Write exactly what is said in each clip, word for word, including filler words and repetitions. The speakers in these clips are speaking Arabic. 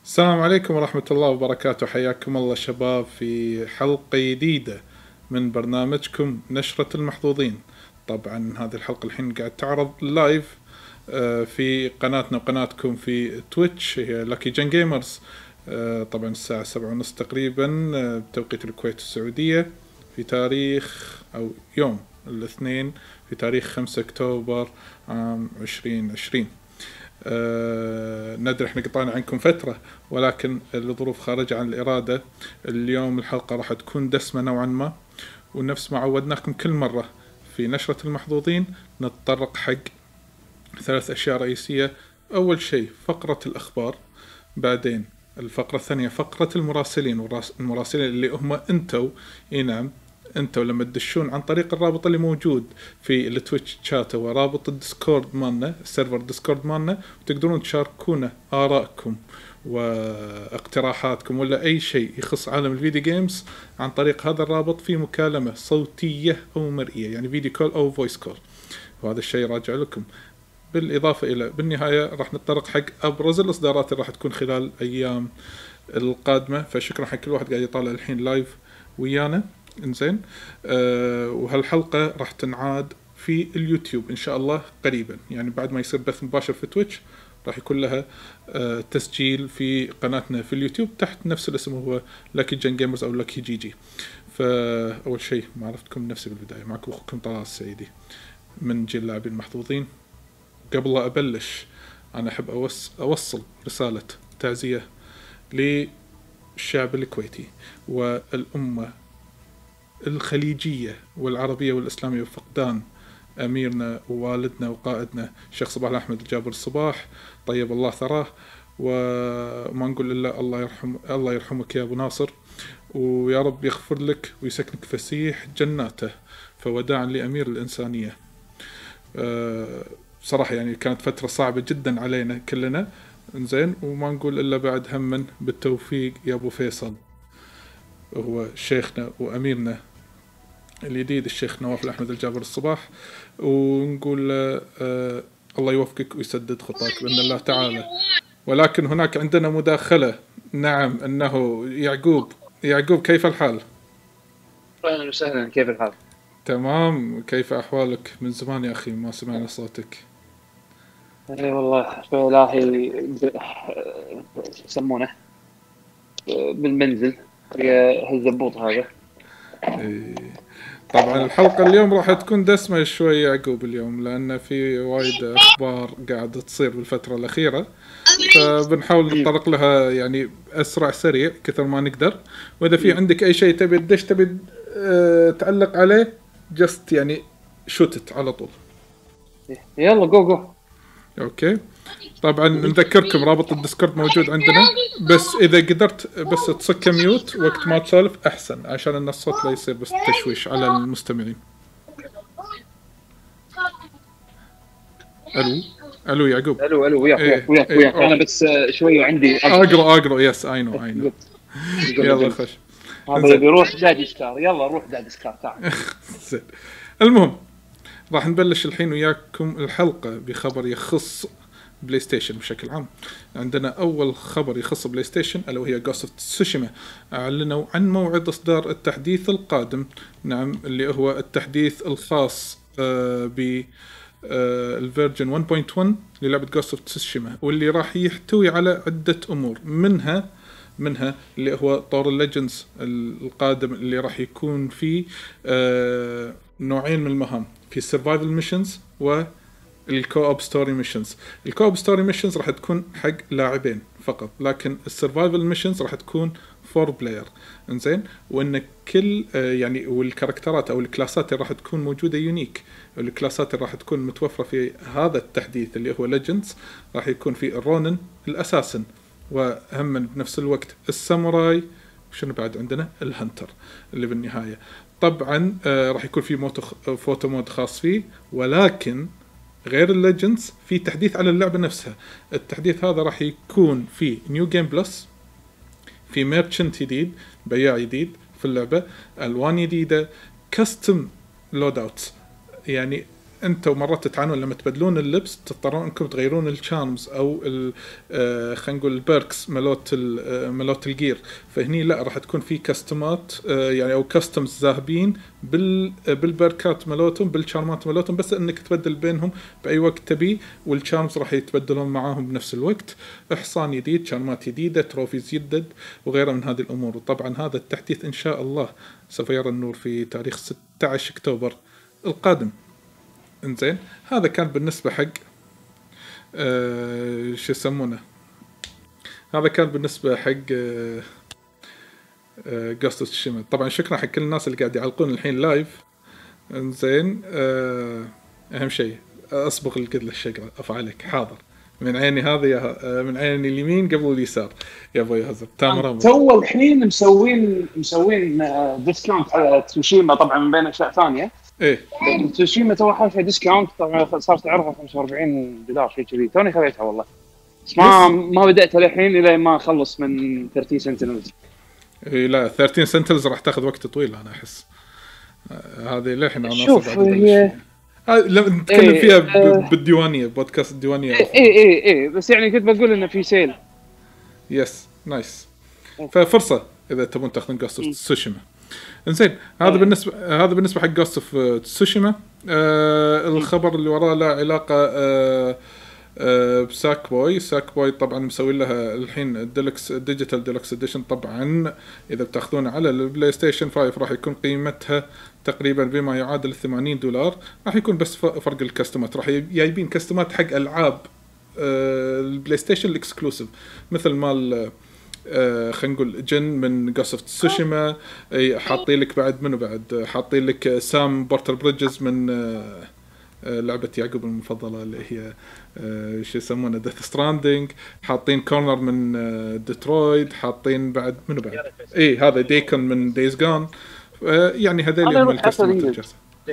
السلام عليكم ورحمة الله وبركاته. حياكم الله شباب في حلقة جديدة من برنامجكم نشرة المحظوظين. طبعا هذه الحلقة الحين قاعد تعرض لايف في قناتنا وقناتكم في تويتش، هي لاكي جن جيمرز. طبعا الساعة سبعة ونص تقريبا بتوقيت الكويت والسعودية، في تاريخ أو يوم الاثنين في تاريخ خمسة أكتوبر عام عشرين عشرين. أه ندري احنا قطعنا عنكم فترة، ولكن الظروف خارجة عن الإرادة. اليوم الحلقة راح تكون دسمة نوعا ما، ونفس ما عودناكم كل مرة في نشرة المحظوظين نتطرق حق ثلاث أشياء رئيسية. أول شيء فقرة الأخبار، بعدين الفقرة الثانية فقرة المراسلين، والمراسلين اللي هم أنتوا. نعم انتوا لما تدشون عن طريق الرابط اللي موجود في التويتش شات ورابط الديسكورد مالنا، السيرفر ديسكورد مالنا، وتقدرون تشاركونا آرائكم واقتراحاتكم ولا أي شيء يخص عالم الفيديو جيمز عن طريق هذا الرابط في مكالمة صوتية أو مرئية، يعني فيديو كول أو فويس كول، وهذا الشيء راجع لكم. بالإضافة إلى بالنهاية راح نتطرق حق أبرز الإصدارات اللي راح تكون خلال أيام القادمة. فشكرا حق كل واحد قاعد يطالع الحين لايف ويانا. انزين، أه وهالحلقة راح تنعاد في اليوتيوب إن شاء الله قريبا، يعني بعد ما يصير بث مباشر في تويتش راح يكون لها أه تسجيل في قناتنا في اليوتيوب تحت نفس الاسم، هو لاكي جن جيمرز أو لاكي جي جي. فأول شيء ما عرفتكم نفسي بالبداية، معكم أخوكم طلال السعيدي من جيل لاعبين المحظوظين. قبل لا أبلش أنا أحب أوص أوصل رسالة تعزية للشعب الكويتي والأمة الخليجية والعربية والإسلامية بفقدان أميرنا ووالدنا وقائدنا الشيخ صباح الأحمد الجابر الصباح، طيب الله ثراه. وما نقول إلا الله يرحم الله يرحمك يا أبو ناصر، ويا رب يغفر لك ويسكنك فسيح جناته، فوداعا لأمير الإنسانية. أه صراحة يعني كانت فترة صعبة جدا علينا كلنا، إنزين، وما نقول إلا بعد هم بالتوفيق يا أبو فيصل، هو شيخنا وأميرنا الجديد الشيخ نواف الأحمد الجابر الصباح، ونقول آه الله يوفقك ويسدد خطاك بإذن الله تعالى. ولكن هناك عندنا مداخلة. نعم أنه يعقوب. يعقوب كيف الحال؟ أهلا وسهلا، كيف الحال؟ تمام، كيف أحوالك؟ من زمان يا أخي ما سمعنا صوتك. اي والله فلاهي يسمونه بالمنزل يا الزبوط هذا. إيه. طبعا الحلقة اليوم راح تكون دسمة شوي يعقوب اليوم، لأن في وايد أخبار قاعدة تصير بالفترة الأخيرة، فبنحاول نتطرق لها يعني أسرع سريع كثر ما نقدر. وإذا في عندك أي شيء تبي تدش تبي أه تعلق عليه جست يعني شوتت على طول. يلا جو جو. أوكي، طبعا نذكركم رابط الديسكورد موجود عندنا، بس إذا قدرت بس تصك ميوت وقت ما تسولف أحسن، عشان أن الصوت لا يصير بس تشويش على المستمعين. ألو ألو يعقوب. ألو ألو وياك إيه وياك إيه وياك إيه أنا بس شوي عندي أقرأ أقرأ يس أي نو أي نو. يلا خش. هذا بيروح دادي ستار، يلا روح دادي ستار تعال. المهم راح نبلش الحين وياكم الحلقة بخبر يخص بلاي ستيشن بشكل عام. عندنا أول خبر يخص بلاي ستيشن ألا وهي Ghost of Tsushima. أعلنوا عن موعد إصدار التحديث القادم، نعم اللي هو التحديث الخاص ب الفيرجن واحد نقطة واحد للعبة Ghost of Tsushima، واللي راح يحتوي على عدة أمور، منها منها اللي هو طور الليجندز القادم اللي راح يكون فيه نوعين من المهام، في سرفايفل ميشنز والكو-اوب ستوري ميشنز. الكو-اوب ستوري ميشنز راح تكون حق لاعبين فقط، لكن السرفايفل ميشنز راح تكون فور بلاير. انزين، وان كل يعني والكاركترات او الكلاسات اللي راح تكون موجوده يونيك، الكلاسات اللي راح تكون متوفره في هذا التحديث اللي هو ليجندز راح يكون في الرونن الاساسن، وهم بنفس الوقت الساموراي، وشنو بعد عندنا الهنتر اللي بالنهايه. طبعا آه راح يكون في موتو فوتو مود خاص فيه، ولكن غير الليجندز في تحديث على اللعبة نفسها. التحديث هذا راح يكون في نيو جيم بلس، في ميرشنت جديد، بياع جديد في اللعبة، ألوان جديدة، كاستم لود اوتس، يعني انتم مرات تتعانون لما تبدلون اللبس تضطرون انكم تغيرون الشارمز او آه خلينا نقول البيركس ملوت ملوت الجير. فهني لا راح تكون في كاستمات آه يعني او كاستمز ذاهبين بال بالبيركات ملوتهم بالشارمات ملوتهم، بس انك تبدل بينهم باي وقت تبي، والشارمز راح يتبدلون معاهم بنفس الوقت. حصان جديد، شارمات جديده، تروفيز جدد وغيرها من هذه الامور. وطبعا هذا التحديث ان شاء الله سوف يرى النور في تاريخ ستة عشر أكتوبر القادم. انزين هذا كان بالنسبة حق آه شو يسمونه هذا كان بالنسبة حق آه آه Ghost of Tsushima. طبعا شكرا حق كل الناس اللي قاعد يعلقون الحين لايف. انزين آه اهم شيء اصبغ القدل الشقرة افعلك حاضر من عيني هذا يا من عيني اليمين قبل اليسار يا ابوي هذا تامر. تو الحين مسوين مسوين ديسكاونت على تسوشيما طبعا من بين اشياء ثانيه. ايه تسوشيما تو حاطه ديسكاونت طبعا صار سعرها خمسة وأربعين دولار شيء كذي. توني خذيتها والله بس ما ما بدات الحين الى ما اخلص من ثلاثين سنتلز. إيه لا ثلاثين سنتلز راح تاخذ وقت طويل انا احس. هذه للحين انا شوف هي لما نتكلم إيه فيها آه بالديوانيه بودكاست الديوانيه. اي اي اي بس يعني كنت بقول انه في سيل. يس نايس ففرصه اذا تبون تاخذون Ghost of Tsushima. انزين هذا بالنسبه هذا بالنسبه حق Ghost of Tsushima. آه الخبر اللي وراه له علاقه آه آه بساك بوي. ساك بوي طبعا مسوي لها الحين الديلكس ديجيتال ديلكس اديشن. طبعا اذا بتاخذونه على البلاي ستيشن خمسة راح يكون قيمتها تقريبا بما يعادل ثمانين دولار. راح يكون بس فرق الكاستمات، راح جايبين كاستمات حق العاب آه البلاي ستيشن الاكسكلوسيف مثل مال آه خلينا نقول جن من Ghost of Tsushima. حاطين لك بعد منو بعد حاطين لك سام بورتر بريدجز من آه لعبة يعقوب المفضلة اللي هي آه شو يسمونه ديث ستراندينج. حاطين كورنر من آه ديترويد. حاطين بعد منو بعد ايه هذا ديكون من دايز جون. آه يعني هذول هم الكاستمات الجرسة.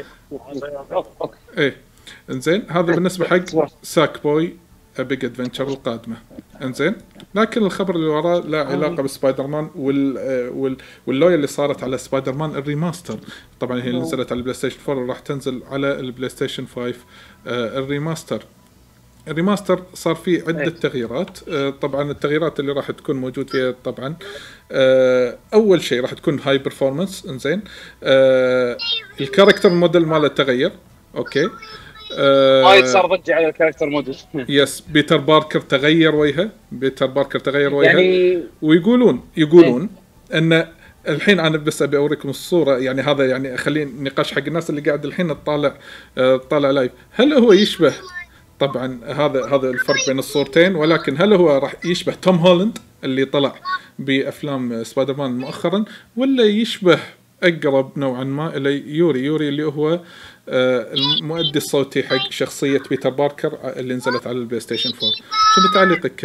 ايه انزين هذا بالنسبة حق ساك بوي بيج ادفنتشر القادمة. انزين لكن الخبر اللي وراه لا علاقة بسبايدر مان وال وال واللويا اللي صارت على سبايدر مان الريماستر. طبعا هي نزلت على البلاي ستيشن فور وراح تنزل على البلاي ستيشن فايف آه الريماستر. الريماستر صار فيه عدة تغييرات. آه طبعا التغييرات اللي راح تكون موجود فيها طبعا آه اول شيء راح تكون هاي برفورمانس. انزين آه الكاركتر موديل ماله تغير. اوكي وايد آه صار ضجة على الكاركتر موديل. يس بيتر باركر تغير وجهه. بيتر باركر تغير وجهه يعني ويقولون يقولون ايه؟ ان الحين انا بس ابي اوريكم الصوره يعني هذا يعني خلينا نقاش حق الناس اللي قاعد الحين تطالع تطالع لايف. هل هو يشبه طبعا هذا هذا الفرق بين الصورتين، ولكن هل هو راح يشبه توم هولاند اللي طلع بافلام سبايدر مان مؤخرا، ولا يشبه اقرب نوعا ما الى يوري يوري اللي هو المؤدي الصوتي حق شخصية بيتر باركر اللي نزلت على البلاي ستيشن فور؟ شنو تعليقك؟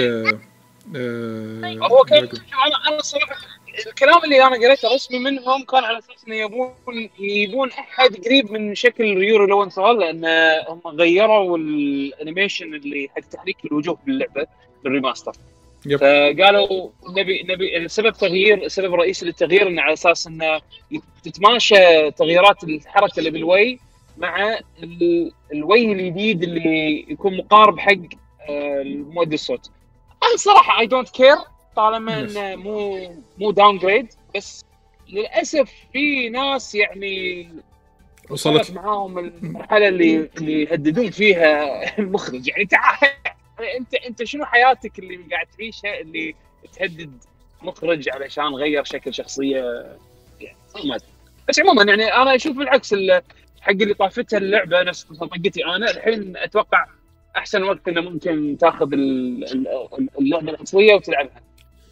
هو كان انا انا صراحه الكلام اللي انا قريته رسمي منهم كان على اساس انه يبون يبون احد قريب من شكل يوري لو انسال، لان هم غيروا الانيميشن اللي حق تحريك الوجوه باللعبه بالريماستر. يب. فقالوا نبي نبي السبب تغيير السبب الرئيسي للتغيير انه على اساس انه تتماشى تغييرات الحركه اللي بالوجه مع الوجه الجديد اللي يكون مقارب حق المؤدي الصوت. انا صراحه اي دونت كير طالما انه مو مو داون جريد، بس للاسف في ناس يعني وصلت معاهم المرحله اللي اللي يهددون فيها المخرج. يعني تعال انت انت شنو حياتك اللي قاعد تعيشها اللي تهدد مخرج علشان غير شكل شخصيه يعني ما ادري. بس عموما يعني انا اشوف بالعكس حق اللي طافتها اللعبه نفس طاقتي انا الحين اتوقع احسن وقت انه ممكن تاخذ اللعبه الاصليه وتلعبها.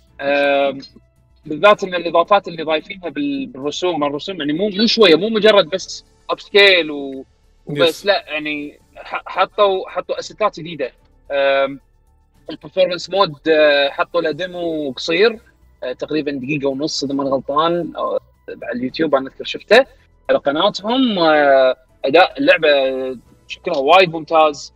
بالذات ان الاضافات اللي ضايفينها بالرسوم الرسوم يعني مو مو شويه مو مجرد بس اب سكيل وبس، لا يعني حطوا حطوا اسيتات جديده. البرفورمانس مود حطوا له ديمو قصير تقريبا دقيقه ونص اذا ما غلطان على اليوتيوب انا اذكر شفته على قناتهم. اداء اللعبه شكلها وايد ممتاز.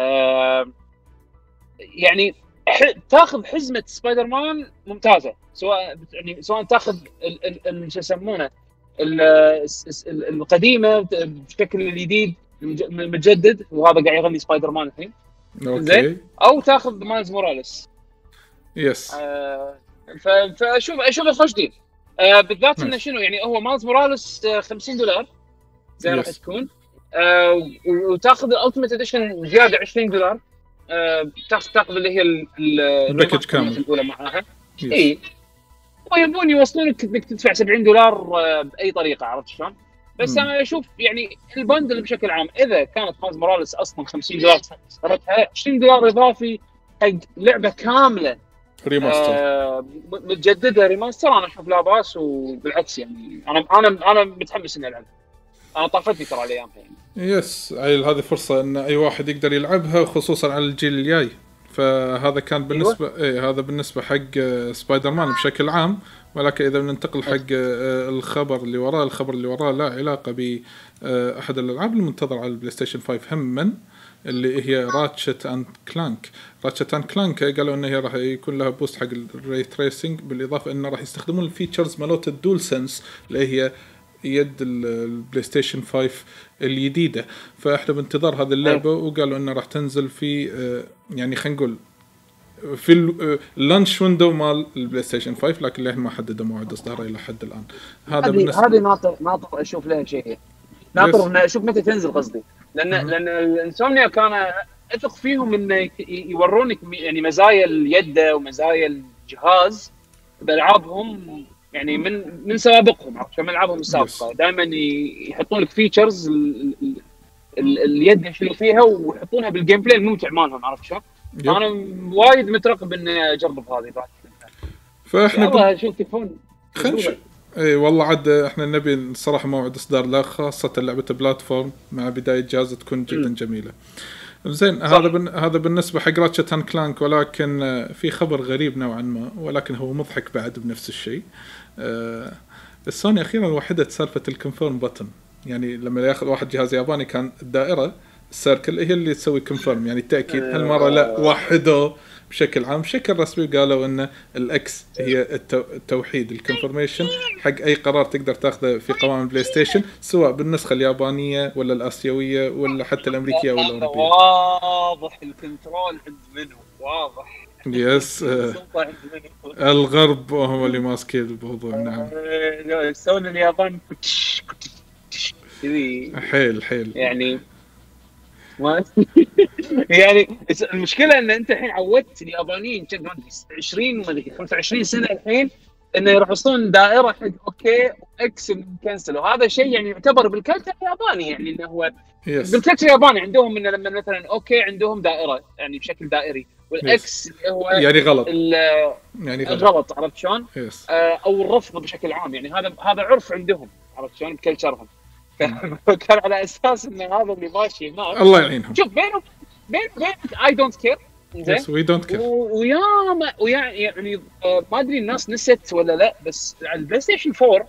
يعني تاخذ حزمه سبايدر مان ممتازه، سواء يعني سواء تاخذ شو يسمونه القديمه بشكل الجديد مجدد وهذا قاعد يغني سبايدر مان الحين اوكي، او تاخذ مايلز موراليس. يس آه فاشوف اشوف خوش ديل. آه بالذات انه شنو يعني هو مايلز موراليس خمسين دولار زي راح تكون، آه وتاخذ الالتيميت اديشن زياده عشرين دولار، آه تاخذ تاخذ اللي هي الباكج كامل الاولى معاها. اي ويبون يوصلونك انك تدفع سبعين دولار آه باي طريقه، عرفت شلون؟ بس مم. انا اشوف يعني البندل بشكل عام اذا كانت مايلز موراليس اصلا خمسين دولار صارتها عشرين دولار اضافي حق لعبه كامله ريماستر آه متجدده ريماستر، انا اشوف لا باس. وبالعكس يعني انا انا انا متحمس اني العب، انا طافتني ترى الايام يعني. يس عيل هذه فرصه ان اي واحد يقدر يلعبها خصوصا على الجيل الجاي. فهذا كان بالنسبه أيوة. ايه هذا بالنسبه حق سبايدر مان بشكل عام. ولكن اذا بننتقل حق الخبر اللي وراه، الخبر اللي وراه لا علاقه باحد الالعاب المنتظره على البلاي ستيشن خمسة هم، اللي هي راتشت اند كلانك. راتشت اند كلانك قالوا انه هي راح يكون لها بوست حق الري تريسنج، بالاضافه انه راح يستخدمون الفيتشرز مالوت الدول سنس اللي هي يد البلاي ستيشن خمسة الجديده. فاحنا بانتظار هذه اللعبه، وقالوا انه راح تنزل في يعني خلينا نقول في اللانش ويندو مال البلاي ستيشن خمسة، لكن لين ما حددوا موعد اصدارها الى حد الان. هذا بالنسبه هذه ناطر ناطر اشوف لها شيء، ناطر ان اشوف متى تنزل قصدي، لان م- لان الانسومنيا كان اثق فيهم انه يورونك يعني مزايا اليد ومزايا الجهاز بالعابهم، يعني من من سوابقهم، عرفت من العابهم السابقه دائما يحطون لك فيتشرز ال ال اليد يشيلوا فيها ويحطونها بالجيم بلاي الممتع مالهم، عرفت شلون؟ انا وايد مترقب اني اجرب هذه بعد. فاحنا والله شوف تكون خلش اي والله عاد احنا نبي الصراحه موعد اصدار لا، خاصه لعبه بلاتفورم مع بدايه جهاز تكون جدا م. جميله. زين هذا بن... هذا بالنسبه حق راتشت اند كلانك. ولكن في خبر غريب نوعا ما، ولكن هو مضحك بعد بنفس الشيء. أه... السوني اخيرا وحدت سالفه الكونفيرم بutton. يعني لما ياخذ واحد جهاز ياباني كان الدائره السيركل هي اللي تسوي كونفيرم يعني التاكيد. هالمره لا، وحدوا بشكل عام بشكل رسمي، قالوا ان الاكس هي التوحيد الكونفirmation حق اي قرار تقدر تاخذه في قوائم البلاي ستيشن، سواء بالنسخه اليابانيه ولا الاسيويه ولا حتى الامريكيه ولا الاوروبيه. واضح الكنترول عند منو، واضح يس الغرب هم اللي ماسكين الموضوع. نعم يسوون اليابان حيل حيل يعني يعني المشكله ان انت الحين عودت اليابانيين عشرين خمسة وعشرين سنه الحين انه يرخصون دائره حق اوكي واكس كنسل، وهذا شيء يعني يعتبر بالكلتشر الياباني، يعني انه هو yes. بالكلتشر الياباني عندهم انه لما مثلا اوكي عندهم دائره يعني بشكل دائري، والاكس yes. هو يعني غلط يعني غلط, غلط عرفت شلون؟ yes. آه او الرفض بشكل عام، يعني هذا هذا عرف عندهم، عرفت شلون بكلتشرهم. كان على اساس ان هذا اللي ماشي هناك. الله يعينهم. شوف بينهم بين بين اي دونت كير يس وي دونت كير، ويا ما ويا يعني ما ادري الناس نسيت ولا لا، بس على البلاي ستيشن فور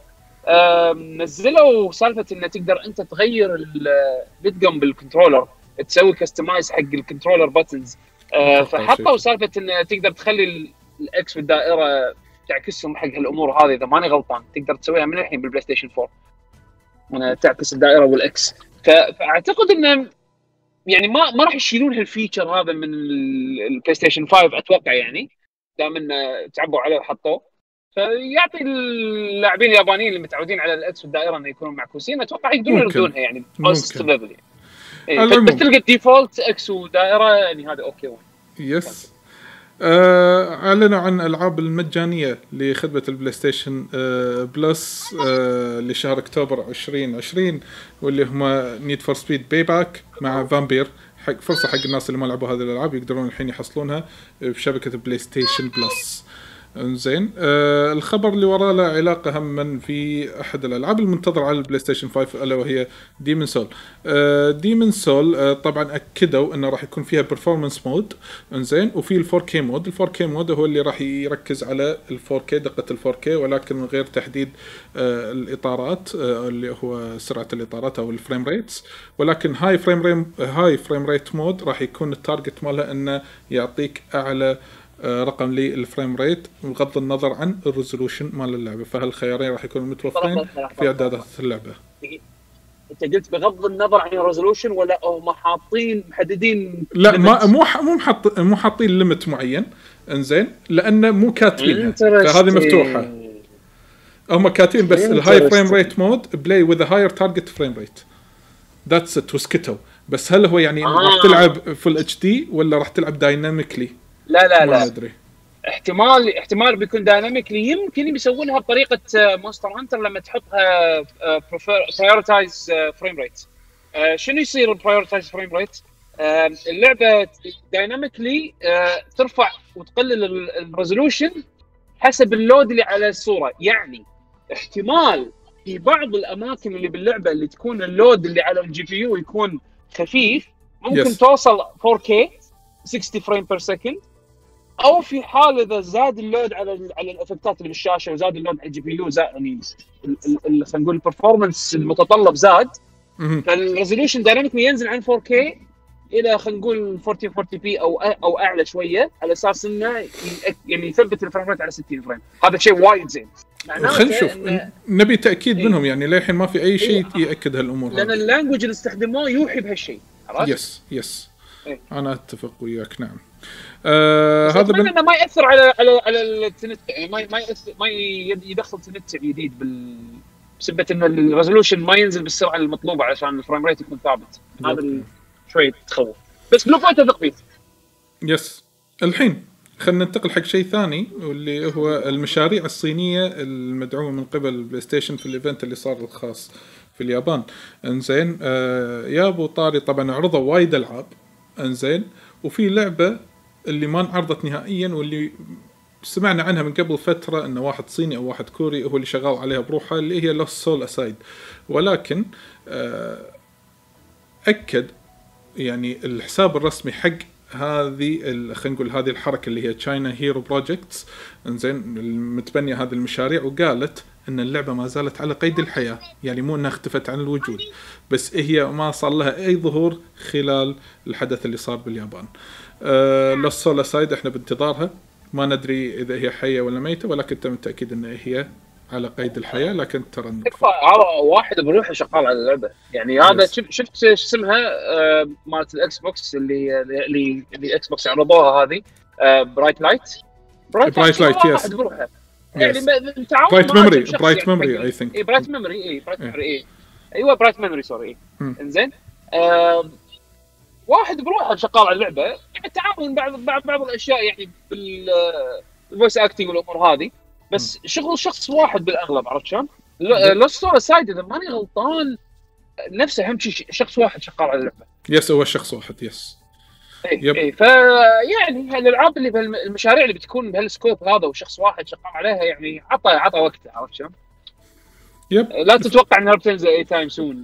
نزلوا سالفه انه تقدر انت تغير البيتجم بالكنترولر، تسوي كستمايز حق الكنترولر باتنز. فحطوا سالفه انه تقدر تخلي الاكس والدائره تعكسهم حق هالامور هذه، اذا ماني غلطان تقدر تسويها من الحين بالبلاي ستيشن فور، أنا تعكس الدائرة والإكس. فأعتقد إنه يعني ما ما راح يشيلون هالفيتشر هذا من البلاي ستيشن خمسة أتوقع، يعني دام إنه تعبوا عليه وحطوه، فيعطي اللاعبين اليابانيين اللي متعودين على الإكس والدائرة إنه يكونوا معكوسين، أتوقع يقدرون يردونها يعني بوست ليفل يعني. بس تلقى الديفولت إكس ودائرة يعني هذا أوكي وين. يس آه، اعلنوا عن العاب المجانيه لخدمه البلاي ستيشن آه، بلس آه، لشهر اكتوبر عشرين عشرين، واللي هما نيد فور سبيد باي باك مع فامبير. حق فرصه حق الناس اللي ما لعبوا هذه الالعاب يقدرون الحين يحصلونها بشبكه بلاي ستيشن بلس. انزين آه الخبر اللي وراه له علاقه هم في احد الالعاب المنتظره على البلاي ستيشن خمسة، الا وهي ديمن سول. آه ديمن سول آه طبعا اكدوا انه راح يكون فيها برفورمانس مود، انزين، وفي الفور كي مود. الفور كي مود هو اللي راح يركز على الفور كي، دقه الفور كي، ولكن من غير تحديد آه الاطارات آه اللي هو سرعه الاطارات او الفريم ريتس. ولكن هاي فريم ريم هاي فريم ريت مود راح يكون التارجت ماله انه يعطيك اعلى رقم للفريم ريت بغض النظر عن الريزولوشن مال اللعبه. فهالخيارين راح يكونوا متوفرين في اعدادات اللعبه. انت قلت بغض النظر عن الريزولوشن ولا هم حاطين محددين؟ لا ما مو مو محط مو حاطين ليمت معين انزين لانه مو كاتبينها فهذه مفتوحه. هم كاتبين بس الهاي فريم ريت مود بلاي وذ هاير تارجت فريم ريت ذاتس ات وسكتوا. بس هل هو يعني آه. راح تلعب فول اتش دي ولا راح تلعب دايناميكلي؟ لا لا ما لا ادري. احتمال احتمال بيكون دايناميكلي. يمكن بيسوونها بطريقه مونستر هانتر لما تحطها برايورتايز فريم ريت. شنو يصير البرايورتايز فريم ريت؟ اللعبه دايناميكلي ترفع وتقلل الريزولوشن حسب اللود اللي على الصوره. يعني احتمال في بعض الاماكن اللي باللعبه اللي تكون اللود اللي على الجي بي يو يكون خفيف ممكن yes. توصل فور كي ستين فريم بير سكند، او في حال اذا زاد اللود على على الافكتات اللي بالشاشه وزاد اللود على الجي بي يو زاد يعني خلينا نقول البرفورمانس المتطلب زاد فالريزولوشن دايناميكلي ينزل عن فور كي الى خلينا نقول أربعتاشر فورتي بي او او اعلى شويه على اساس انه يعني يثبت الفريم ريت على ستين فريم. هذا شيء وايد زين. خلينا نشوف نبي تاكيد إيه؟ منهم يعني للحين ما في اي شيء إيه؟ ياكد هالامور لان اللانجوج اللي استخدموه يوحي بهالشيء. يس يس إيه؟ انا اتفق وياك. نعم آه هذا بن... ما ياثر على على على التنت يعني ما ما يأثر ما يدخل تنت جديد بال بسبب ان الريزولوشن ما ينزل بالسرعه المطلوبه عشان الفريم ريت يكون ثابت. هذا شوي تخوف بس بلو بوينت اثق فيه. يس الحين خلينا ننتقل حق شيء ثاني واللي هو المشاريع الصينيه المدعومه من قبل بلاي ستيشن في الايفنت اللي صار الخاص في اليابان. انزين آه يا ابو طاري طبعا عرضوا وايد العاب انزين وفي لعبه اللي ما انعرضت نهائيا واللي سمعنا عنها من قبل فتره انه واحد صيني او واحد كوري هو اللي شغال عليها بروحه اللي هي لوست سول اسايد. ولكن آه اكد يعني الحساب الرسمي حق هذه خلينا نقول هذه الحركه اللي هي تشاينا هيرو بروجكتس انزين المتبنيه هذه المشاريع وقالت ان اللعبه ما زالت على قيد الحياه. يعني مو انها اختفت عن الوجود بس هي ما صار لها اي ظهور خلال الحدث اللي صار باليابان. أه لوست سول اسايد احنا بانتظارها ما ندري اذا هي حيه ولا ميته ولكن تم التاكيد ان هي على قيد الحياه. لكن ترى هذا واحد بروحه شغال على اللعبه يعني هذا شفت شو اسمها آه مالت الاكس بوكس اللي اللي اللي اكس بوكس عرضوها هذه آه برايت لايت برايت لايت يس بروحه يعني برايت ميموري برايت ميموري اي ثينك اي برايت ميموري اي برايت ميموري اي ايوه برايت ميموري سوري انزين آه واحد بروحه شغال على اللعبه يعني التعاون بعض بعض بعض الاشياء يعني بالفويس اكتنج والامور هذه بس م. شغل شخص واحد بالاغلب. عرفت شلون؟ لوست سول اسايد اذا ماني غلطان نفسه اهم شيء شخص واحد شغال على اللعبه. يس هو شخص واحد يس. اي اي فيعني الالعاب اللي بالمشاريع اللي بتكون بهالسكوب هذا وشخص واحد شغال عليها يعني عطى عطى وقته. عرفت شلون؟ يب لا تتوقع انها بتنزل اي تايم سون.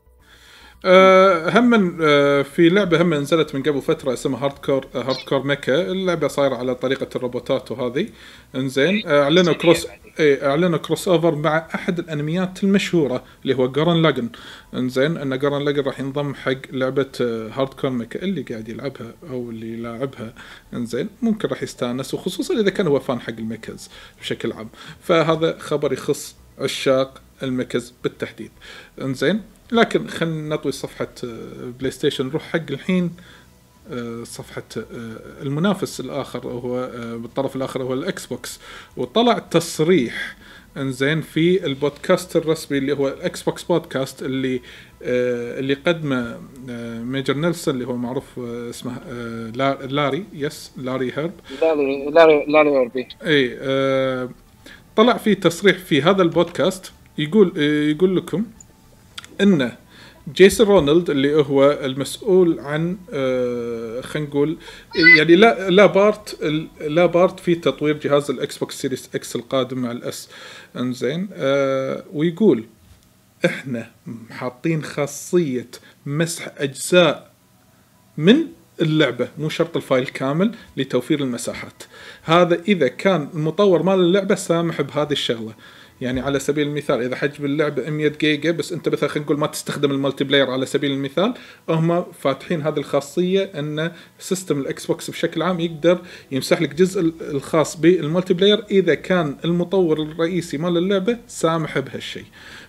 أه هم أه في لعبة هم نزلت من قبل فترة اسمها هاردكور هاردكور ميكا. اللعبة صايرة على طريقة الروبوتات وهذه انزين اعلنوا كروس اي اعلنوا كروس اوفر مع احد الانميات المشهورة اللي هو جورن لاجن انزين ان جورن لاجن راح ينضم حق لعبة هاردكور ميكا. اللي قاعد يلعبها او اللي لاعبها انزين ممكن راح يستانس وخصوصا اذا كان هو فان حق الميكاز بشكل عام. فهذا خبر يخص عشاق الميكاز بالتحديد انزين. لكن خلينا نطوي صفحة بلاي ستيشن نروح حق الحين صفحة المنافس الآخر وهو بالطرف الآخر هو الإكس بوكس. وطلع تصريح انزين في البودكاست الرسمي اللي هو الإكس بوكس بودكاست اللي اللي قدمه ميجر نيلسون اللي هو معروف اسمه لاري يس لاري هيرب لاري لاري لاري هيربي اي طلع في تصريح في هذا البودكاست يقول يقول لكم إنه جيسون رونالد اللي هو المسؤول عن آه خلينا نقول يعني لا لا بارت لا بارت في تطوير جهاز الإكس بوكس سيريس إكس القادم مع الأس إنزين آه ويقول إحنا حاطين خاصية مسح أجزاء من اللعبة مو شرط الفايل كامل لتوفير المساحات. هذا إذا كان المطور مال اللعبة سامح بهذه الشغلة. يعني على سبيل المثال إذا حجم اللعبة مية جيجا بس أنت مثلا خلينا نقول ما تستخدم المالتي بلاير على سبيل المثال هم فاتحين هذه الخاصية أن سيستم الإكس بوكس بشكل عام يقدر يمسح لك جزء الخاص بالمالتي بلاير إذا كان المطور الرئيسي مال اللعبة سامح بهالشيء.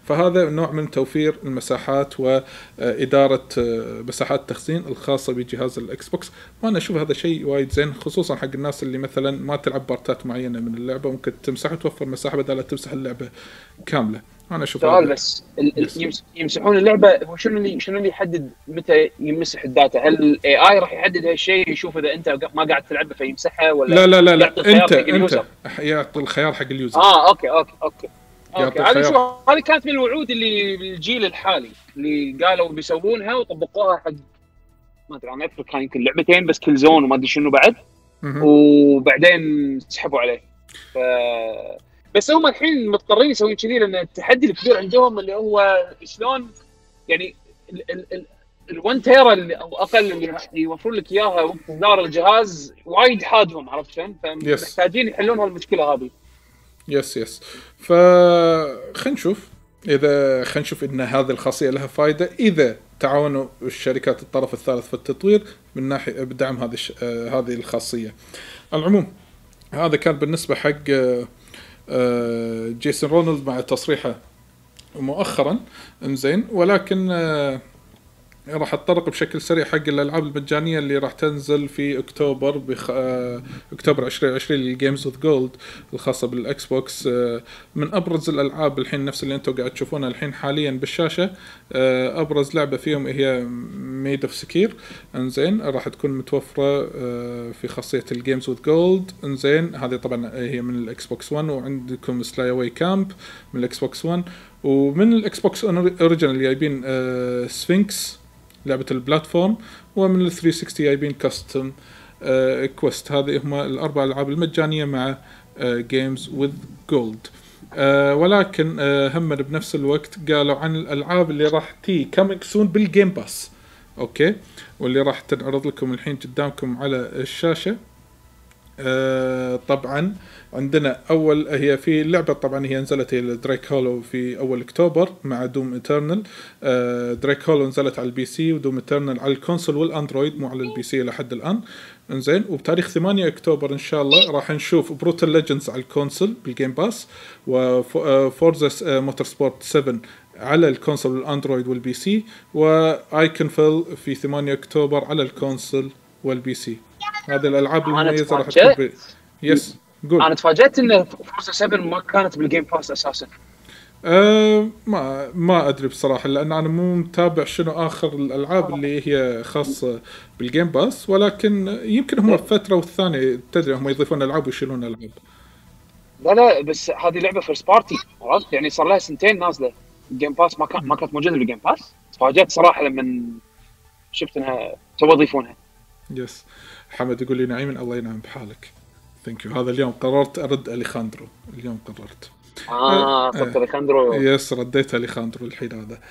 فهذا نوع من توفير المساحات وإدارة مساحات التخزين الخاصة بجهاز الإكس بوكس. وأنا أشوف هذا شيء وايد زين، خصوصا حق الناس اللي مثلا ما تلعب بارتات معينة من اللعبة، ممكن تمسح وتوفر مساحة بدل لا تمسح اللعبة كاملة. أنا أشوف سؤال بس يمسحون اللعبة، هو شنو اللي شنو اللي يحدد متى يمسح الداتا؟ هل الاي اي راح يحدد هالشيء، يشوف اذا انت ما قاعد تلعب فيمسحها، ولا لا لا لا, لا. انت انت يعطي الخيار حق اليوزر. اه اوكي اوكي اوكي اوكي هذه شو هذه كانت من الوعود اللي بالجيل الحالي اللي قالوا بيسوونها وطبقوها حق ما ادري انا اذكر كان يمكن لعبتين بس، كل زون وما ادري شنو بعد، وبعدين سحبوا عليه. ف بس هم الحين مضطرين يسوون كذي لان التحدي الكبير عندهم اللي هو شلون يعني ال1 تيرا اللي او اقل اللي راح يوفرون لك اياها وقت اصدار الجهاز وايد حادهم، عرفت شلون؟ فمحتاجين يحلون هالمشكله هذه. يس يس فخلينا نشوف اذا خلينا نشوف ان هذه الخاصيه لها فائده اذا تعاونوا الشركات الطرف الثالث في التطوير من ناحيه بدعم هذه آه هذه الخاصيه. على العموم هذا كان بالنسبه حق آه آه جيسون رونالد مع تصريحه مؤخرا. انزين ولكن آه راح اتطرق بشكل سريع حق الالعاب المجانيه اللي راح تنزل في اكتوبر بخ... اكتوبر عشرين عشرين للجيمز وذ جولد الخاصه بالاكس بوكس. من ابرز الالعاب الحين نفس اللي انتم قاعد تشوفونها الحين حاليا بالشاشه، ابرز لعبه فيهم هي ميد اوف سكير. انزين راح تكون متوفره في خاصيه الجيمز وذ جولد. انزين هذه طبعا هي من الاكس بوكس ون، وعندكم سلاي اواي كامب من الاكس بوكس ون، ومن الاكس بوكس اوريجينال جايبين سفينكس لعبة البلاتفورم، ومن ال ثلاثمية وستين جايبين كاستم كويست. هذه هم الأربع ألعاب المجانية مع جيمز وذ جولد. ولكن uh, هم بنفس الوقت قالوا عن الألعاب اللي راح تي كامينج سون بالجيم باس، أوكي، واللي راح تنعرض لكم الحين قدامكم على الشاشة. Uh, طبعا عندنا اول هي في لعبه طبعا هي نزلت هي درايك هولو في اول اكتوبر مع دوم ايترنال. درايك هولو نزلت على البي سي ودوم ايترنال على الكونسول والاندرويد، مو على البي سي لحد الان. انزين وبتاريخ ثمانية اكتوبر ان شاء الله راح نشوف بروتال ليجندز على الكونسول بالجيم باس، وفورزا موتور سبورت سبعة على الكونسول والاندرويد والبي سي، وايكون فيل في ثمانية اكتوبر على الكونسول والبي سي. هذه الالعاب المميزه راح تكون ب... يس قول. انا تفاجأت ان فورزا سبعة ما كانت بالجيم باس اساسا. أه ما ما ادري بصراحه، لان انا مو متابع شنو اخر الالعاب اللي هي خاصه بالجيم باس، ولكن يمكن هم فتره والثانيه تدري هم يضيفون العاب ويشيلون العاب. لا لا بس هذه لعبه فيرست بارتي، عرفت يعني صار لها سنتين نازله الجيم باس، ما كان ما كانت موجوده بالجيم باس. تفاجأت صراحه لما شفت انها تو يضيفونها. يس حمد يقول لي نعيم الله ينعم بحالك. ثانك يو. هذا اليوم قررت ارد اليخاندرو، اليوم قررت اه قلت اليخاندرو. يس رديت اليخاندرو الحين. هذا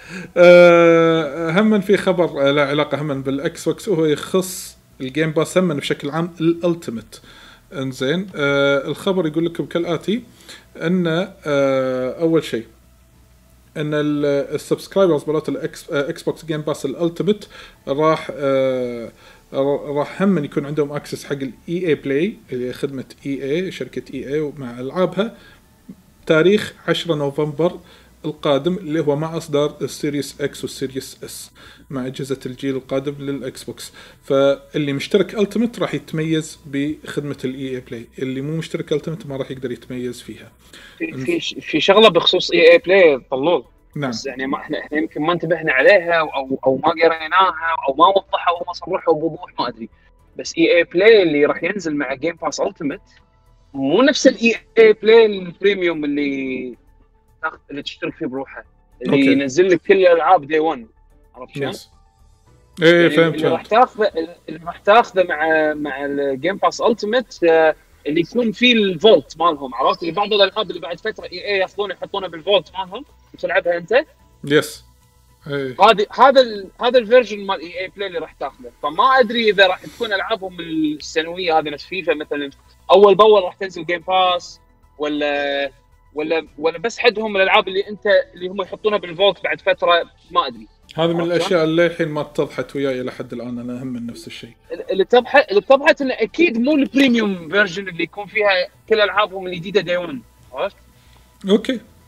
أه هم في خبر لا علاقه هم بالاكس بوكس وهو يخص الجيم باس هم بشكل عام الالتيميت. انزين أه الخبر يقول لكم كالاتي ان أه اول شيء ان السبسكرايبرز مالت الاكس بوكس جيم باس الالتيميت راح أه راح هم يكون عندهم اكسس حق الاي اي بلاي اللي خدمه اي اي شركه اي اي ومع العابها تاريخ عشرة نوفمبر القادم، اللي هو مع اصدار السيريس اكس والسيريس اس مع اجهزه الجيل القادم للاكس بوكس. فاللي مشترك التيمت راح يتميز بخدمه الاي اي بلاي، اللي مو مشترك التيمت ما راح يقدر يتميز فيها. في في في شغله بخصوص اي اي بلاي طلول. نعم. بس يعني ما احنا احنا يمكن ما انتبهنا عليها او او ما قريناها او ما وضحوا او ما صرحوا بوضوح، ما ادري. بس اي اي بلاي اللي راح ينزل مع جيم باس التيمت مو نفس الاي اي بلاي البريميوم اللي اللي تشترك فيه بروحه، اللي أوكي. ينزل لك كل الالعاب دي واحد، عرفت شلون؟ ايه يعني فهمت. اللي راح تاخذه اللي راح تاخذه مع مع الجيم باس التيمت اللي يكون فيه الفولت مالهم، عرفت؟ اللي بعض الالعاب اللي بعد فتره اي اي ياخذونه يحطونه بالفولت مالهم وتلعبها انت. يس هذه هذا ال هذا الفيرجن مال اي اي بلاي اللي راح تاخذه. فما ادري اذا راح تكون العابهم السنويه هذه نفس فيفا مثلا اول باول راح تنزل جيم باس، ولا ولا ولا بس حدهم الالعاب اللي انت اللي هم يحطونها بالفولت بعد فتره، ما ادري. هذا من الاشياء اللي الحين ما اتضحت وياي لحد الان. انا اهم من نفس الشيء اللي اتضحت اللي اتضحت انه اكيد مو البريميوم فيرجن اللي يكون فيها كل العابهم الجديده داي واحد، عرفت؟ اوكي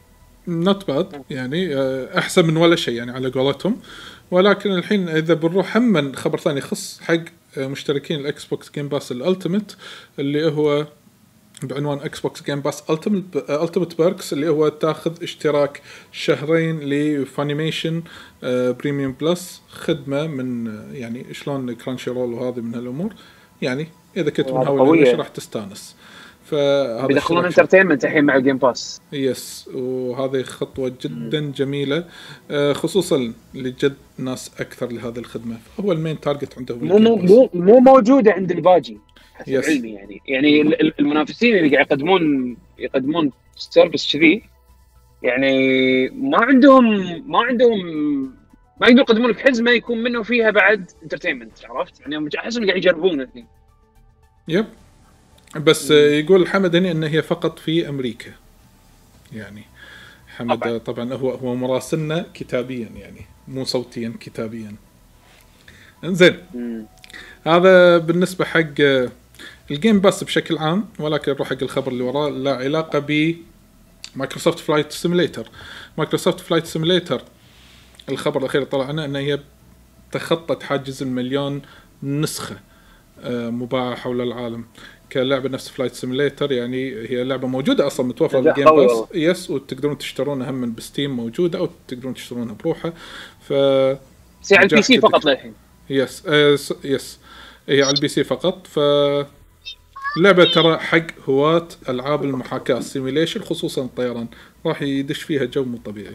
نوت باد يعني احسن من ولا شيء يعني على قولتهم. ولكن الحين اذا بنروح هم من خبر ثاني يخص حق مشتركين الاكس بوكس جيم باس الالتيميت اللي هو بعنوان اكس بوكس جيم باس التيميت بيركس، اللي هو تاخذ اشتراك شهرين لفانيميشن بريميوم بلس، خدمه من يعني شلون كرانشي رول وهذه من هالامور. يعني اذا كنت من هؤلاء راح تستانس. فهذا بيدخلون انترتينمنت الحين مع الجيم باس. يس، وهذه خطوه جدا م. جميله خصوصا لجد ناس اكثر لهذه الخدمه. هو المين تارجت عنده مو مو مو موجوده عند الباجي حسب علمي. يعني يعني المنافسين اللي قاعد يقدمون يقدمون سيرفيس كذي يعني ما عندهم ما عندهم ما يقدروا يقدمون لك حزمه يكون منه فيها بعد انترتينمنت. عرفت يعني احس انهم قاعد يجربون الحين. يب بس يقول حمد هنا ان هي فقط في امريكا. يعني حمد طبعا, طبعاً هو هو مراسلنا كتابيا يعني مو صوتيا كتابيا. انزين هذا بالنسبه حق الجيم باس بشكل عام. ولكن نروح حق الخبر اللي وراه لا علاقه ب مايكروسوفت فلايت سيميليتر. مايكروسوفت فلايت سيميليتر الخبر الاخير طلع عنه ان هي تخطت حاجز المليون نسخه مباعه حول العالم كلعبه نفس فلايت سيميليتر. يعني هي لعبه موجوده اصلا متوفره بالجيم باس يس، وتقدرون تشترونها هم من بستيم موجوده او تقدرون تشترونها بروحها. ف سي على البي سي فقط للحين. يس آه يس هي على البي سي فقط. ف لعبه ترى حق هواة العاب المحاكاه السيميليشن خصوصا الطيران راح يدش فيها جو مو طبيعي.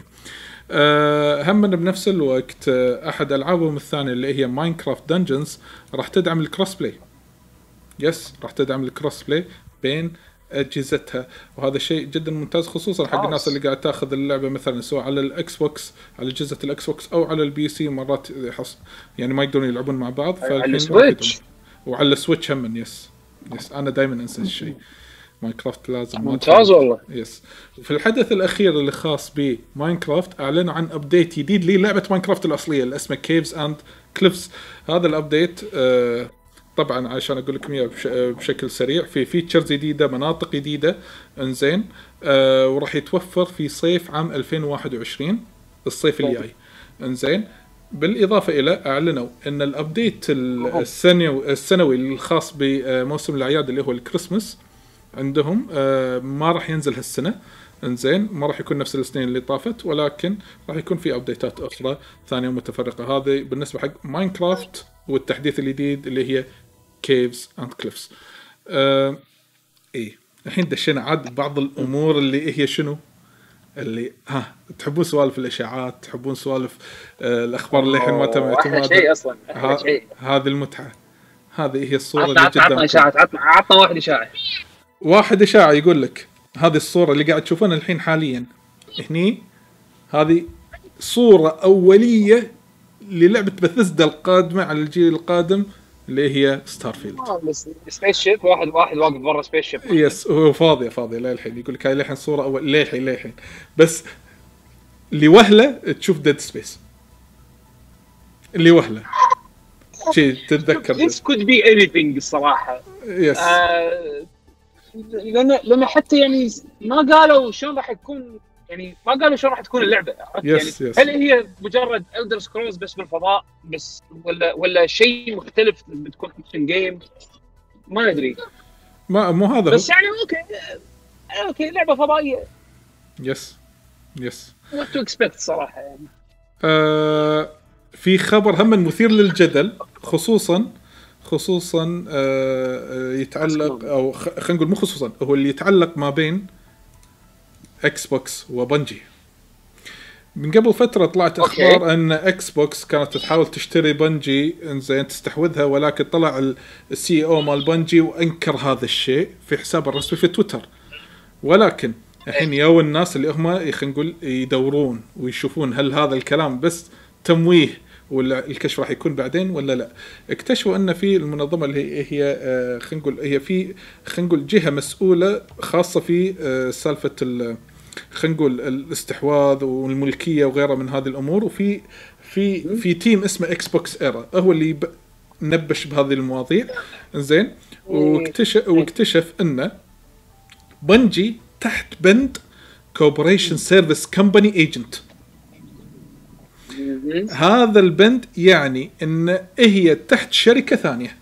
أه هم بنفس الوقت احد العابهم الثانيه اللي هي ماينكرافت دنجنز راح تدعم الكروس بلاي. يس راح تدعم الكروس بلاي بين اجهزتها، وهذا شيء جدا ممتاز خصوصا حق الناس اللي قاعد تاخذ اللعبه مثلا سواء على الاكس بوكس على اجهزه الاكس بوكس او على البي سي. مرات يحص يعني ما يقدرون يلعبون مع بعض على السويتش وعلى السويتش هم. يس يس انا دائما انسى الشيء. ماينكرافت لازم ممتاز والله. يس. في الحدث الاخير اللي خاص بماينكرافت اعلنوا عن ابديت جديد للعبه ماينكرافت الاصليه اللي اسمها كيفز اند كليفز. هذا الابديت آه طبعا عشان اقول لكم اياه بشكل سريع في فيتشرز جديده مناطق جديده. انزين آه وراح يتوفر في صيف عام ألفين وواحد وعشرين الصيف الجاي. انزين بالاضافه الى اعلنوا ان الابديت السنوي السنوي الخاص بموسم الاعياد اللي هو الكريسماس عندهم آه ما راح ينزل هالسنه. انزين ما راح يكون نفس السنين اللي طافت، ولكن راح يكون في ابديتات اخرى ثانيه متفرقه. هذه بالنسبه حق ماينكرافت والتحديث الجديد اللي هي كيفز اند كليفز. آه ايه الحين دشينا عاد بعض الامور اللي هي شنو اللي ها تحبون سوالف الاشاعات، تحبون سوالف آه الاخبار اللي الحين ما تم احلى شيء اصلا احلى شيء هذه المتعه. هذه هي الصوره اللي جدا عطنا اشاعات. عطنا عطنا واحد اشاعه واحد اشاعه يقول لك هذه الصوره اللي قاعد تشوفونها الحين حاليا هني هذه صوره اوليه للعبه بثزدا القادمه على الجيل القادم اللي هي ستارفيلد. اه سبيس شيب واحد واحد واقف برا سبيس شيب. يس هو فاضيه فاضيه للحين. يقول لك هاي للحين صوره اول للحين للحين بس اللي وهله تشوف ديد سبيس اللي وهله شيء تتذكر. This could be anything الصراحه. يس آه لان لان حتى يعني ما قالوا شلون راح يكون، يعني ما قالوا شلون راح تكون اللعبه. يس يعني يس. هل هي مجرد Elder Scrolls بس بالفضاء بس ولا ولا شيء مختلف بتكون اكشن جيم؟ ما ادري. ما مو هذا بس يعني اوكي اوكي لعبه فضائيه. يس يس what to expect صراحه يعني. آه في خبر هم مثير للجدل خصوصا خصوصا آه يتعلق او خلينا نقول مو خصوصا هو اللي يتعلق ما بين اكس بوكس وبنجي. من قبل فترة طلعت اخبار أوكي. ان اكس بوكس كانت تحاول تشتري بنجي انزين تستحوذها، ولكن طلع السي او مال بنجي وانكر هذا الشيء في حسابه الرسمي في تويتر. ولكن الحين ياو الناس اللي هم خلينا نقول يدورون ويشوفون هل هذا الكلام بس تمويه ولا الكشف راح يكون بعدين ولا لا. اكتشفوا ان في المنظمه اللي هي هي خلينا نقول هي في خلينا نقول جهه مسؤوله خاصه في سالفه خلينا نقول الاستحواذ والملكيه وغيرها من هذه الامور. وفي في في تيم اسمه اكس بوكس ايرا هو اللي نبش بهذه المواضيع. زين واكتشف واكتشف ان بنجي تحت بند كوبريشن سيرفيس كمباني ايجنت. هذا البند يعني ان هي تحت شركه ثانيه.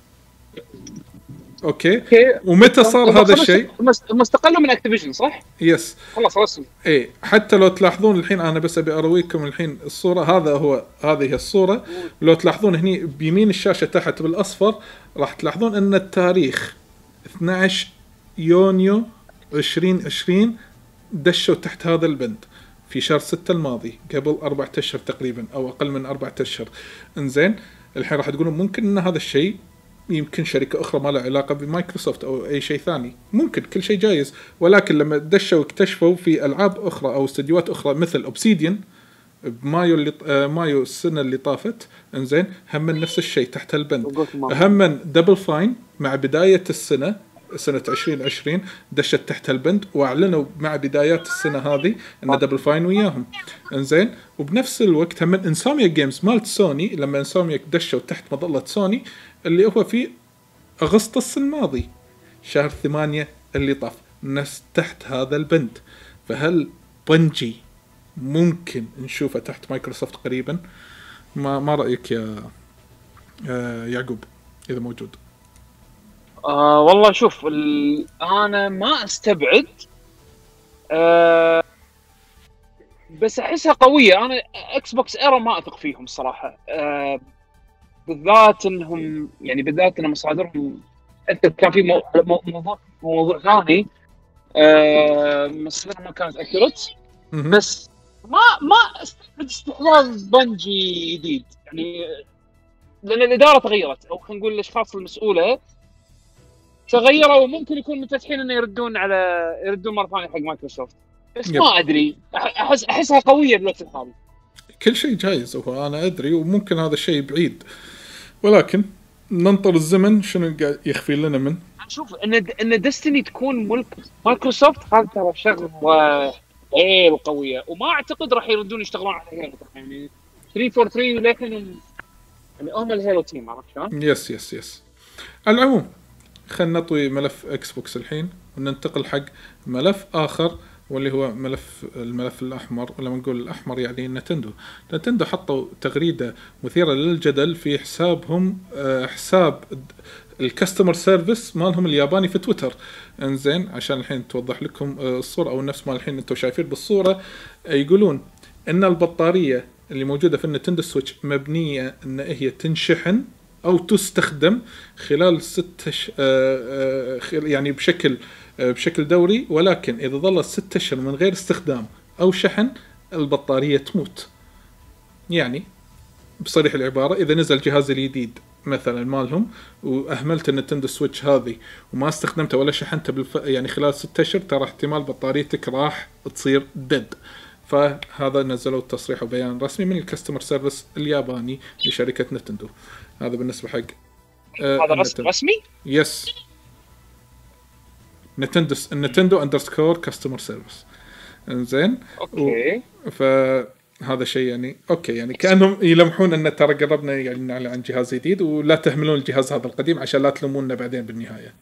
اوكي, أوكي. ومتى صار هذا الشيء؟ مستقله من اكتيفيجن صح؟ يس خلاص رسمي. اي حتى لو تلاحظون الحين انا بس ابي ارويكم الحين الصوره. هذا هو هذه هي الصوره. لو تلاحظون هني بيمين الشاشه تحت بالاصفر راح تلاحظون ان التاريخ اثنا عشر يونيو عشرين عشرين دشوا تحت هذا البند في شهر ستة الماضي قبل أربعة أشهر تقريبا أو أقل من أربعة أشهر. إنزين الحين راح تقولون ممكن إن هذا الشيء يمكن شركة أخرى ما لها علاقة بمايكروسوفت أو أي شيء ثاني، ممكن كل شيء جايز. ولكن لما دشوا واكتشفوا في ألعاب أخرى أو استديوهات أخرى مثل أوبسيديان بمايو اللي آه مايو السنة اللي طافت، إنزين هم من نفس الشيء تحت البند. هم من دبل فاين مع بداية السنة سنة عشرين عشرين دشت تحت البند، واعلنوا مع بدايات السنة هذه ان دبل فاين وياهم. انزين وبنفس الوقت هم من انسوميا جيمز مالت سوني لما انسوميا دشوا تحت مظلة سوني اللي هو في اغسطس الماضي شهر ثمانية اللي طاف نفس تحت هذا البند. فهل بنجي ممكن نشوفه تحت مايكروسوفت قريبا؟ ما ما رأيك يا يعقوب اذا موجود؟ آه والله شوف ال... انا ما استبعد آه بس احسها قويه. انا اكس بوكس ايرا ما اثق فيهم الصراحه، آه بالذات انهم يعني بالذات ان مصادرهم انت كان في مو... موضوع موضوع ثاني آه مصادرهم ما كانت اكيوريت، بس ما ما استبعد استحواذ بنجي جديد يعني، لان الاداره تغيرت او خلينا نقول الاشخاص المسؤوله تغيروا وممكن يكون متفتحين انه يردون على يردون مره ثانيه حق مايكروسوفت. بس يب. ما ادري احس احسها قويه بالوقت الحالي. كل شيء جايز هو انا ادري، وممكن هذا الشيء بعيد، ولكن ننطر الزمن شنو يخفي لنا من. شوف ان ان ديستني تكون ملك مايكروسوفت هذا ترى شغله ايه قويه، وما اعتقد راح يردون يشتغلون على هيلو يعني ثلاثمية وثلاثة وأربعين، ولكن يعني هم الهيلو تيم عرفت شلون؟ يس يس يس. على العموم خلنا نطوي ملف اكس بوكس الحين وننتقل حق ملف اخر واللي هو ملف الملف الاحمر. ولما نقول الاحمر يعني نتندو. نتندو حطوا تغريده مثيره للجدل في حسابهم، حساب الكاستمر سيرفيس مالهم الياباني في تويتر. انزين عشان الحين توضح لكم الصوره او نفس ما الحين انتم شايفين بالصوره، يقولون ان البطاريه اللي موجوده في النينتندو سويتش مبنيه ان هي تنشحن او تستخدم خلال ست ش... آه آه يعني بشكل آه بشكل دوري، ولكن اذا ظلت ست اشهر من غير استخدام او شحن البطاريه تموت. يعني بصريح العباره اذا نزل جهاز الجديد مثلا مالهم واهملت النينتندو سويتش هذه وما استخدمته ولا شحنته بالف... يعني خلال ست اشهر، ترى احتمال بطاريتك راح تصير ديد. فهذا نزلوا تصريح وبيان رسمي من الكاستمر سيرفيس الياباني لشركه نينتندو. هذا بالنسبه حق آه هذا رسمي رسمي يس نينتندو نينتندو اندرسكور كاستمر سيرفيس. انزين اوكي و... فهذا شيء يعني اوكي يعني كانهم يلمحون ان ترى قربنا يعني عن جهاز جديد، ولا تهملون الجهاز هذا القديم عشان لا تلوموننا بعدين بالنهايه.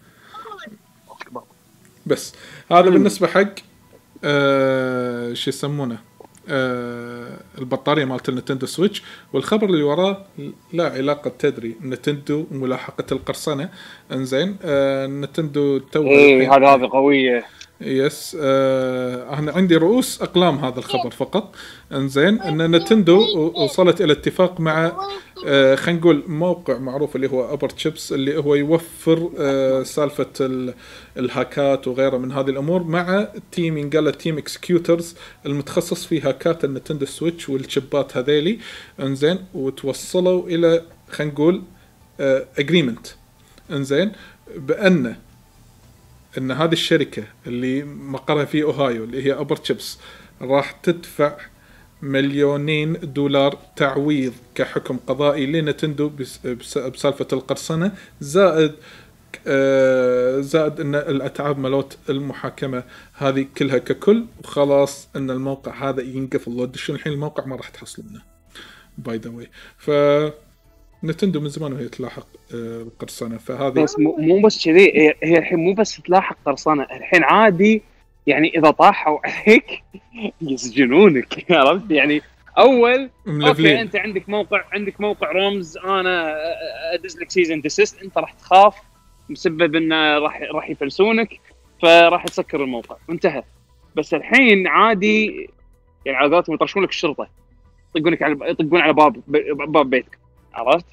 بس هذا م. بالنسبه حق آه شو يسمونه آه البطارية مالت النينتندو سويتش. والخبر اللي وراه لا علاقة تدري نينتندو وملاحقة القرصنة. انزين آه نينتندو تو ايه هذا هذا قوية يس. آه انا عندي رؤوس اقلام هذا الخبر فقط. انزين ان نينتندو وصلت الى اتفاق مع آه خلينا نقول موقع معروف اللي هو ابر تشيبس، اللي هو يوفر آه سالفه الهاكات وغيره من هذه الامور، مع تيم ينقال تيم اكسكيوترز المتخصص في هاكات النينتندو سويتش والشيبات هذيلي. انزين وتوصلوا الى خلينا نقول اجريمنت آه انزين بان ان هذه الشركه اللي مقرها في اوهايو اللي هي ابر تشيبس راح تدفع مليونين دولار تعويض كحكم قضائي لنتندو بسالفه القرصنه، زائد آه زائد ان الاتعاب مالوت المحاكمه هذه كلها ككل، وخلاص ان الموقع هذا ينقفل. لو تدشون الحين الموقع ما راح تحصلونه باي ذا واي. ف نتندو من زمان وهي تلاحق القرصنه. فهذه بس مو بس كذي، هي الحين مو بس تلاحق قرصنه، الحين عادي يعني اذا طاحوا عليك يسجنونك عرفت يعني. اول اوكي انت عندك موقع عندك موقع رومز، انا ادز لك سيزن ديسيست، انت راح تخاف مسبب انه راح راح يفلسونك فراح تسكر الموقع وانتهى. بس الحين عادي يعني على قولتهم يطرشون لك الشرطه، يطقونك على يطقون على باب باب بيتك عرفت.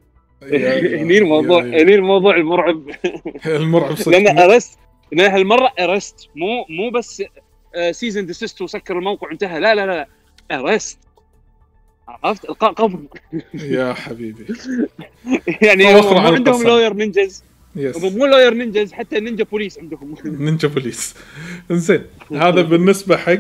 هني الموضوع هني الموضوع المرعب المرعب صدق. لان ارست لان هالمره ارست مو مو بس سيزن ديسيست وسكر الموقع وانتهى، لا لا لا ارست عرفت القاء قبض يا حبيبي. يعني هم عندهم لوير نينجز، هم مو لوير نينجز حتى نينجا بوليس عندهم نينجا بوليس. انزين هذا بالنسبه حق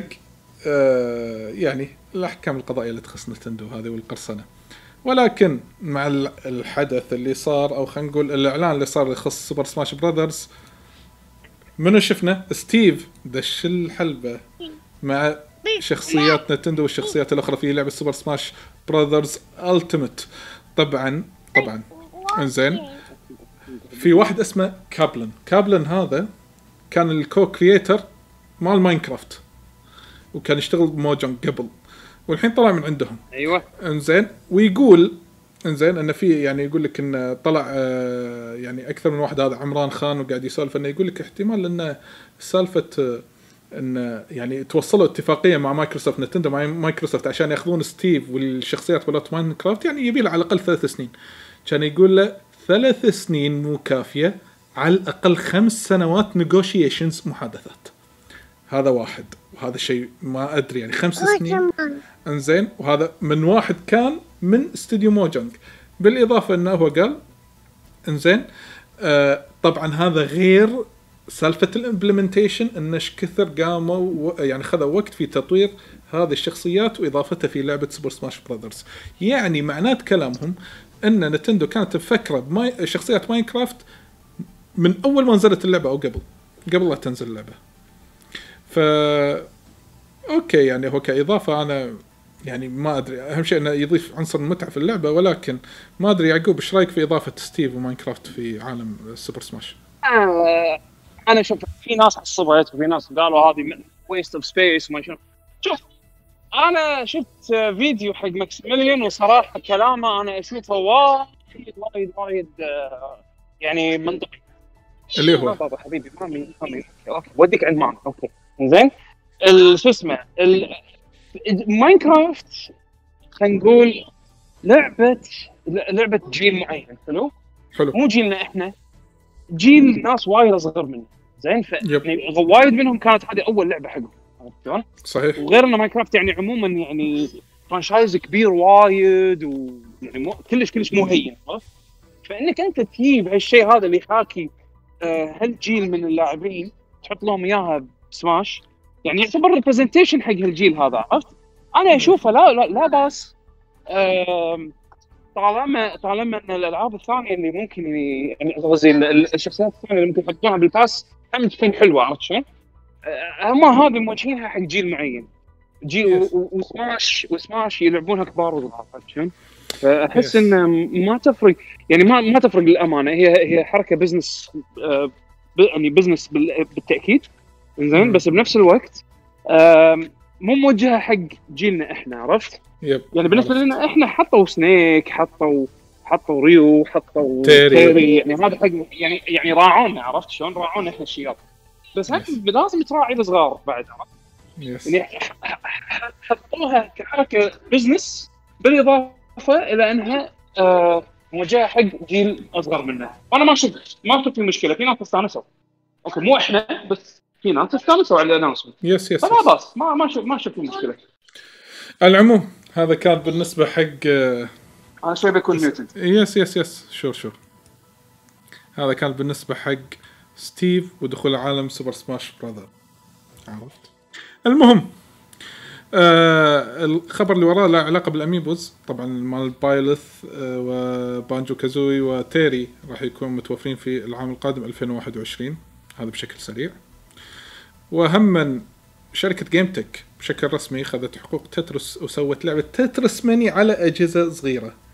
آه يعني الاحكام القضائيه اللي تخص نتندو هذه والقرصنه. ولكن مع الحدث اللي صار او خلينا نقول الاعلان اللي صار يخص سوبر سماش براذرز، منو شفنا؟ ستيف دش الحلبه مع شخصيات نتندو والشخصيات الاخرى في لعبه سوبر سماش براذرز التيمت. طبعا طبعا انزين في واحد اسمه كابلن. كابلن هذا كان الكو كرييتر مال ماينكرافت وكان يشتغل بموجونج قبل، والحين طلع من عندهم. ايوه انزين ويقول انزين انه في يعني يقول لك انه طلع آه يعني اكثر من واحد، هذا عمران خان وقاعد يسولف انه يقول لك احتمال انه سالفه آه ان يعني توصلوا اتفاقيه مع مايكروسوفت نتندو مع مايكروسوفت عشان ياخذون ستيف والشخصيات مالت ماينكرافت، يعني يبي له على الاقل ثلاث سنين. كان يقول له ثلاث سنين مو كافيه، على الاقل خمس سنوات نيغوشيشنز محادثات. هذا واحد، وهذا شيء ما ادري يعني خمس سنين انزين. وهذا من واحد كان من استوديو موجونج، بالاضافه انه هو قال انزين آه طبعا هذا غير سالفه الامبلمنتيشن انش كثر قاموا يعني خذوا وقت في تطوير هذه الشخصيات واضافتها في لعبه سوبر سماش براذرز. يعني معنات كلامهم ان نتندو كانت مفكره بماي شخصيات ماينكرافت من اول ما نزلت اللعبه او قبل قبل لا تنزل اللعبه. ف اوكي يعني هو كاضافه انا يعني ما ادري، اهم شيء انه يضيف عنصر المتعه في اللعبه، ولكن ما ادري يعقوب ايش رايك في اضافه ستيف وماينكرافت في عالم سوبر سماش؟ آه انا شوف في ناس عصبت وفي ناس قالوا هذه ويست اوف سبيس وما شنو. شوف انا شفت فيديو حق ماكسيميليان وصراحه كلامه انا اشوفه وايد وايد وايد يعني منطقي. اللي هو بابا حبيبي مامي مامي اوكي وديك عند ماما اوكي زين. شو اسمه ماينكرافت خلينا نقول لعبه لعبه جيل معين حلو حلو مو جيلنا احنا، جيل ناس وايد اصغر منه زين. يعني وايد منهم كانت هذه اول لعبه حقهم عرفت صحيح. وغير ان ماينكرافت يعني عموما يعني فرانشايز كبير وايد ويعني مو كلش كلش مو هين عرفت. فانك انت تجيب هالشيء هذا اللي حاكي هالجيل من اللاعبين تحط لهم اياها بسماش يعني يعتبر ريبرزنتيشن حق هالجيل هذا عرفت. انا اشوفه لا لا, لا باس طالما طالما ان الالعاب الثانيه اللي ممكن يعني قصدي الشخصيات الثانيه اللي ممكن يحطونها بالباس هم تكون حلوه عرفت شلون. هم هذه موجهينها حق جيل معين جيل yes. وسماش وسماش يلعبونها كبار وصغار عرفت شلون. فاحس yes. ان ما تفرق يعني ما ما تفرق للامانه. هي هي حركه بزنس آه يعني بزنس بالتاكيد زين mm. بس بنفس الوقت آه مو موجهه حق جيلنا احنا عرفت. يب. يعني بالنسبه لنا احنا حطوا سنيك حطوا حطوا ريو حطوا تيري, تيري. يعني هذا حق يعني يعني راعونا عرفت شلون راعونا احنا الشياب. بس yes. لازم تراعي الصغار بعد عرفت. yes. يعني حطوها كحركه بزنس بالاضافه الى انها آه موجهه حق جيل اصغر منه. وانا ما شفت ما شفت المشكله. في ناس استانسوا اوكي مو احنا بس في ناس استانسوا على الاناونسمنت يس يس فلا بس ما ما شفت ما شفت المشكله. العموم هذا كان بالنسبه حق انا شوي بيكون ميوتد. يس يس يس شور شور هذا كان بالنسبه حق ستيف ودخول عالم سوبر سماش براذر عرفت. المهم آه الخبر اللي وراه له علاقه بالاميبوز طبعا مال بايلث آه وبانجو كازوي وتيري راح يكون متوفرين في العام القادم ألفين وواحد وعشرين. هذا بشكل سريع. وهم من شركه جيم تك بشكل رسمي خذت حقوق تترس وسوت لعبه تترس ماني على اجهزه صغيره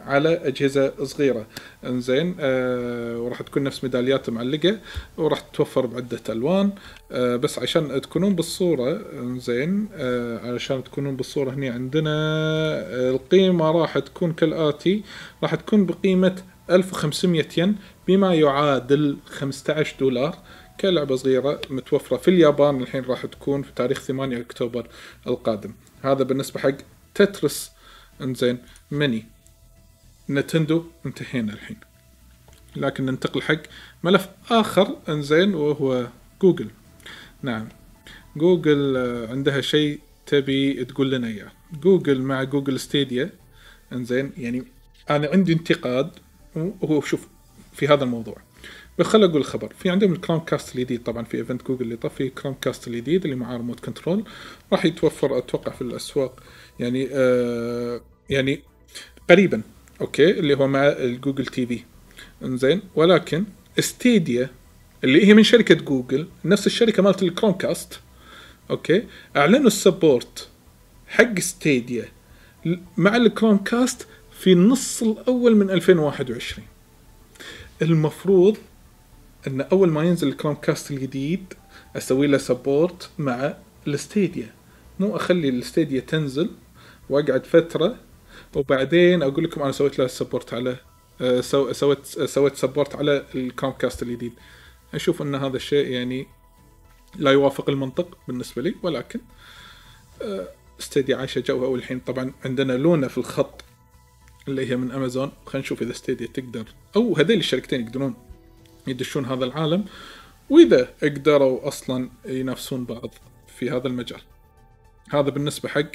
على أجهزة صغيرة. انزين آه وراح تكون نفس ميداليات معلقة، وراح تتوفر بعدة ألوان. آه بس عشان تكونون بالصورة، انزين آه علشان تكونون بالصورة هنا عندنا آه القيمة راح تكون كالآتي. راح تكون بقيمة ألف وخمسمية ين، بما يعادل خمسة عشر دولار، كلعبة صغيرة متوفرة في اليابان. الحين راح تكون في تاريخ ثمانية أكتوبر القادم. هذا بالنسبة حق تترس. انزين ميني نتندو انتهينا الحين، لكن ننتقل حق ملف آخر. انزين وهو جوجل. نعم جوجل عندها شيء تبي تقول لنا إياه. جوجل مع جوجل ستيديا. انزين يعني أنا عندي انتقاد، وهو شوف في هذا الموضوع. بخل أقول الخبر. في عندهم الكروم كاست الجديد، طبعا في ايفنت جوجل اللي طف في كروم كاست الجديد اللي معاه ريموت كنترول، راح يتوفر أتوقع في الأسواق يعني آه يعني قريبا. أوكي اللي هو مع الجوجل تي في. إنزين ولكن ستيديا اللي هي من شركة جوجل، نفس الشركة مالت الكروم كاست، أوكي أعلنوا السبورت حق ستيديا مع الكروم كاست في النص الأول من ألفين وواحد وعشرين. المفروض ان اول ما ينزل الكروم كاست الجديد اسوي له سبورت مع الستيديا، مو اخلي الستيديا تنزل واقعد فتره وبعدين اقول لكم انا سويت له سبورت على سو سويت سويت سبورت على الكروم كاست الجديد. اشوف ان هذا الشيء يعني لا يوافق المنطق بالنسبه لي، ولكن ستيديا عايشه جوها. والحين طبعا عندنا لونا في الخط اللي هي من امازون. خلينا نشوف اذا ستيديا تقدر او هذيل الشركتين يقدرون يدشون هذا العالم، وإذا قدروا أصلا ينافسون بعض في هذا المجال. هذا بالنسبة حق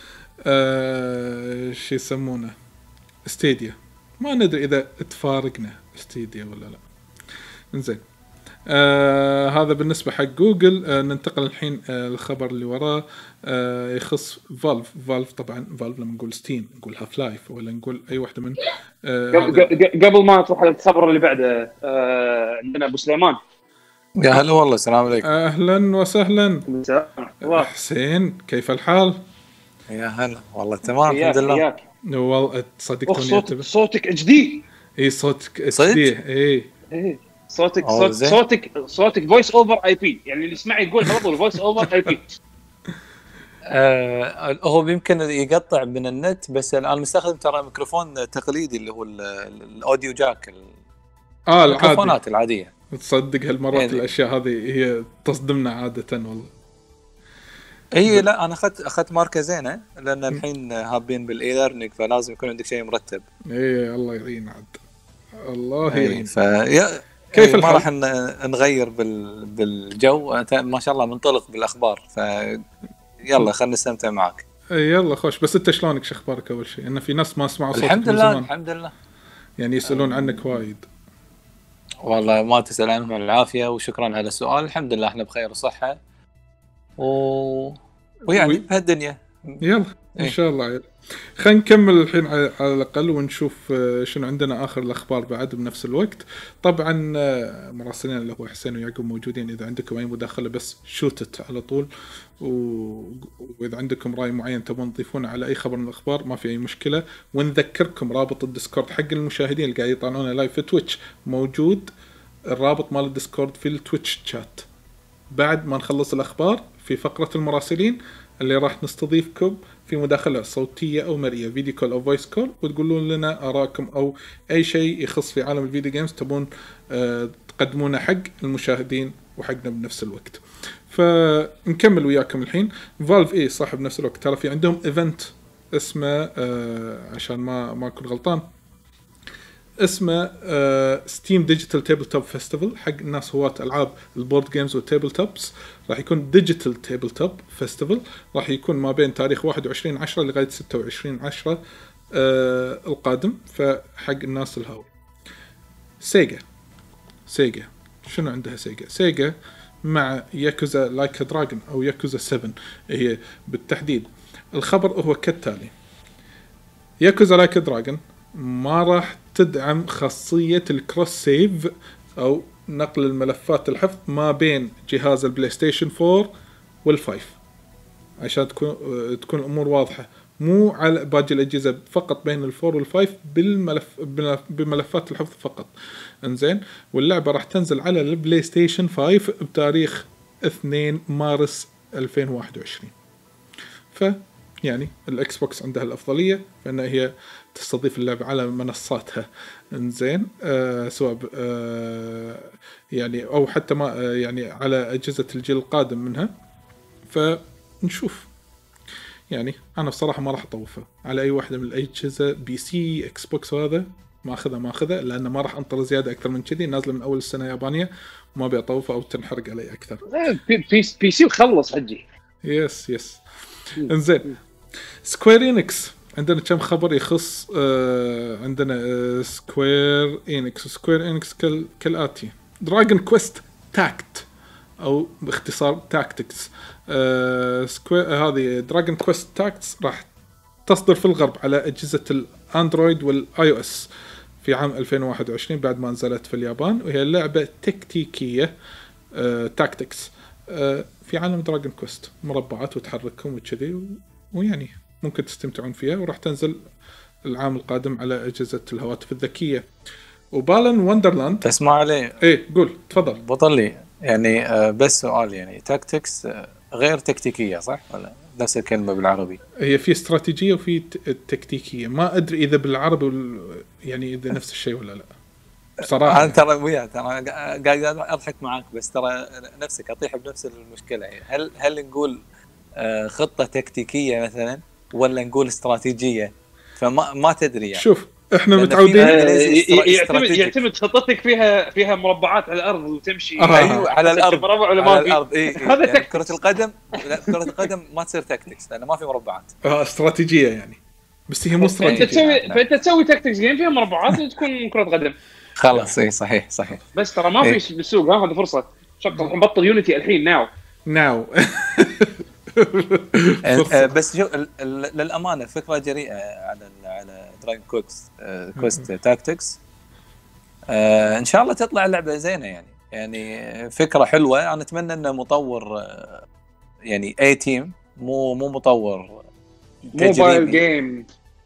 آه شي يسمونه ستيديا. ما ندري إذا تفارقنا ستيديا ولا لا. إنزين آه هذا بالنسبة حق جوجل. آه ننتقل الحين آه الخبر اللي وراه آه يخص فالف. فالف طبعا فالف لما نقول ستيم نقول هاف لايف ولا نقول أي واحدة من آه قبل ما تروح الخبر اللي بعده آه عندنا أبو سليمان. يا هلا والله، السلام عليكم. أهلا وسهلا حسين، كيف الحال؟ يا هلا والله تمام الحمد لله. والله تصدق صوتك صوتك اتش دي. اي صوتك اتش دي. اي اي صوتك صوت صوتك صوتك فويس اوفر اي بي، يعني اللي يسمع يقول على طول فويس اوفر اي بي. آه هو يمكن يقطع من النت، بس الان مستخدم ترى ميكروفون تقليدي اللي هو الاوديو جاك، اه الميكروفونات العاديه. تصدق هالمرات يعني الاشياء هذه هي تصدمنا عاده والله. اي لا انا اخذت اخذت ماركه زينه، لان الحين هابين بالايلرنينج فلازم يكون عندك شيء مرتب. اي الله يعين عاد، الله يعين. فيا كيف ما راح نغير بال... بالجو. ما شاء الله منطلق بالاخبار، ف يلا خلينا نستمتع معك. يلا خوش. بس انت شلونك؟ شو اخبارك اول شيء؟ ان في ناس ما سمعوا صوتك الحمد لله. الحمد لله يعني يسالون عنك وايد. والله ما تسال عنهم العافيه، وشكرا على السؤال. الحمد لله احنا بخير وصحه و... ويعني بهالدنيا يلا ان شاء الله. يلا خلينا نكمل الحين على الاقل ونشوف شنو عندنا اخر الاخبار بعد بنفس الوقت. طبعا مراسلين اللي هو حسين ويعقوب موجودين، اذا عندكم اي مداخله بس شوتت على طول، و... واذا عندكم راي معين تبون تضيفونه على اي خبر من الاخبار ما في اي مشكله. ونذكركم رابط الديسكورد حق المشاهدين اللي قاعد يطالعونا لايف في تويتش موجود، الرابط مال الديسكورد في التويتش شات. بعد ما نخلص الاخبار في فقره المراسلين اللي راح نستضيفكم في مداخلة صوتية أو مرئية، فيديو كول أو فويس كول، وتقولون لنا آراءكم أو أي شيء يخص في عالم الفيديو جيمز تبون أه تقدمونه حق المشاهدين وحقنا بنفس الوقت. فنكمل وياكم الحين. فالف إيه صاحب بنفس الوقت ترى في عندهم إيفنت اسمه أه عشان ما ما أكون غلطان اسمه ستيم ديجيتال تيبل توب فيستيفال حق الناس هواة العاب البورد جيمز والتيبل توبس. راح يكون ديجيتال تيبل توب فيستيفال، راح يكون ما بين تاريخ واحد وعشرين عشرة لغايه ستة وعشرين عشرة آه القادم. فحق الناس الهاوي. سيجا سيجا شنو عندها سيجا؟ سيجا مع ياكوزا لايك دراجون او ياكوزا سبعة هي بالتحديد. الخبر هو كالتالي: ياكوزا لايك دراجون ما راح تدعم خاصية الكروس سيف أو نقل الملفات الحفظ ما بين جهاز البلاي ستيشن فور والفايف. عشان تكون تكون الأمور واضحة، مو على باقي الأجهزة فقط، بين الفور والفايف بالملف بملفات الحفظ فقط. انزين واللعبة راح تنزل على البلاي ستيشن فايف بتاريخ اثنين مارس ألفين وواحد وعشرين. ف يعني الاكس بوكس عندها الافضليه فان هي تستضيف اللعبه على منصاتها. انزين آه سواء آه يعني او حتى ما آه يعني على اجهزه الجيل القادم منها. فنشوف يعني انا بصراحه ما راح اطوفها على اي واحده من الاجهزه، بي سي اكس بوكس، وهذا ما اخذها ما اخذها لانه ما راح انطر زياده اكثر من كذي، نازله من اول السنه يابانيه وما بيطوفها او تنحرق علي اكثر. بي, بي سي وخلص حجي. يس يس انزين سكوير إنكس عندنا كم خبر يخص آه عندنا آه سكوير إنكس. سكوير إنكس كال كالآتي: دراجون كويست تاكت أو باختصار تاكتكس. آه سكوير هذه دراجون كويست تاكتس راح تصدر في الغرب على أجهزة الأندرويد والآي أو إس في عام ألفين وواحد وعشرين بعد ما نزلت في اليابان، وهي لعبة تكتيكية آه تاكتكس آه في عالم دراجون كويست، مربعات وتحركهم وكذي، ويعني ممكن تستمتعون فيها، وراح تنزل العام القادم على أجهزة الهواتف الذكية. وبالن وندرلاند بس ما عليه. ايه قول تفضل. بطل لي يعني آه بس سؤال، يعني تاكتكس آه غير تكتيكية صح ولا نفس الكلمة بالعربي؟ هي في استراتيجية وفي تكتيكية، ما أدري إذا بالعربي وال... يعني إذا نفس الشيء ولا لا بصراحة. أنا ترى ويا ترى قاعد أضحك معاك، بس ترى نفسك أطيح بنفس المشكلة. يعني هل هل نقول آه خطة تكتيكية مثلا ولا نقول استراتيجية؟ فما ما تدري يعني. شوف احنا متعودين يعتمد يعتمد خطتك فيها فيها مربعات على الارض وتمشي آه. أيوة على الارض مربع ولا ما على في الارض. إيه إيه. يعني كرة القدم لا كرة القدم ما تصير تاكتكس لأنه ما في مربعات. اه استراتيجية يعني، بس هي مو استراتيجية. فانت تسوي فانت تسوي تاكتكس جيم فيها مربعات وتكون كرة قدم خلاص. اي صحيح صحيح. بس ترى ما في بالسوق. ها هذا فرصة شغل نبطل يونيتي الحين ناو ناو بس شو للأمانة فكرة جريئة على على دراجون كويست كويست تاكتكس. إن شاء الله تطلع اللعبة زينة يعني يعني فكرة حلوة. أنا أتمنى إنه مطور يعني أي تيم مو مو مطور موبايل جيم.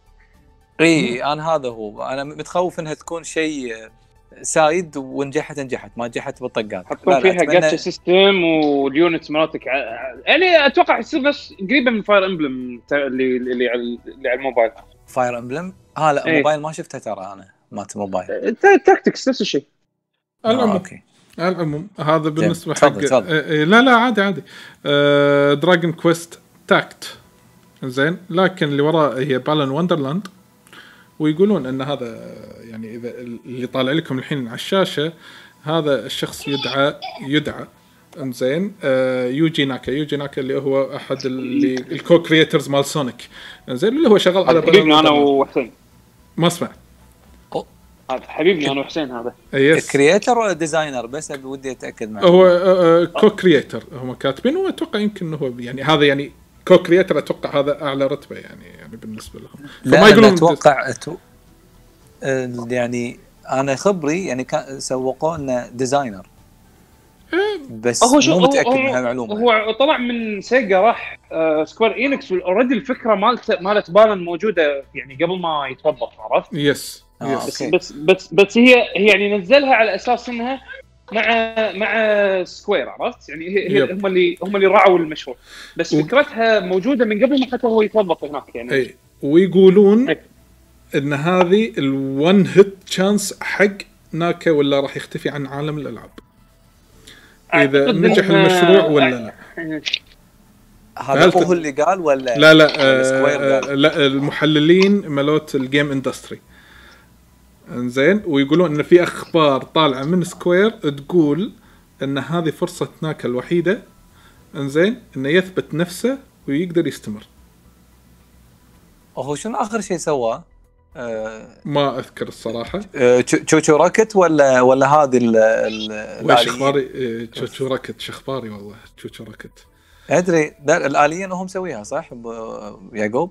إيه أنا هذا هو. أنا متخوف إنها تكون شيء سايد ونجحت نجحت ما نجحت بالطقات. حطوا فيها جاتشا سيستم واليونتس مالتك يعني اتوقع يصير بس قريبه من فاير امبلم اللي اللي على اللي على الموبايل. فاير امبلم ها لا ايه. موبايل ما شفتها ترى انا مات موبايل تاكتكس نفس الشيء. العموم اوكي العموم هذا بالنسبه حق تفضل تفضل. اه لا لا عادي عادي. اه دراجون كويست تاكت زين، لكن اللي وراء هي بالن وندرلاند، ويقولون ان هذا يعني اذا اللي طالع لكم الحين على الشاشه هذا الشخص يدعى يدعى انزين آه يوجي ناكا. يوجي ناكا اللي هو احد اللي الكو كرييترز مال سونيك انزين، اللي هو شغال على حبيبنا انا وحسين. ما اسمع هذا حبيبنا انا وحسين. هذا كرييتر ولا ديزاينر؟ بس ودي اتاكد معه. هو آه كو كرييتر هم كاتبين، واتوقع يمكن هو يعني هذا يعني كو كرييتر اتوقع هذا اعلى رتبه يعني يعني بالنسبه لهم. فما يقولون اتوقع أتو... يعني انا خبري يعني كان سوقوا لنا ديزاينر بس مو متاكد من هالمعلومه. هو طلع من سيجا راح آه سكوير إينكس، واوريدي الفكره مالت مالت بالن موجوده يعني قبل ما يتوظف. عرفت؟ يس آه يس بس, بس بس بس هي هي يعني نزلها على اساس انها مع مع سكوير. عرفت يعني هي هم اللي هم اللي راعوا المشروع، بس و... فكرتها موجوده من قبل ما حتى هو يتوظف هناك يعني. اي ويقولون أي. ان هذه الون هيت تشانس حق ناكا ولا راح يختفي عن عالم الالعاب اذا نجح المشروع ولا لا. هذا هو اللي قال ولا لا لا آه آه لا المحللين مالوت الجيم اندستري انزين، ويقولون ان في اخبار طالعه من سكوير تقول ان هذه فرصه ناكا الوحيده انزين انه يثبت نفسه ويقدر يستمر. هو شنو اخر شيء سواه؟ أه ما اذكر الصراحه. أه تشوتشو راكت ولا ولا هذه ال وش اخباري تشوتشو راكت؟ شخباري والله تشوتشو راكت ادري الاليين هم مسويها صح يعقوب؟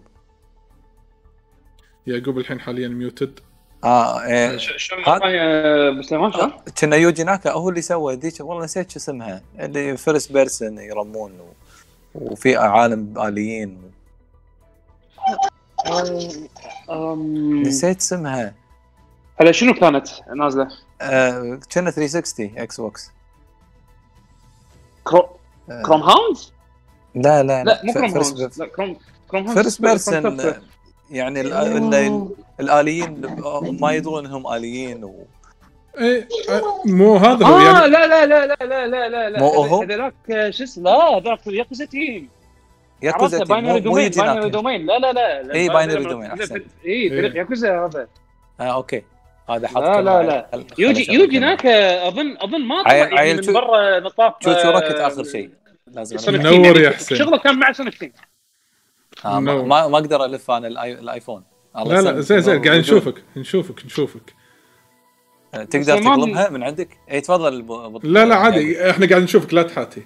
يعقوب الحين حاليا ميوتد. اه ايه شو معايا مسلمان شو؟ كنا يوجي ناكا هو اللي سوى ذيك والله نسيت شو اسمها، اللي فيرست بيرسون يرمون و... وفي عالم آليين. أم... نسيت اسمها. على شنو كانت نازله؟ آه كنا ثلاثمية وستين اكس بوكس. كرو... آه كروم هاوندز؟ لا لا لا مو ف- كروم فيرست هاوندز، بيرس- لا كروم كروم هاوندز فيرست بيرسون. يعني ال- ال- الآليين ما يدرون انهم آليين و... ايه آه، مو هذا هو اه يعني. لا لا لا لا لا لا لا لا مو هذا- هو؟ هذاك شو اسمه، لا هذاك ياكوزا تيم. ياكوزا عرفت تيم، مو باينري مو دومين، يجي باينري ناكن. دومين، لا لا لا إيه، باينري باينري لما دومين تلعب- أحسن. اي فريق إيه. ياكوزا هذا. اه اوكي، هذا حط لا لا لا خل- خل- يوجي خل يوجي أشغل هناك اظن اظن ما طلع عيل- يعني عيل من شو- برا نطاق تشوتشو آه، روكت اخر شيء لازم سونيك ألعب. تيم، منور يعني يا حسين. شغله كان مع سونيك تيم. آه ما, منور. ما ما اقدر الف انا الآي- الايفون. الله لا لا يسلمك. زين زين إنه قاعد موجود. نشوفك نشوفك نشوفك. آه، تقدر سليمان- تقلبها من عندك؟ اي تفضل ب- ب- لا لا يعني- عادي احنا قاعد نشوفك لا تحاتي.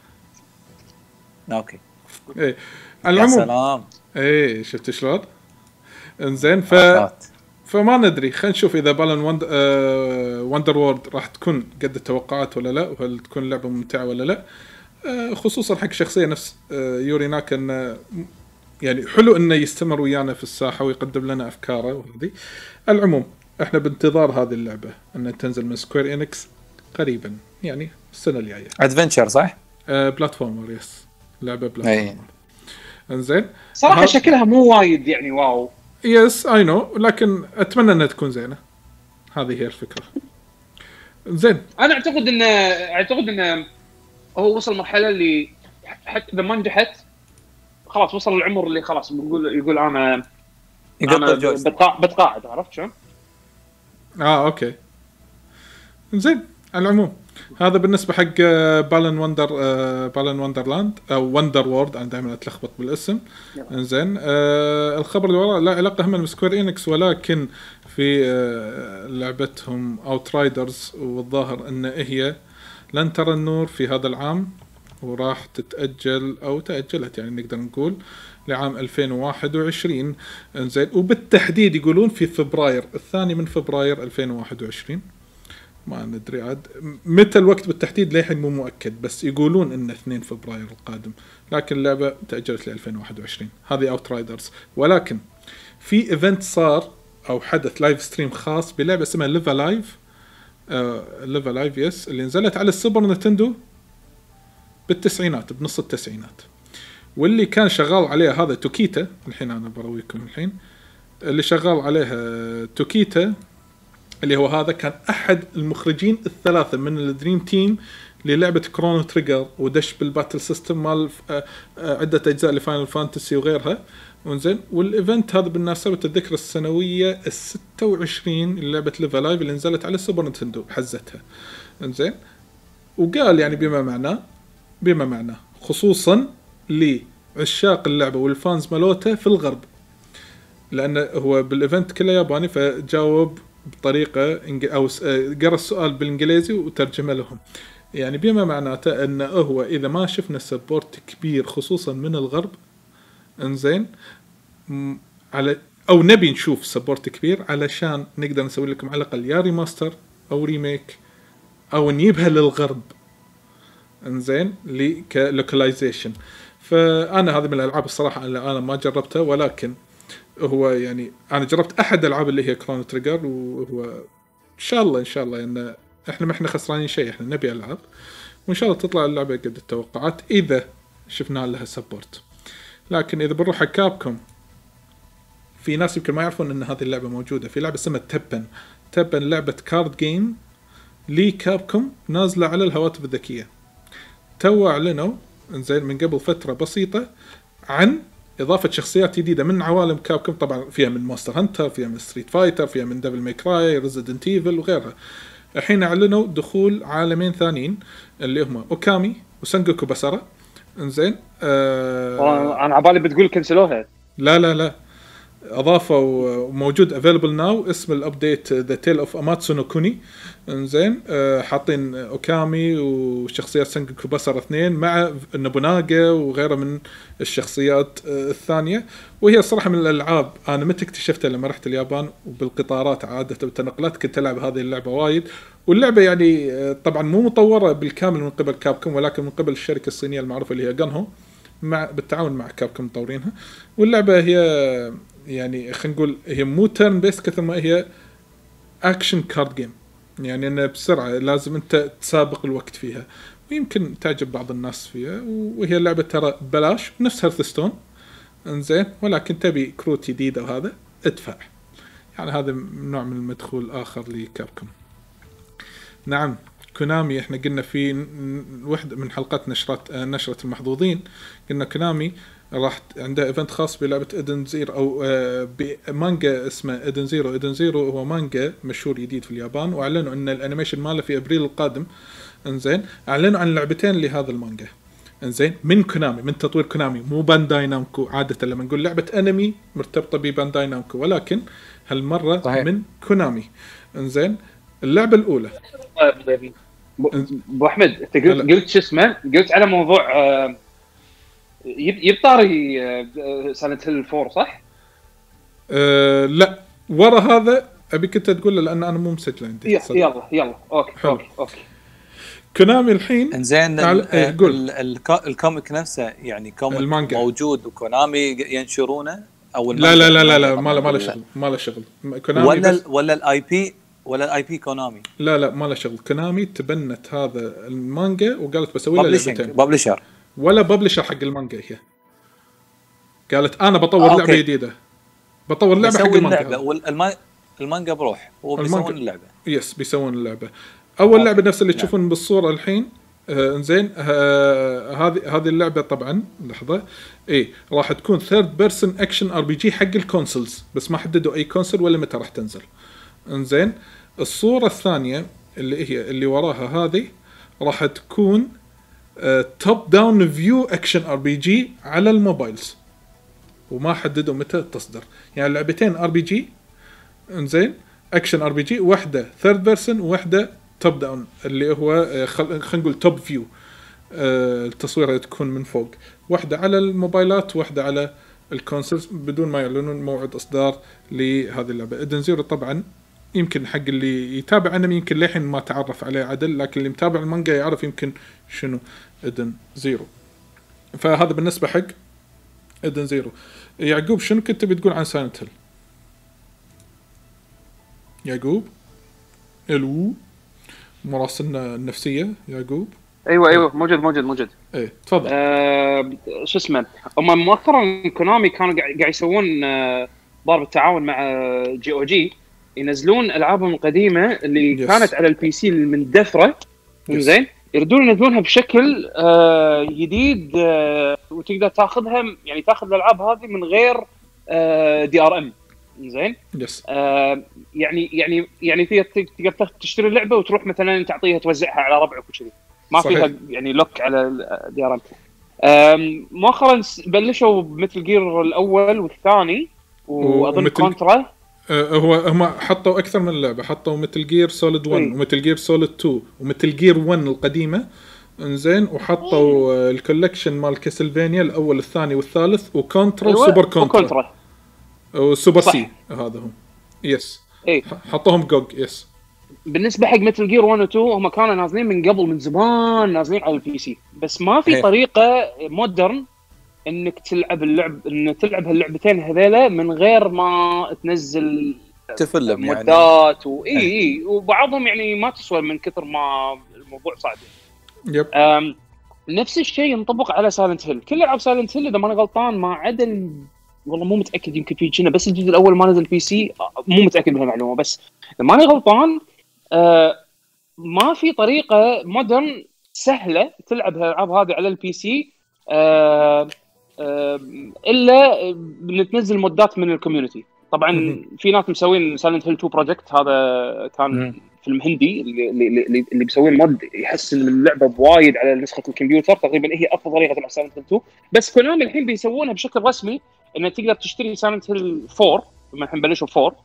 اوكي ايه يا العموم سلام. ايه شفت شلون؟ انزين ف عرفت. فما ندري، خلينا نشوف اذا بالون وند... آه... وندر وورد راح تكون قد التوقعات ولا لا، وهل تكون لعبه ممتعه ولا لا. آه خصوصا حق شخصيه نفس آه يوري ناكا، انه يعني حلو انه يستمر ويانا في الساحه ويقدم لنا افكاره وهذه. العموم احنا بانتظار هذه اللعبه انها تنزل من سكوير انكس قريبا، يعني السنه الجايه. ادفنتشر صح؟ آه بلاتفورمر، يس لعبه أي. بلاتفورمر. انزين صراحه ها- شكلها مو وايد يعني واو. يس اي نو، لكن اتمنى انها تكون زينه. هذه هي الفكره. زين انا اعتقد انه اعتقد انه هو وصل مرحله اللي حتى اذا ما نجحت خلاص وصل العمر اللي خلاص بيقول يقول انا انا يقطع جويستيك. بتقا- بتقاعد، عرفت شلون؟ اه اوكي زين. على العموم هذا بالنسبه حق بالن وندر بالن وندرلاند او وندر وورد، انا دائما اتلخبط بالاسم. انزين آه الخبر اللي وراه لا علاقه هم بسكوير انكس، ولكن في آه لعبتهم اوترايدرز، والظاهر ان هي لن ترى النور في هذا العام، وراح تتاجل او تاجلت يعني نقدر نقول لعام ألفين وواحد وعشرين. انزين وبالتحديد يقولون في فبراير الثاني من فبراير ألفين وواحد وعشرين. ما ندري عاد متى الوقت بالتحديد للحين مو مؤكد، بس يقولون انه اثنين فبراير القادم، لكن اللعبه تاجلت ل ألفين وواحد وعشرين. هذه اوترايدرز. ولكن في ايفنت صار او حدث لايف ستريم خاص بلعبه اسمها ليفا لايف. آه ليفا لايف يس، اللي نزلت على السوبر نينتندو بالتسعينات، بنص التسعينات، واللي كان شغال عليها هذا توكيتا. الحين انا برويكم الحين اللي شغال عليها توكيتا، اللي هو هذا كان احد المخرجين الثلاثه من الدريم تيم للعبه كرونو تريجر، ودش بالباتل سيستم مال عده اجزاء لفاينل فانتسي وغيرها. وانزين والايفنت هذا بالمناسبه الذكرى السنويه الستة وعشرين للعبه ليفا لايف اللي نزلت على السوبر نينتندو حزتها. انزين وقال يعني بما معناه بما معناه خصوصا لعشاق اللعبه والفانز مالوته في الغرب، لانه هو بالايفنت كله ياباني، فجاوب بطريقه او قرا السؤال بالانجليزي وترجمه لهم. يعني بما معناته انه هو اذا ما شفنا سبورت كبير خصوصا من الغرب، انزين على او نبي نشوف سبورت كبير علشان نقدر نسوي لكم على الاقل يا ريماستر او ريميك او نجيبها للغرب، انزين لكلوكاليزيشن. فانا هذه من الالعاب الصراحه اللي انا ما جربتها، ولكن هو يعني انا جربت احد الالعاب اللي هي كرونو تريجر، وهو ان شاء الله ان شاء الله ان احنا ما احنا خسرانين شيء، احنا نبي العاب، وان شاء الله تطلع اللعبه قد التوقعات اذا شفنا لها سبورت. لكن اذا بنروح حق كابكوم، في ناس يمكن ما يعرفون ان هذه اللعبه موجوده. في لعبه اسمها تبن. تبن لعبه كارد جيم لكابكوم نازله على الهواتف الذكيه. تو اعلنوا انزين من قبل فتره بسيطه عن إضافة شخصيات جديدة من عوالم كابكوم، طبعا فيها من مونستر هانتر، فيها من ستريت فايتر، فيها من ديفل ماي كراي، ريزيدنت ايفل وغيرها. الحين اعلنوا دخول عالمين ثانيين اللي هما اوكامي وسانجوكو باسارا. انزين آه انا عبالي بتقول كنسلوها. لا لا لا اضافوا موجود افيلبل ناو اسم الابديت ذا تيل اوف اماتسو نو كوني. انزين أه حاطين اوكامي وشخصيات سانجوكو باسارا اثنين مع نوبوناغا وغيره من الشخصيات أه الثانيه. وهي صراحه من الالعاب انا متى اكتشفتها لما رحت اليابان وبالقطارات عاده والتنقلات كنت العب هذه اللعبه وايد. واللعبه يعني طبعا مو مطوره بالكامل من قبل كابكوم، ولكن من قبل الشركه الصينيه المعروفه اللي هي جانهو مع بالتعاون مع كابكوم مطورينها. واللعبه هي يعني خلينا نقول هي مو تيرن بيس كثر ما هي اكشن كارد جيم، يعني انه بسرعه لازم انت تسابق الوقت فيها، ويمكن تعجب بعض الناس فيها. وهي لعبه ترى ببلاش نفس هيرثستون انزين، ولكن تبي كروت جديده وهذا ادفع، يعني هذا نوع من المدخول اخر لكابكوم. نعم كونامي احنا قلنا في وحده من حلقات نشرات نشره المحظوظين قلنا كونامي راح عندها ايفنت خاص بلعبه ايدن زيرو او بمانجا اسمه ايدن زيرو. ايدن زيرو هو مانجا مشهور جديد في اليابان، واعلنوا ان الانيميشن ماله في ابريل القادم انزين. اعلنوا عن لعبتين لهذا المانجا انزين من كونامي، من تطوير كونامي مو بانداي نامكو. عاده لما نقول لعبه انمي مرتبطه ببانداي نامكو، ولكن هالمره صحيح. من كونامي انزين. اللعبه الاولى ابو احمد انت قلت قلت شو اسمه، قلت على موضوع يبطاري سايلنت هيل فور صح؟ أه لا ورا هذا ابيك انت تقول له لان انا مو مسجل عندي. يلا يلا اوكي حلو. اوكي اوكي كونامي الحين انزين ايه الكوميك نفسه يعني كوميك المانجا موجود وكونامي ينشرونه او لا لا لا لا, لا ما له ما له شغل ما له شغل كونامي ولا ولا الاي بي ولا الاي بي كونامي لا لا ما له شغل. كونامي تبنت هذا المانجا وقالت بسوي له لعبتين ببلشر ولا ببلشر حق المانجا. هي قالت انا بطور آه، لعبه جديده بطور لعبه حق المانجا والمانجا بروح هو بيسوون اللعبه يس بيسوون اللعبه. اول لعبه نفس اللي تشوفون نعم. بالصوره الحين آه انزين هذه آه هذه اللعبه طبعا لحظه ايه راح تكون ثيرد بيرسون اكشن ار بي جي حق الكونسولز، بس ما حددوا اي كونسول ولا متى راح تنزل انزين. الصوره الثانيه اللي هي اللي وراها هذه راح تكون توب داون فيو اكشن ار بي جي على الموبايلز، وما حددوا متى تصدر. يعني لعبتين ار بي جي انزين اكشن ار بي جي، واحده ثيرد بيرسون وواحده توب داون اللي هو خلينا نقول توب فيو التصوير تكون من فوق، واحده على الموبايلات واحده على الكونسولز بدون ما يعلنون موعد اصدار لهذه اللعبه. ايدن زيرو طبعا يمكن حق اللي يتابع انمي يمكن للحين ما تعرف عليه عدل، لكن اللي متابع المانجا يعرف يمكن شنو ايدن زيرو. فهذا بالنسبه حق ايدن زيرو. يعقوب شنو كنت بتقول عن سايلنت هيل؟ يعقوب الو مراسلنا النفسيه يعقوب. ايوه ايوه موجود موجود موجود ايه تفضل. آه شو اسمه هم مؤخرا كونامي كانوا قاعد يسوون آه ضرب التعاون مع جي او جي ينزلون العابهم القديمه اللي يس. كانت على البي سي من دفره زين يردون ينزلونها بشكل آه جديد آه وتقدر تاخذها يعني تاخذ الالعاب هذه من غير آه دي ار ام زين يس. آه يعني يعني يعني تقدر تشتري اللعبه وتروح مثلا تعطيها توزعها على ربعك وكذي، ما صحيح. فيها يعني لوك على دي ار ام. مؤخرا بلشوا بمثل جير الاول والثاني واظن ومثل... كونترا هو هم حطوا اكثر من لعبه، حطوا مثل جير سوليد واحد ومثل جير سوليد اثنين ومثل جير واحد القديمه انزين، وحطوا الكولكشن مال كاسلفانيا الاول الثاني والثالث وكونترا أيوة. وسوبر كونترا وسوبر سي هذا هم يس ايه. حطوهم جوج يس. بالنسبه حق مثل جير واحد و اثنين هم كانوا نازلين من قبل من زمان نازلين على البي سي، بس ما في طريقه مودرن انك تلعب اللعب ان تلعب هاللعبتين هذيلا من غير ما تنزل تفلم يعني مودات واي اي وبعضهم يعني ما تسوى من كثر ما الموضوع صعب. يب. نفس الشيء ينطبق على سايلنت هيل. كل العاب سايلنت هيل اذا ما انا غلطان ما عدا والله مو متاكد يمكن في جنة بس الجزء الاول ما نزل بي سي مو متاكد من المعلومه، بس اذا ما انا غلطان آه ما في طريقه مودرن سهله تلعب الالعاب هذه على البي سي آه آه الا بنتنزل مودات من الكوميونتي. طبعا في ناس مسوين سايلنت هيل اثنين بروجكت هذا كان فيلم هندي اللي اللي اللي مسوين مود يحسن من اللعبه بوايد على نسخه الكمبيوتر، تقريبا هي افضل طريقه تلعب سايلنت هيل اثنين. بس كونامي الحين بيسوونها بشكل رسمي انك تقدر تشتري سايلنت هيل أربعة لما الحين بلشوا أربعة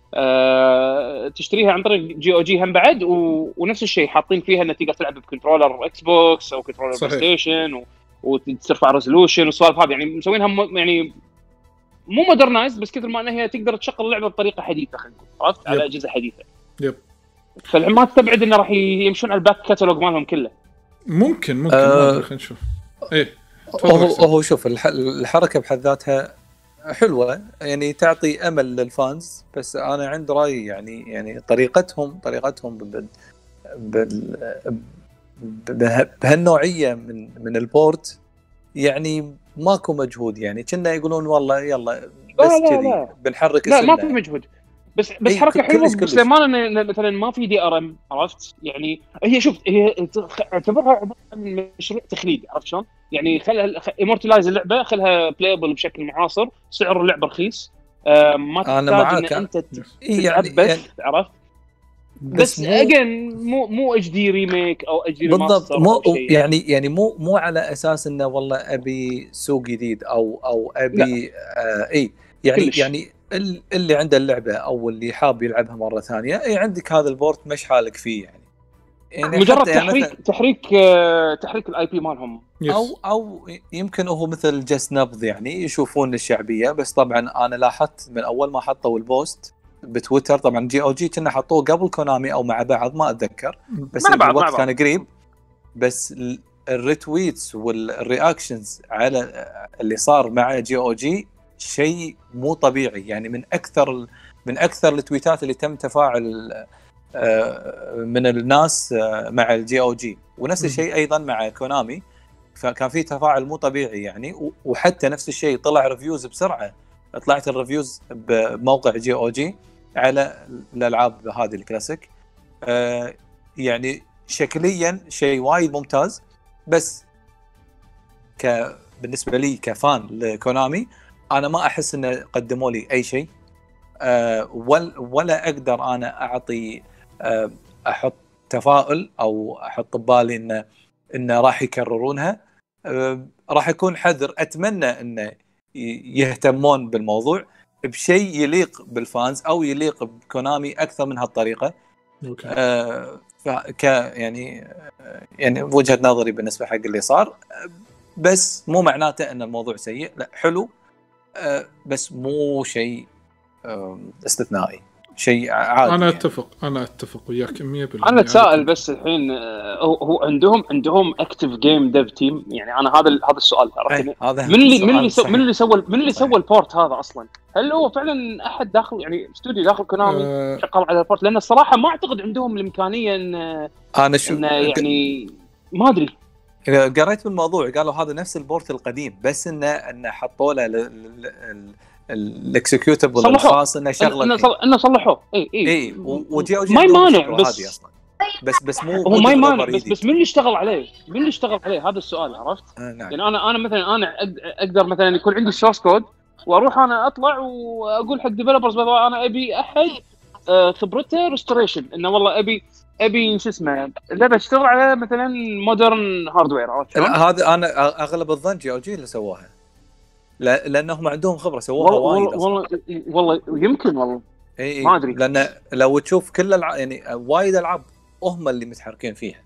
أه تشتريها عن طريق جي او جي هم بعد و... ونفس الشيء حاطين فيها انك تقدر تلعب بكنترولر اكس بوكس او كنترولر بلاي ستيشن و... وترفع ريزولوشن والسوالف هذه، يعني مسوينها م... يعني مو مودرنايز بس كثر ما انها هي تقدر تشغل اللعبه بطريقه حديثه خلينا نقول عرفت على اجهزه حديثه. يب. فالحين ما تستبعد انه راح يمشون على الباك كاتالوج مالهم كله. ممكن ممكن أه... خلينا نشوف. ايه هو هو شوف الحركه بحد ذاتها حلوه يعني تعطي امل للفانز، بس انا عندي راي يعني يعني طريقتهم طريقتهم بال بهالنوعيه من من البورت يعني ماكو مجهود، يعني كنا يقولون والله يلا بس كذي بنحرك لا ما في مجهود، بس بس حركه حلوه. بس لما مثلا ما في دي ار ام عرفت يعني، هي شوف هي اعتبرها عباره عن مشروع تخليدي عرفت شلون يعني، خلها امورتلايز اللعبه، خلها بلايبل بشكل معاصر، سعر اللعبه رخيص، آه ما تحتاج ان انت تتعب بث يعني عرفت، بس, بس اجين مو مو اتش دي ريميك او اتش دي بالضبط، مو يعني يعني مو مو على اساس انه والله ابي سوق جديد او او ابي آه اي يعني كلش. يعني اللي عنده اللعبه او اللي حاب يلعبها مره ثانيه، اي عندك هذا البورت مش حالك فيه يعني, يعني مجرد تحريك يعني تحريك آه تحريك الاي بي مالهم، او او يمكن هو مثل جس نبض يعني يشوفون الشعبيه. بس طبعا انا لاحظت من اول ما حطوا البوست بتويتر، طبعا جي او جي كنا حطوه قبل كونامي او مع بعض ما اتذكر، بس الوقت كان قريب، بس الريتويتس والرياكشنز على اللي صار مع جي او جي شيء مو طبيعي يعني، من اكثر من اكثر التويتات اللي تم تفاعل من الناس مع الجي او جي، ونفس الشيء ايضا مع كونامي، فكان في تفاعل مو طبيعي يعني. وحتى نفس الشيء طلع ريفيوز بسرعه، طلعت الريفيوز بموقع جي او جي على الالعاب هذه الكلاسيك، آه يعني شكليا شيء وايد ممتاز. بس ك بالنسبه لي كفان لكونامي انا ما احس انه قدموا لي اي شيء، آه ولا ولا اقدر انا اعطي آه احط تفاؤل او احط ببالي انه انه راح يكررونها. آه راح يكون حذر، اتمنى انه يهتمون بالموضوع بشيء يليق بالفانز او يليق بكونامي اكثر من هالطريقه. اوكي آه فك يعني يعني وجهه نظري بالنسبه حق اللي صار، بس مو معناته ان الموضوع سيء، لا حلو، آه بس مو شيء آه استثنائي، شيء عادي. انا اتفق يعني. انا اتفق وياك مية بالمية. انا اتساءل بس الحين هو عندهم عندهم اكتف جيم ديف تيم يعني، انا هذا هذا السؤال عرفت من اللي من اللي من اللي سوى من اللي سوى البورت هذا اصلا، هل هو فعلا احد داخل يعني استوديو داخل كونامي أه شغال على البورت؟ لان الصراحه ما اعتقد عندهم الامكانيه ان انا شو إن يعني ما ادري، قريت بالموضوع قالوا هذا نفس البورت القديم، بس انه انه حطوا له الاكسكيوتبل الخاص انه شغله انه صلحوه اي اي اي وجي او جي ما يمانع، بس اصلا بس بس مو هو ما يمانع، بس بس من اللي اشتغل عليه من اللي اشتغل عليه هذا السؤال عرفت. آه نعم. يعني انا انا مثلا انا اقدر مثلا يكون عندي السورس كود واروح انا اطلع واقول حق ديفلوبرز انا ابي احد خبرته ريستوريشن، انه والله ابي ابي شو اسمه لعبه تشتغل على مثلا مودرن هاردوير عرفت. هذا انا اغلب الظن جي او جي اللي سواها، لا لانهم عندهم خبره سووها وايد والله والله يمكن والله اي ما ادري، لان لو تشوف كل الع... يعني وايد العاب هم اللي متحركين فيها،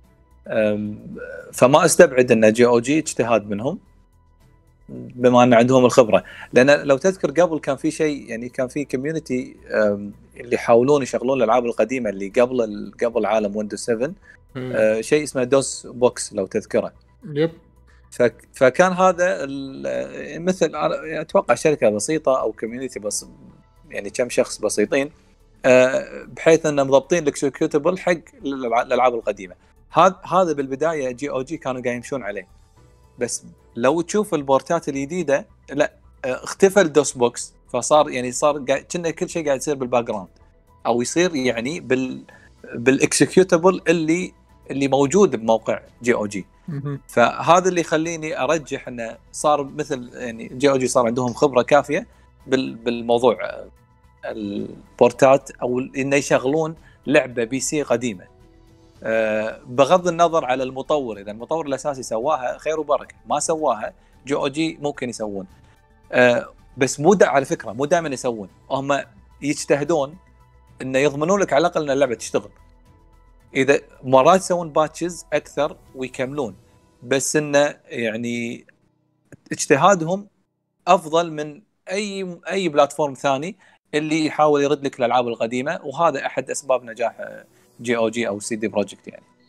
فما استبعد ان جي او جي اجتهاد منهم بما ان عندهم الخبره. لان لو تذكر قبل كان في شيء يعني كان في كوميونتي اللي يحاولون يشغلون الالعاب القديمه اللي قبل قبل عالم ويندوز سبعة، آه شيء اسمه دوس بوكس لو تذكره. يب. فكان هذا مثل اتوقع شركه بسيطه او كوميونتي بس يعني كم شخص بسيطين، آه بحيث ان مضبطين الاكسكيوتبل حق الالعاب القديمه. هذا هذا بالبدايه جي او جي كانوا قاعد يمشون عليه، بس لو تشوف البورتات الجديده لا اختفى الدوس بوكس، فصار يعني صار كأنه كل شيء قاعد يصير بالباك جراوند او يصير يعني بال بالاكسكيوتبل اللي اللي موجود بموقع جي او جي. فهذا اللي يخليني ارجح انه صار مثل يعني جي او جي صار عندهم خبره كافيه بالموضوع البورتات او انه يشغلون لعبه بي سي قديمه، أه بغض النظر على المطور. اذا المطور الاساسي سواها خير وبركه، ما سواها جي او جي ممكن يسوون، أه بس مو على فكره مو دائما يسوون، هم يجتهدون انه يضمنون لك على الاقل ان اللعبه تشتغل. اذا مرات يسوون باتشز اكثر ويكملون، بس انه يعني اجتهادهم افضل من اي اي بلاتفورم ثاني اللي يحاول يرد لك الالعاب القديمه، وهذا احد اسباب نجاح جي او جي او سي دي بروجكت يعني.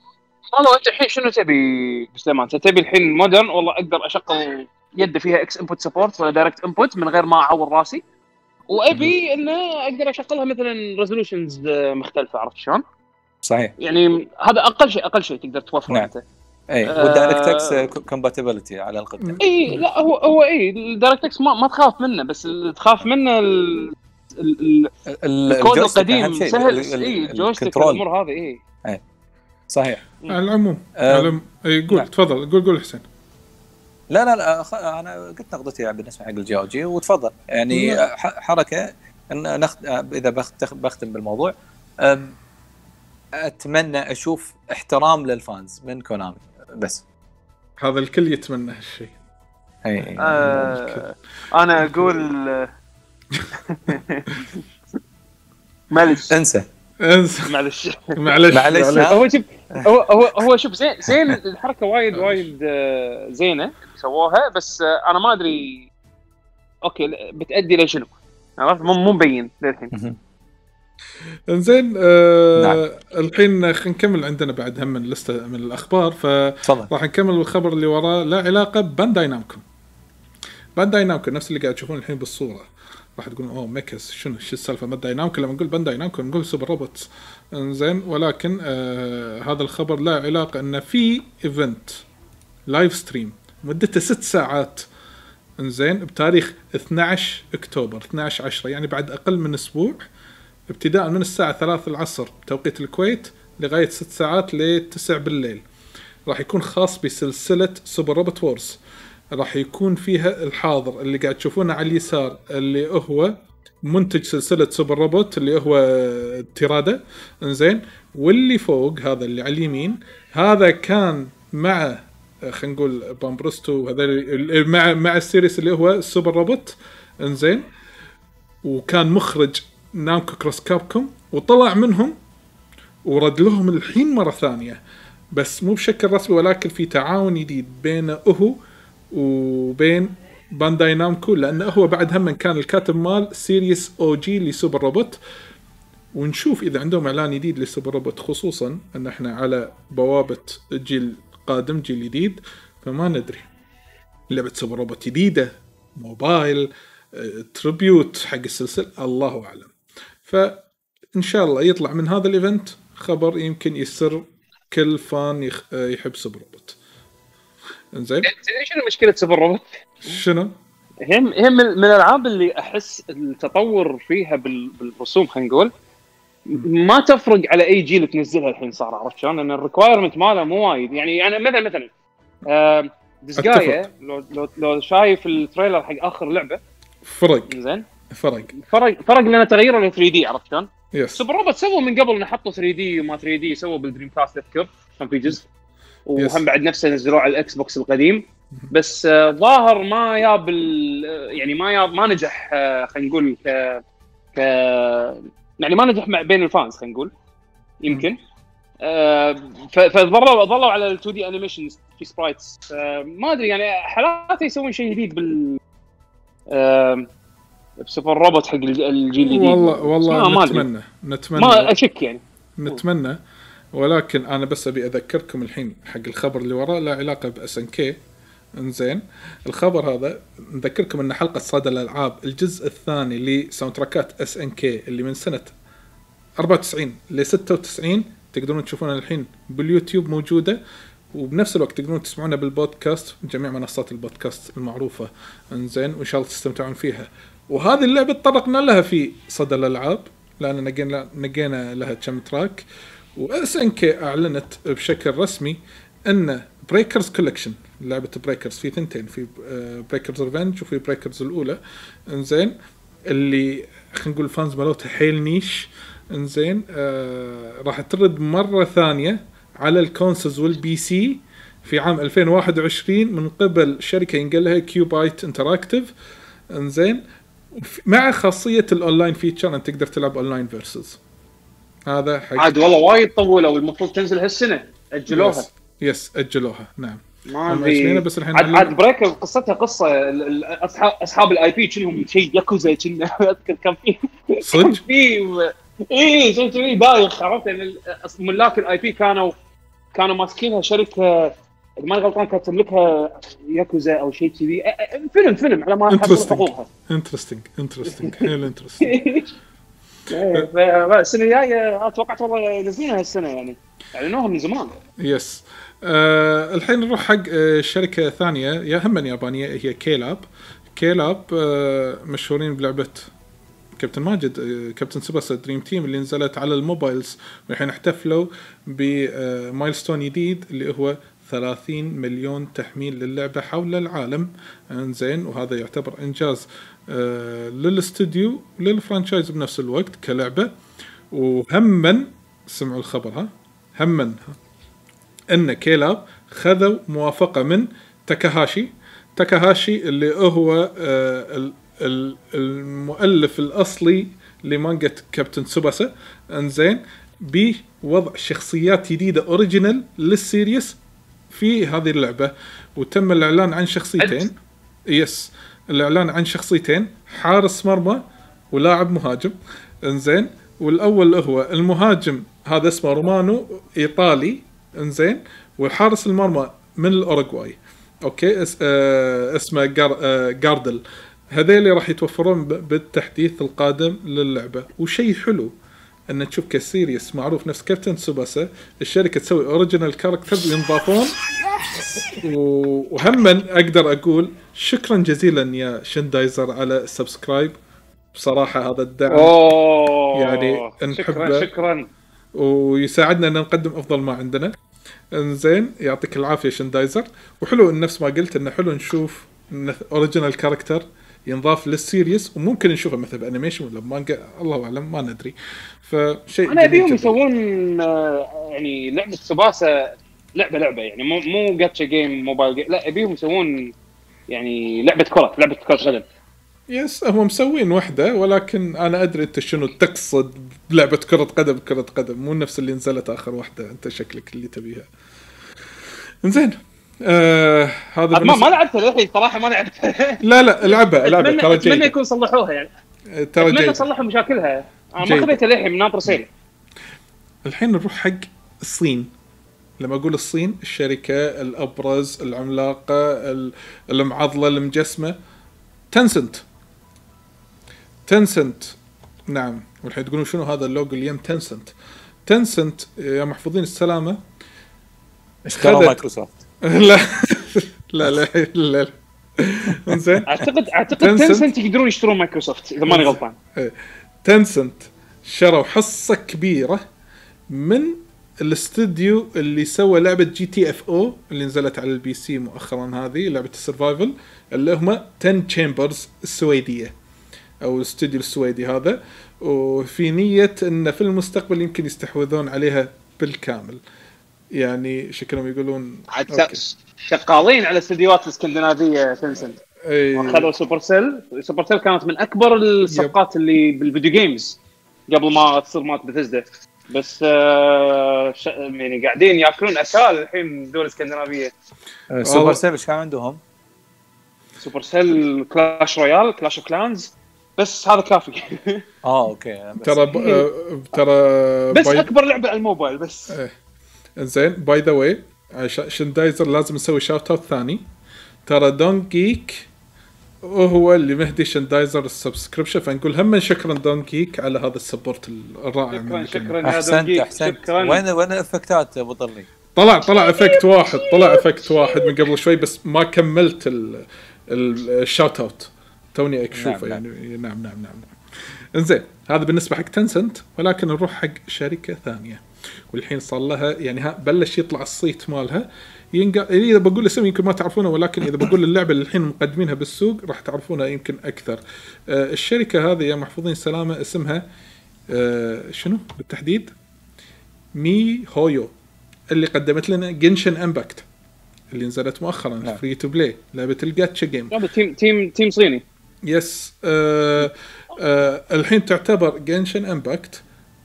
والله انت الحين شنو تبي بسليمان؟ انت تبي الحين مودرن والله اقدر اشغل يد فيها اكس انبوت سبورت ولا دايركت انبوت من غير ما اعور راسي، وابي انه اقدر اشغلها مثلا ريزولوشنز مختلفه، عرفت شلون؟ صحيح يعني هذا اقل شيء اقل شيء تقدر توفره. نعم. انت اي آه والدايركت اكس كومباتيبلتي على القدم. اي لا هو هو اي الدايركت اكس ما, ما تخاف منه، بس اللي تخاف منه ال ال ال الكود القديم سهل. اي الجويستيك الامور هذه اي اي صحيح. على العموم على يقول نعم. تفضل قول قول حسين. لا لا لا خ... انا قلت نقطتي بالنسبه حق الجي او جي وتفضل يعني ح... حركه ان نخ... اذا بخت... بختم بالموضوع أم... اتمنى اشوف احترام للفانز من كونامي بس. هذا الكل يتمنى هالشيء. اي آه... انا اقول معلش انسى انسى معلش معلش معلش هو شوف هو هو هو شوف زين زين الحركه وايد وايد زينه سووها، بس انا ما ادري اوكي بتأدي لشنو، عرفت؟ مو مو مبين للحين. انزين آه نعم. الحين خلينا نكمل، عندنا بعد هم من لسته من الاخبار، فراح نكمل الخبر اللي وراه لا علاقه ببانداي نامكو. بانداي نامكو نفس اللي قاعد تشوفون الحين بالصوره، راح تقولون اوه ميكس شنو شو السالفه بانداي نامكو؟ لما نقول بانداي نامكو نقول سوبر روبوتس. انزين ولكن آه هذا الخبر لا علاقه، ان في ايفنت لايف ستريم مدته ست ساعات انزين بتاريخ اثني عشر أكتوبر اثني عشر عشرة، يعني بعد اقل من اسبوع، ابتداء من الساعه ثلاثة العصر بتوقيت الكويت لغايه ست ساعات لتسعة بالليل. راح يكون خاص بسلسله سوبر روبوت وورز. راح يكون فيها الحاضر اللي قاعد تشوفونه على اليسار اللي هو منتج سلسله سوبر روبوت اللي هو تيرادا انزين، واللي فوق هذا اللي على اليمين هذا كان مع خلينا نقول بامبرستو، هذا مع مع السيريس اللي هو سوبر روبوت انزين، وكان مخرج نامكو كروس كابكوم، وطلع منهم ورد لهم الحين مرة ثانية بس مو بشكل رسمي، ولكن في تعاون جديد بينه هو وبين بانداي نامكو، لأنه هو بعد هم كان الكاتب مال سيريس أو جي لسوبر روبوت. ونشوف إذا عندهم إعلان جديد لسوبر روبوت، خصوصا أن احنا على بوابة جيل قادم جيل جديد، فما ندري لعبة سوبر روبوت جديدة موبايل تريبيوت حق السلسلة الله أعلم. فإن شاء الله يطلع من هذا الإيفنت خبر يمكن يسر كل فان يخ... يحب سوبر روبوت. إنزين تدري شنو مشكلة سوبر روبوت؟ شنو؟ هم هم من الألعاب اللي أحس التطور فيها بال... بالرسوم خلينا نقول ما تفرق على أي جيل تنزلها الحين صار، عرفت شلون؟ لأن الريكوايرمنت ماله مو وايد يعني يعني مثلا مثلا آه ديسجايا لو لو لو شايف التريلر حق آخر لعبة فرق زين فرق فرق فرق لنا تغييره ل ثري دي، عرفت شلون؟ يس. سوبر روبوت سووا من قبل انه حطوا ثري دي وما ثري دي، سووا بالدريم كاست اذكر كان في جزء، وهم بعد نفسه نزلوه على الاكس بوكس القديم، بس آه ظاهر ما ياب يعني ما ياب ما نجح آه خلينا نقول ك ك يعني ما نجح مع بين الفانز خلينا نقول يمكن آه فظلوا ظلوا على ال تو دي انيميشنز في سبرايتس آه ما ادري يعني حالاته يسوون شيء جديد بال آه بسوبر روبوت حق الجيل الجديد. والله والله نتمنى نتمنى ما اشك يعني نتمنى، ولكن انا بس ابي اذكركم الحين حق الخبر اللي وراه لا علاقه باس ان كي. انزين الخبر هذا نذكركم ان حلقه صدى الالعاب الجزء الثاني لساوند تراكات اس ان كي اللي من سنه أربعة وتسعين ل ستة وتسعين تقدرون تشوفونها الحين باليوتيوب موجوده، وبنفس الوقت تقدرون تسمعونها بالبودكاست جميع منصات البودكاست المعروفه. انزين وان شاء الله تستمتعون فيها. وهذه اللعبه تطرقنا لها في صدى الالعاب لان نقينا نقينا لها كم تراك، واس ان كي اعلنت بشكل رسمي ان بريكرز كولكشن لعبه بريكرز في ثنتين، في بريكرز ريفنج وفي بريكرز الاولى انزين اللي خلينا نقول الفانز مالوتها حيل نيش انزين آه راح ترد مره ثانيه على الكونسولز والبي سي في عام ألفين وواحد وعشرين من قبل شركه ينقال لها كيوبايت انتراكتيف انزين، مع خاصيه الاونلاين فيتشر ان تقدر تلعب اونلاين فيرسز. هذا حق عاد والله وايد طولوا، المفروض تنزل هالسنه اجلوها. يس, يس اجلوها نعم ما ادري بس الحين عاد, عاد بريكر قصتها قصه اصحاب اصحاب الاي بي كلهم شيء ياكوزا كنا اذكر كان في صدق في اي شيء شيء دايخ، عرفت ان ملاك الاي بي كانوا كانوا ماسكينها شركه ما غلطان كانت تملكها ياكوزا او شيء كذي. فيلم فيلم على ما حصلوا حقوقها. انترستنج انترستنج حيل انترستنج. السنه الجايه اتوقع والله ينزلونها هالسنه يعني اعلنوها من زمان. يس آه الحين نروح حق آه شركه ثانيه يا هم يابانيه هي كيلاب. كيلاب آه مشهورين بلعبه كابتن ماجد آه كابتن سوباسا دريم تيم اللي نزلت على الموبايلز، والحين احتفلوا بمايلستون جديد اللي هو ثلاثين مليون تحميل للعبة حول العالم. انزين وهذا يعتبر انجاز آه للاستوديو للفرانشايز بنفس الوقت كلعبة. وهمن سمعوا الخبر ها همن ان كيلاب خذوا موافقة من تاكاهاشي. تاكاهاشي اللي هو آه المؤلف الاصلي لمانجا كابتن سوباسا. انزين بوضع شخصيات جديدة اوريجينال للسيريس في هذه اللعبة. وتم الإعلان عن شخصيتين. يس الإعلان عن شخصيتين حارس مرمى ولاعب مهاجم. انزين والأول هو المهاجم هذا اسمه رومانو إيطالي. انزين والحارس المرمى من الأوروغواي أوكي اس آه اسمه جار آه جاردل. هذيل راح يتوفرون بالتحديث القادم للعبة. وشيء حلو ان تشوف كسيريس معروف نفس كابتن سوباسا الشركه تسوي اوريجينال كاركترز ينضافون. وهم اقدر اقول شكرا جزيلا يا شندايزر على السبسكرايب. بصراحه هذا الدعم أوه يعني نحبه شكرا شكرا ويساعدنا ان نقدم افضل ما عندنا. انزين يعطيك العافيه شندايزر. وحلو ان نفس ما قلت انه حلو نشوف اوريجينال كاركتر ينضاف للسيريس وممكن نشوفه مثلا بانيميشن ولا مانجا الله اعلم ما ندري. فشيء انا ابيهم يسوون يعني لعبه سوباسا لعبه لعبه يعني مو مو جاتشا جيم موبايل جيم. لا ابيهم يسوون يعني لعبه كره لعبه كره قدم. يس هم مسوين وحده ولكن انا ادري انت شنو تقصد بلعبه كره قدم. كره قدم مو نفس اللي نزلت اخر واحده انت شكلك اللي تبيها. انزين آه هذا ما ما لعبتها للحين صراحه ما لعبتها. لا لا العبها العبها ترى جيد. اتمنى يكون صلحوها يعني ترى جيد. اتمنى يصلحوا مشاكلها. انا ما خذيتها للحين من ناطر سيل. الحين نروح حق الصين. لما اقول الصين الشركه الابرز العملاقه المعضله المجسمه تنسنت. تنسنت نعم. والحين تقولون شنو هذا اللوجو اليوم تنسنت. تنسنت يا محفوظين السلامه اشتروا مايكروسوفت. لا لا لا لا انزين اعتقد اعتقد تنسنت يقدرون يشترون مايكروسوفت اذا ماني غلطان. تنسنت شروا حصه كبيره من الاستوديو اللي سوى لعبه جي تي اف او اللي نزلت على البي سي مؤخرا. هذه لعبه السرفايفل اللي هم عشرة تشامبرز السويديه او الاستوديو السويدي هذا. وفي نيه ان في المستقبل يمكن يستحوذون عليها بالكامل. يعني شكلهم يقولون شغالين على استديوهات الاسكندنافيه تنسنت. واخذوا سوبر سيل. سوبر سيل كانت من اكبر الصفقات اللي بالفيديو جيمز قبل ما تصير مات بثزدا. بس آه ش... يعني قاعدين ياكلون اكل الحين دول اسكندنافيه. سوبر سيل ايش كان عندهم؟ سوبر سيل كلاش رويال كلاش اوف كلانز بس هذا كافي. اه اوكي ترى ب... ترى بس باي... اكبر لعبه على الموبايل بس. ايه. زين باي ذا واي شندايزر لازم نسوي شاوت اوت ثاني. ترى دون جيك وهو اللي مهدي شندايزر السبسكريبشن فنقول هم شكرا دون جيك على هذا السبورت الرائع. شكرا شكرا يا احسنت احسنت. وين وين الافكتات ابو طلي؟ طلع طلع افكت واحد طلع افكت واحد من قبل شوي بس ما كملت الشاوت اوت توني اشوفه. نعم يعني نعم نعم نعم, نعم. انزين هذا بالنسبه حق تنسنت. ولكن نروح حق شركه ثانيه والحين صار لها يعني ها بلش يطلع الصيت مالها ينقل. اذا بقول اسم يمكن ما تعرفونه ولكن اذا بقول اللعبه اللي الحين مقدمينها بالسوق راح تعرفونها يمكن اكثر. آه الشركه هذه يا محفوظين سلامه اسمها آه شنو بالتحديد؟ مي هويو اللي قدمت لنا جنشن امباكت اللي نزلت مؤخرا نعم. فري تو بلاي لعبه الجاتشا جيم. تيم تيم تيم صيني. يس آه آه الحين تعتبر جنشن امباكت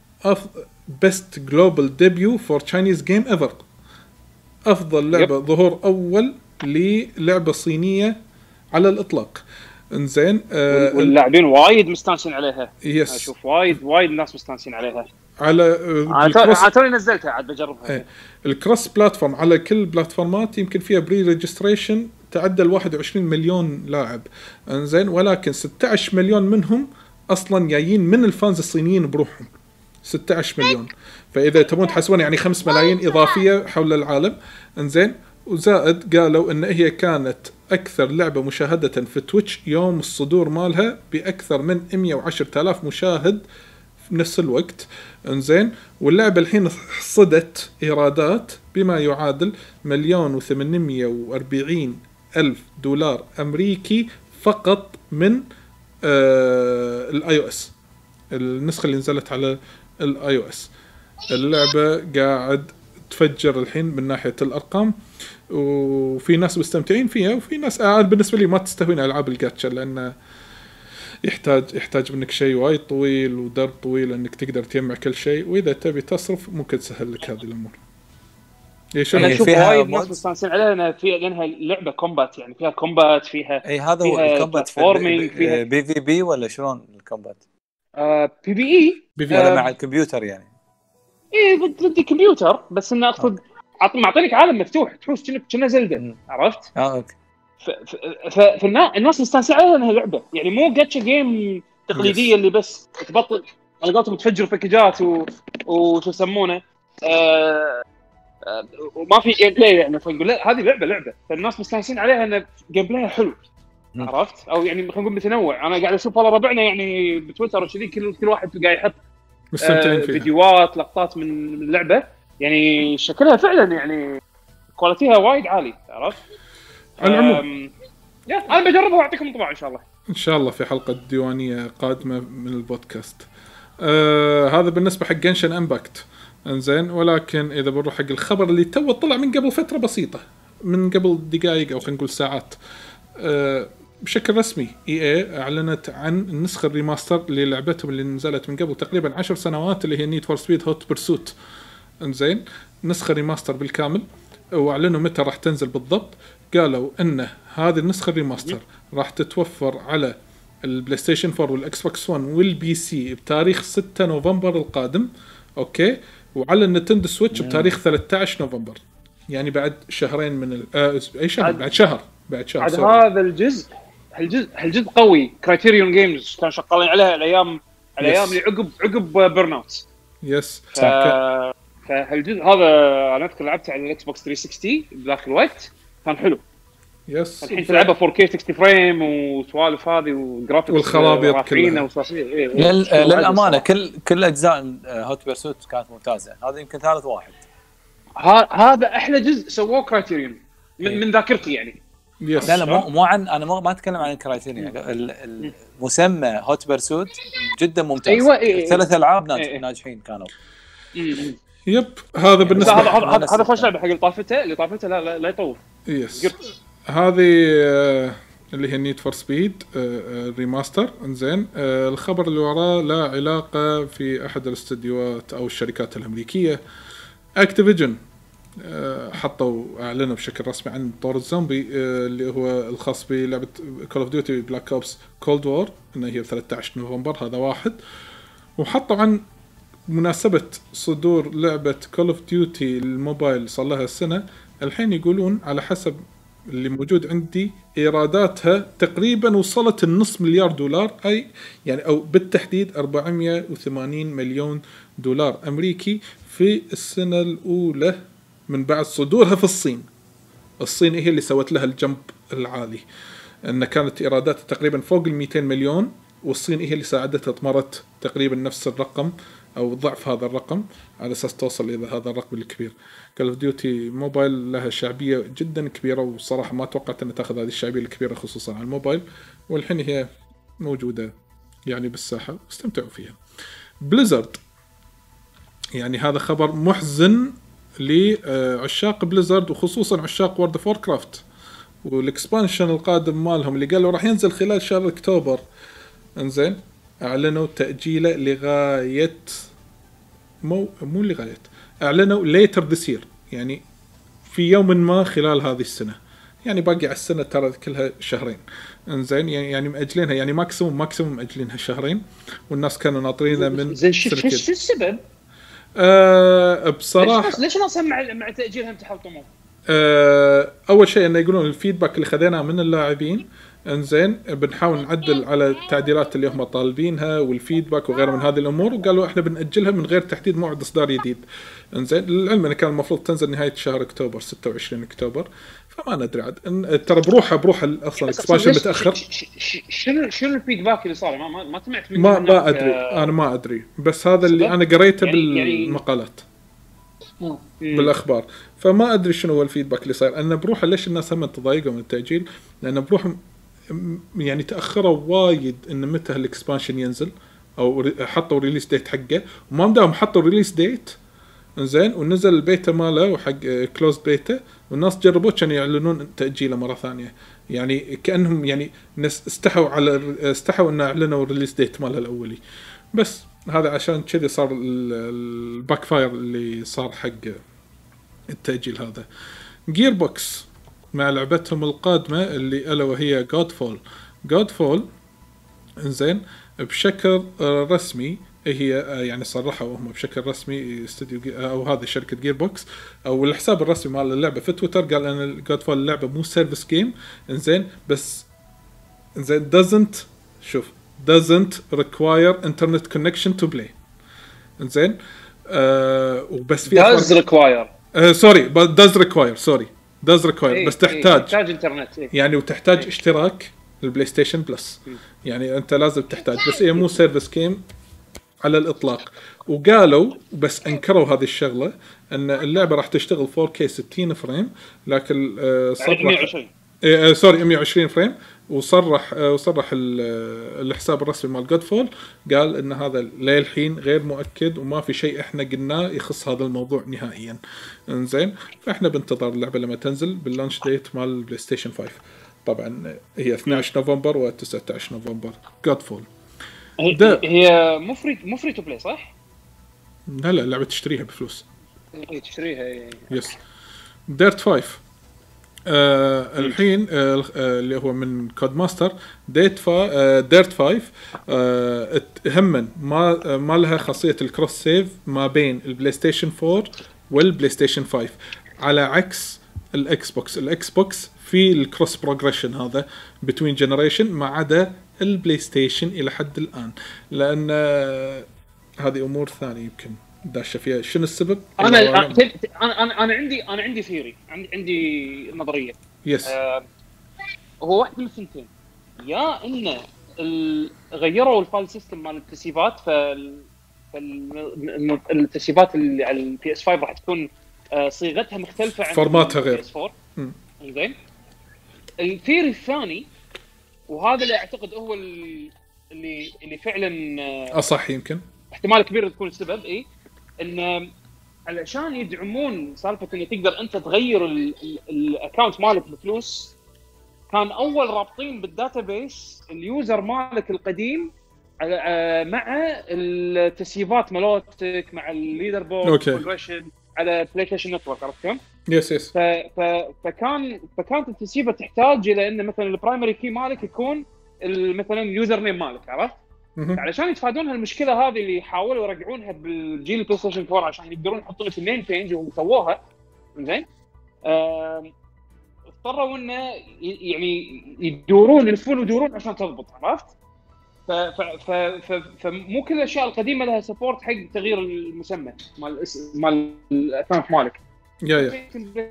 بيست جلوبال ديبيو فور تشاينيز جيم ايفر. افضل لعبه يب. ظهور اول للعبه صينيه على الاطلاق. انزين آه واللاعبين وايد مستانسين عليها. يس. اشوف وايد وايد ناس مستانسين عليها. على انا توني نزلتها عاد بجربها. ايه الكروس بلاتفورم على كل بلاتفورمات يمكن فيها بري ريجستريشن تعدى واحد وعشرين مليون لاعب انزين، ولكن ستة عشر مليون منهم اصلا جايين من الفانز الصينيين بروحهم ستة عشر مليون. فاذا تبون تحسبون يعني خمسة ملايين اضافيه حول العالم انزين. وزائد قالوا ان هي كانت اكثر لعبه مشاهده في تويتش يوم الصدور مالها باكثر من مئة وعشرة آلاف مشاهد في نفس الوقت انزين. واللعبه الحين حصدت ايرادات بما يعادل مليون وثمانمية وأربعين الف دولار امريكي فقط من آه الاي او اس، النسخه اللي نزلت على الاي او اس. اللعبه قاعد تفجر الحين من ناحيه الارقام، وفي ناس مستمتعين فيها وفي ناس آه بالنسبه لي ما تستهوين العاب الجاتشا، لان يحتاج يحتاج منك شيء وايد طويل ودرب طويل انك تقدر تجمع كل شيء، واذا تبي تصرف ممكن تسهل لك هذه الامور. انا اشوف وايد ناس مستانسين عليها لانها فيها لانها لعبه كومبات، يعني فيها كومبات فيها اي هذا هو الكومبات في بي في بي ولا شلون الكومبات؟ آه بي بي اي بي في ولا آه مع الكمبيوتر يعني؟ ايه ضد الكمبيوتر، بس انه اقصد معطينك عالم مفتوح تحوس كأنك كنا زلدة، عرفت؟ اه اوكي. فالناس مستانسين عليها انها لعبه، يعني مو جاتشا جيم تقليديه اللي بس تبطل على قولتهم تفجر باكجات و وشو يسمونه آه... آه... وما في جيم بلاي، يعني فنقول لا هذه لعبه لعبه فالناس مستانسين عليها ان جيم بلاي حلو، عرفت؟ او يعني خلينا نقول متنوع. انا قاعد اشوف والله ربعنا يعني بتويتر وكذي كل كل واحد قاعد يحط مستمتعين فيها فيديوهات لقطات من اللعبه، يعني شكلها فعلا يعني كواليتيها وايد عالي، عرفت؟ على العموم يا انا بجربها واعطيكم انطباع ان شاء الله ان شاء الله في حلقه ديوانيه قادمه من البودكاست. آه هذا بالنسبه حق جنشن امباكت انزين. ولكن اذا بنروح حق الخبر اللي تو طلع من قبل فتره بسيطه، من قبل دقائق او خلينا نقول ساعات، آه بشكل رسمي اي اي اعلنت عن النسخه الريماستر للعبتهم اللي نزلت من قبل تقريبا عشر سنوات اللي هي نيد فور سبيد هوت برسوت انزين. نسخه ريماستر بالكامل، واعلنوا متى راح تنزل بالضبط. قالوا ان هذه النسخه الريماستر راح تتوفر على البلاي ستيشن فور والاكس بوكس ون والبي سي بتاريخ ستة نوفمبر القادم، اوكي، وعلى النينتندو سويتش بتاريخ ثلاثة عشر نوفمبر، يعني بعد شهرين من ال... آه اي شهر بعد شهر بعد شهر بعد هذا الجزء. هالجزء هالجزء قوي. كرايتيريون جيمز كانوا شغالين عليها الايام الايام اللي عقب عقب بيرن اوت. يس ف... فهالجزء هذا انا اذكر لعبته على الاكس بوكس ثلاثمية وستين بذاك الوقت كان حلو. يس الحين تلعبها فور كي ستين فريم وسوالف هذه وجرافيكس والخرابيط كلها. إيه لل... للامانه كل كل اجزاء هوت بيرسوت كانت ممتازه. هذا يمكن ثالث واحد. هذا احلى جزء سووه كرايتيريون من, إيه. من ذاكرتي يعني. لا لا مو مو عن انا مو ما اتكلم عن الكرايتيريون. المسمى هوت بيرسوت جدا ممتاز. أيوة إيه. ثلاث العاب ناج... إيه. ناجحين كانوا. إيه. يب هذا بالنسبه هذا هذا هذا خوش لعبه حق اللي طافته اللي طافته لا لا, لا يطوف. يس هذه آه اللي هي نيد فور سبيد ريماستر انزين. آه الخبر اللي وراه لا علاقه في احد الاستديوهات او الشركات الامريكيه. اكتيفيجن آه حطوا اعلنوا بشكل رسمي عن طور الزومبي آه اللي هو الخاص بلعبه كول اوف ديوتي بلاك اوبس كولد وور انها هي ثلاثة عشر نوفمبر. هذا واحد. وحطوا عن مناسبة صدور لعبة كول اوف ديوتي الموبايل صار لها سنة الحين، يقولون على حسب اللي موجود عندي إيراداتها تقريبا وصلت النص مليار دولار، أي يعني أو بالتحديد أربعمية وثمانين مليون دولار أمريكي في السنة الأولى من بعد صدورها في الصين. الصين هي اللي سوت لها الجمب العالي، أن كانت إيراداتها تقريبا فوق المئتين مليون، والصين هي اللي ساعدتها طمرت تقريبا نفس الرقم أو ضعف هذا الرقم على أساس توصل إلى هذا الرقم الكبير. كول اوف ديوتي موبايل لها شعبية جدا كبيرة، وصراحة ما توقعت أن تأخذ هذه الشعبية الكبيرة خصوصا على الموبايل، والحين هي موجودة يعني بالساحة واستمتعوا فيها. بليزرد يعني هذا خبر محزن لعشاق بليزرد وخصوصا عشاق وورد اوف ووركرافت والاكسبانشن القادم مالهم اللي قالوا راح ينزل خلال شهر أكتوبر. انزين اعلنوا تأجيله لغاية مو مو لغاية اعلنوا later this year، يعني في يوم ما خلال هذه السنة، يعني باقي على السنة ترى كلها شهرين. انزين يعني يعني مأجلينها يعني ماكسيموم ماكسيموم مأجلينها شهرين، والناس كانوا ناطرينها من زين. شو السبب؟ أه بصراحه ليش ليش الناس مع مع تاجيلهم تحطموا؟ أه اول شيء انه يقولون الفيدباك اللي خذيناه من اللاعبين انزين بنحاول نعدل على التعديلات اللي هم طالبينها والفيدباك وغيره من هذه الامور، وقالوا احنا بنأجلها من غير تحديد موعد اصدار جديد. انزين للعلم انه كان المفروض تنزل نهايه شهر اكتوبر ستة وعشرين اكتوبر، فما ندري عاد ترى بروحها بروحها اصلا الاكسبانشن متاخر. شنو شنو الفيدباك اللي صار؟ ما ما سمعت ما ما ادري انا ما ادري بس هذا اللي انا قريته يعني بالمقالات يعني بالاخبار، فما ادري شنو هو الفيدباك اللي صاير. انا بروحه ليش الناس هم تضايقوا من التاجيل، لان بروحهم يعني تاخروا وايد ان متى الاكسبانشن ينزل او حطوا ريليس ديت حقه، وما مداهم حطوا ريليس ديت انزين ونزل البيتا ماله وحق كلوز بيتا، والناس جربوه كانوا يعلنون تاجيله مره ثانيه، يعني كانهم يعني ناس استحوا على استحوا ان اعلنوا الريليس ديت ماله الاولي. بس هذا عشان كذي صار الباك فاير اللي صار حق التاجيل هذا. جير بوكس مع لعبتهم القادمه اللي الا وهي جود فول. جود فول انزين بشكل رسمي هي يعني صرحوا هم بشكل رسمي استوديو او هذه شركه جير بوكس او الحساب الرسمي مال اللعبه في تويتر قال ان جود فول اللعبه مو سيرفيس جيم انزين بس انزين doesn't شوف doesn't require internet connection to play انزين آه وبس في does require آه سوري does require سوري does require إيه بس تحتاج إيه تحتاج انترنت إيه. يعني وتحتاج إيه. اشتراك البلاي ستيشن بلس إيه. يعني انت لازم تحتاج بس هي مو سيرفيس جيم على الإطلاق. وقالوا بس أنكروا هذه الشغلة أن اللعبة راح تشتغل فور كي ستين فريم، لكن صرح مية وعشرين آه سوري مية وعشرين فريم، وصرح آه وصرح الحساب الرسمي مال جود فول قال أن هذا للحين غير مؤكد وما في شيء إحنا قلناه يخص هذا الموضوع نهائيا. إنزين فإحنا بنتظر اللعبة لما تنزل باللانش ديت مال البلاي ستيشن خمسة، طبعا هي اثني عشر نوفمبر و تسعة عشر نوفمبر. جود فول هي مو فري مو فري تو بلاي صح؟ لا لا لعبة تشتريها بفلوس. اي تشتريها يس. ديرت خمسة آه الحين آه اللي هو من كود ماستر ديت فا آه ديرت خمسة آه همن ما آه ما لها خاصية الكروس سيف ما بين البلاي ستيشن فور والبلاي ستيشن خمسة، على عكس الاكس بوكس. الاكس بوكس في الكروس بروجريشن هذا بتوين جنريشن ما عدا البلاي ستيشن الى حد الان، لان آه هذه امور ثانيه يمكن داشه فيها. شنو السبب؟ انا انا انا انا عندي انا عندي ثيوري، عندي عندي نظريه. يس آه هو واحد من الثنتين، يا ان غيروا الفايل سيستم مال التسييفات، فالتسييفات اللي على البي اس خمسة راح تكون آه صيغتها مختلفه عن فورماتها غير. البي اس أربعة. زين. الثيوري الثاني وهذا اللي اعتقد هو اللي اللي فعلا اصح يمكن احتمال كبير تكون السبب، اي ان علشان يدعمون سالفه ان تقدر انت تغير الاكونت مالك بفلوس، كان اول رابطين بالداتابيس اليوزر مالك القديم مع التسييفات مالتك مع الليدر بورد بروجريشن على بلاي ستيشن نتورك، عرفت كم؟ يس يس. فكان فكانت التسييفه تحتاج الى ان مثلا البرايمري كي مالك يكون مثلا اليوزر نيم مالك، عرفت؟ علشان يتفادون هالمشكله هذه اللي حاولوا يرجعونها بالجيل البلاي ستيشن فور عشان يقدرون يحطون لك المين بيج وسووها زين. اضطروا انه يعني يدورون يلفون ويدورون عشان تضبط، عرفت؟ ف ف ف فمو كل الاشياء القديمه لها سبورت حق تغيير المسمى مال مال الاكونت مالك. يا يا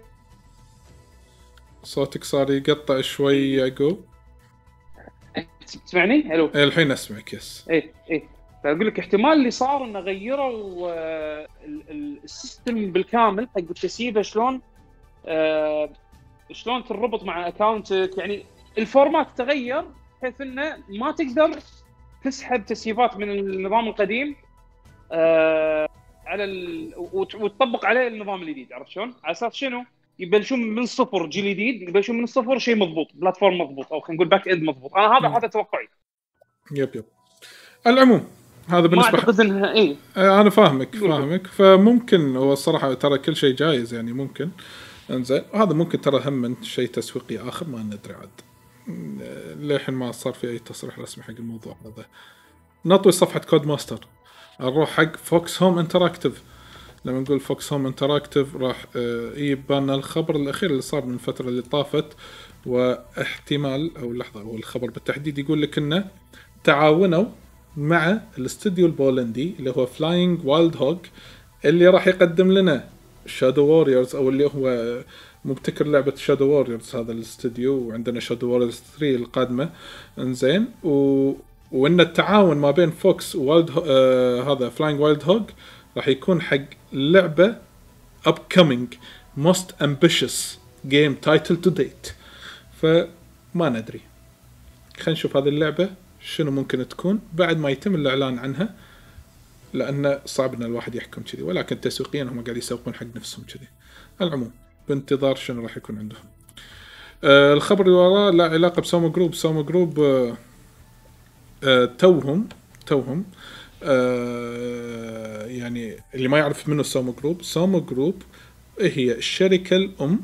صوتك صار يقطع شوي يعقوب. تسمعني؟ الو الحين اسمعك. يس ايه ايه فاقول لك احتمال اللي صار انه غيروا آه السيستم بالكامل حق التسييفه، شلون آه شلون تربط مع اكونتك، يعني الفورمات تغير بحيث انه ما تقدر تسحب تسييفات من النظام القديم آه على ال... وتطبق عليه النظام الجديد، عرفت شلون؟ على اساس شنو؟ يبلشون من الصفر جيل جديد، يبلشون من الصفر شيء مضبوط، بلاتفورم مضبوط، او خلينا نقول باك اند مضبوط. انا هذا م. هذا توقعي. يب يب. العموم هذا بالنسبه ما اعتقد انها اي انا فاهمك فاهمك فممكن هو الصراحه ترى كل شيء جايز يعني ممكن انزين. هذا ممكن ترى هم من شيء تسويقي اخر ما ندري عاد للحين ما صار في اي تصريح رسمي حق الموضوع هذا. نطوي صفحه كود ماستر نروح حق فوكس هوم انتراكتيف. لما نقول فوكس هوم انتراكتيف راح يجيب بالنا الخبر الأخير اللي صار من الفترة اللي طافت، واحتمال أو لحظة أو الخبر بالتحديد يقول لك إنه تعاونوا مع الاستوديو البولندي اللي هو فلاينج وايلد هوج اللي راح يقدم لنا شادو ووريرز، أو اللي هو مبتكر لعبة شادو ووريرز هذا الاستوديو، وعندنا شادو ووريرز ثري القادمة. انزين و... وإن التعاون ما بين فوكس ووايلد هو... آه... هذا فلاينج وايلد هوج راح يكون حق لعبة upcoming most ambitious game title to date. فما ندري، خلينا نشوف هذه اللعبة شنو ممكن تكون بعد ما يتم الإعلان عنها، لأنه صعب إن الواحد يحكم كذي، ولكن تسويقيا هم قاعد يسوقون حق نفسهم كذي. العموم بانتظار شنو راح يكون عندهم. آه الخبر اللي وراه لا علاقة بسومو جروب. سومو جروب آه آه توهم توهم آه يعني اللي ما يعرف منه سومو جروب، سومو جروب هي الشركة الأم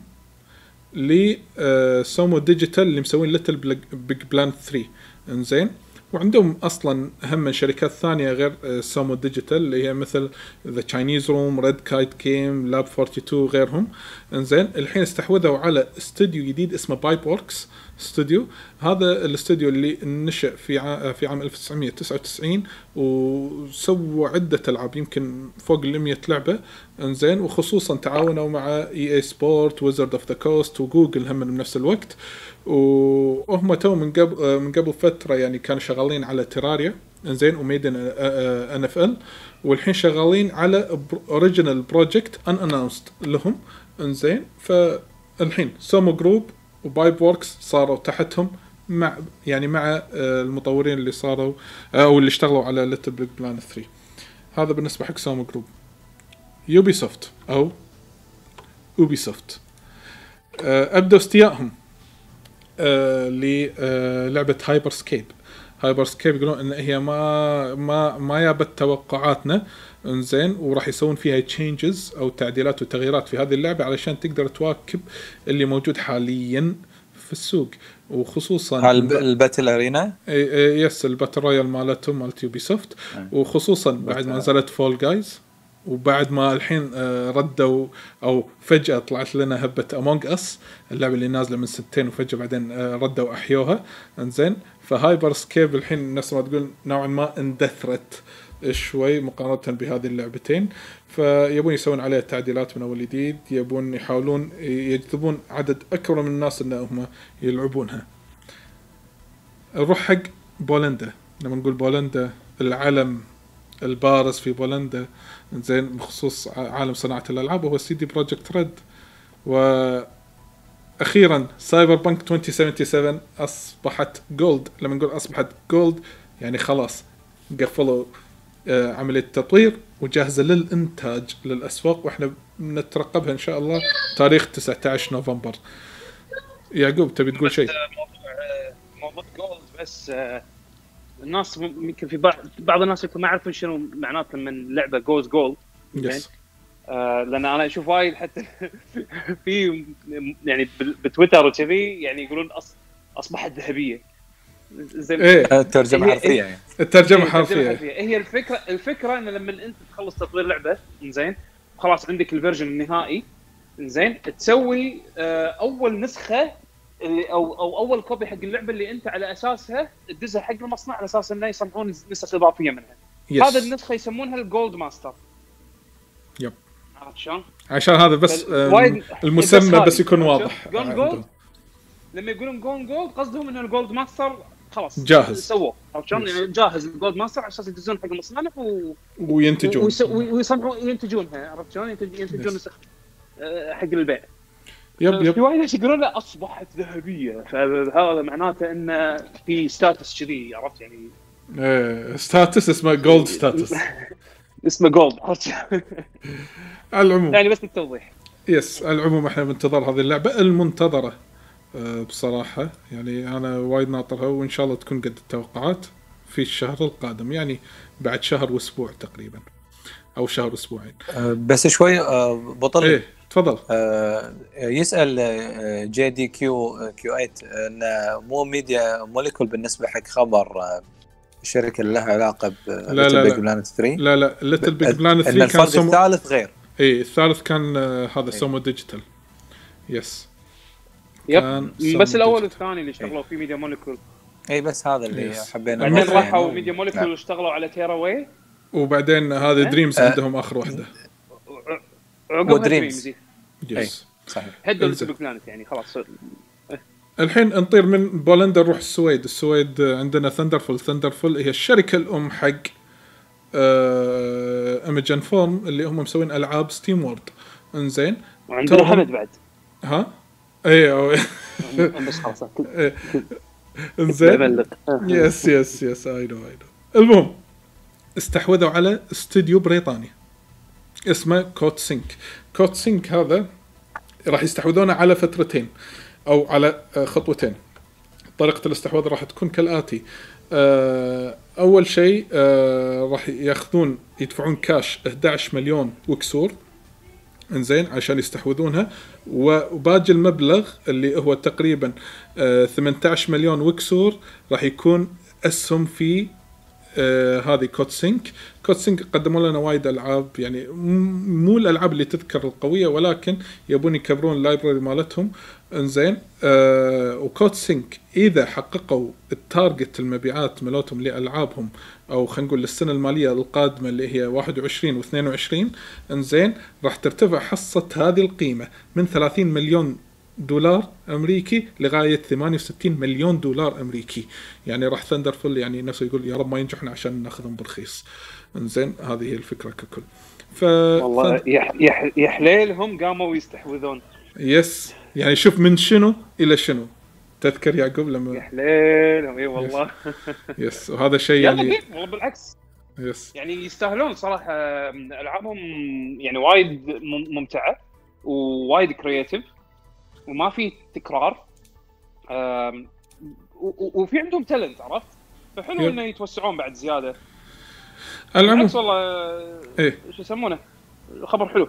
لسومو ديجيتال اللي مسوين ليتل بيج بلان ثري. انزين، وعندهم اصلا هم من شركات ثانيه غير سومو ديجيتال اللي هي مثل ذا تشاينيز روم، ريد كايت جيم، لاب اثنين وأربعين غيرهم. انزين، الحين استحوذوا على استوديو جديد اسمه بايب ووركس استوديو. هذا الاستوديو اللي نشأ في ع... في عام ألف وتسعمية وتسعة وتسعين، وسووا عده العاب يمكن فوق ال مية لعبه. انزين، وخصوصا تعاونوا مع اي اي سبورت، ويزرد اوف ذا كوست، وجوجل هم بنفس الوقت. وهم تو من قبل من قبل فتره يعني كانوا شغالين على تيراريا. انزين، وميدن ان اف ال، والحين شغالين على اوريجينال بروجكت ان اناونسد لهم. انزين، فالحين سومو جروب وبايب ووركس صاروا تحتهم مع يعني مع المطورين اللي صاروا او اللي اشتغلوا على ليتل بيج بلان ثري. هذا بالنسبه حق سومو جروب. يوبي سوفت او اوبي سوفت ابدوا استيائهم آه للعبة هايبر سكيب. هايبر سكيب يقولون ان هي ما ما ما جابت توقعاتنا. انزين، وراح يسوون فيها تشينجز او تعديلات وتغييرات في هذه اللعبة علشان تقدر تواكب اللي موجود حاليا في السوق، وخصوصا الباتل ارينا. يس، الباتل رويال مالتهم مالت يوبي سوفت، وخصوصا بعد ما نزلت فول جايز، وبعد ما الحين ردوا أو فجأة طلعت لنا هبة أمونج أس، اللعبة اللي نازلة من سنتين وفجأة بعدين ردوا أحيوها. انزين، فهايبر سكيب الحين الناس ما تقول نوعا ما اندثرت شوي مقارنة بهذه اللعبتين، فيبون يسوون عليها تعديلات من أول جديد، يبون يحاولون يجذبون عدد أكبر من الناس إنهم يلعبونها. نروح حق بولندا. لما نقول بولندا، العالم البارز في بولندا زين بخصوص عالم صناعة الألعاب هو سي دي بروجكت ريد. وأخيرا سايبر بانك ألفين سبعة وسبعين أصبحت جولد. لما نقول أصبحت جولد يعني خلاص قفلوا عملية التطوير وجاهزة للإنتاج للأسواق، وإحنا نترقبها إن شاء الله تاريخ تسعة عشر نوفمبر. يعقوب تبي تقول شيء؟ موضوع جولد بس الناس ممكن في بعض بعض الناس يكون ما يعرفون شنو معناته من لعبه جوز جولد. يس. آه لان انا اشوف وايد حتى في يعني بتويتر وكذي يعني يقولون أص... اصبحت ذهبيه. زين، ايه الترجمه حرفيه يعني الترجمه حرفيه. هي الفكره الفكره ان لما انت تخلص تطوير لعبه زين خلاص عندك الفيرجن النهائي زين تسوي آه اول نسخه اللي او او اول كوبي حق اللعبه اللي انت على اساسها تدزها حق المصنع على اساس انه يصنعون نسخ اضافيه منها. yes. هذا النسخه يسمونها الجولد ماستر. يب. عشان عشان هذا بس المسمى بس, بس يكون واضح. جولد لما يقولون جون جولد قصدهم انه الجولد ماستر خلاص جاهز سووه عشان يعني جاهز الجولد ماستر على اساس يدزون حق المصانع و... وينتجون ويصنعون ينتجونها. عرفت شلون ينتجون نسخ حق البيع. يب يب. في وايد ناس يقولون لا اصبحت ذهبيه، فهذا معناته ان في ستاتس كذي. عرفت يعني ايه ستاتس اسمه جولد ستاتس اسمه جولد. العموم يعني بس للتوضيح. يس، العموم احنا بانتظار هذه اللعبه المنتظره بصراحه، يعني انا وايد ناطرها وان شاء الله تكون قد التوقعات في الشهر القادم، يعني بعد شهر واسبوع تقريبا او شهر اسبوعين. بس شوي بطل. ايه تفضل. آه يسأل جي دي كيو كيو ثمانية انه مو ميديا موليكول بالنسبه حق خبر الشركه اللي لها علاقه بليتل بيج بلانت ثري. لا لا ليتل بيج بلانت ثري كان الفرق الثالث غير اي الثالث كان آه، هذا إيه. سومو ديجيتال. يس يب كان بس سومو الاول ديجيتال. والثاني اللي اشتغلوا فيه ميديا مولكول، اي بس هذا اللي يس. حبينا بعدين المهم- نوضحه راحوا يعني. ميديا مولكول نعم. واشتغلوا على تيرا واي، وبعدين هذا إيه؟ دريمز آه. عندهم اخر واحده. عقبها ودريمز. دريمز يس صحيح. هدوا انزين. السوبر بلانت يعني خلاص. الحين نطير من بولندا نروح السويد. السويد آه، عندنا ثندرفول. ثندرفول هي الشركه الام حق آه ايمجن فورم اللي هم مسوين العاب ستيم وورد. انزين وعندنا توهم- حمد بعد ها اي بس خلاص انزين ببلغ. يس يس يس اي نو اي نو. المهم استحوذوا على استوديو بريطاني اسمه كود سينك. كود سينك هذا راح يستحوذونه على فترتين او على آه، خطوتين. طريقة الاستحواذ راح تكون كالآتي. آه، أول شيء آه، راح ياخذون يدفعون كاش إحدى عشر مليون وكسور انزين عشان يستحوذونها، وباقي المبلغ اللي هو تقريبا آه، ثمانية عشر مليون وكسور راح يكون أسهم في آه هذه كود سينك. كود سينك قدموا لنا وايد العاب، يعني م- مو الالعاب اللي تذكر القويه، ولكن يبون يكبرون اللايبرري مالتهم. انزين آه وكود سينك اذا حققوا التارجت المبيعات مالتهم لالعابهم، او خلينا نقول للسنه الماليه القادمه اللي هي واحد وعشرين واثنين وعشرين، انزين راح ترتفع حصه هذه القيمه من ثلاثين مليون دولار امريكي لغايه ثمانية وستين مليون دولار امريكي. يعني راح ثندرفول يعني نفسه يقول يا رب ما ينجحنا عشان ناخذهم برخيص. انزين هذه هي الفكره ككل. ف والله يح يح يحليلهم قاموا يستحوذون. يس يعني شوف من شنو الى شنو. تذكر يعقوب لما يحليلهم اي والله. يس وهذا شيء يلا يعني كيف والله بالعكس يس يعني يستاهلون صراحه. العابهم يعني وايد مم- ممتعه ووايد كرياتيف وما في تكرار. أم، و- و- وفي عندهم تالنت، عرفت؟ فحلو يب. انه يتوسعون بعد زياده. العموم بالعكس والله ايه شو يسمونه خبر حلو.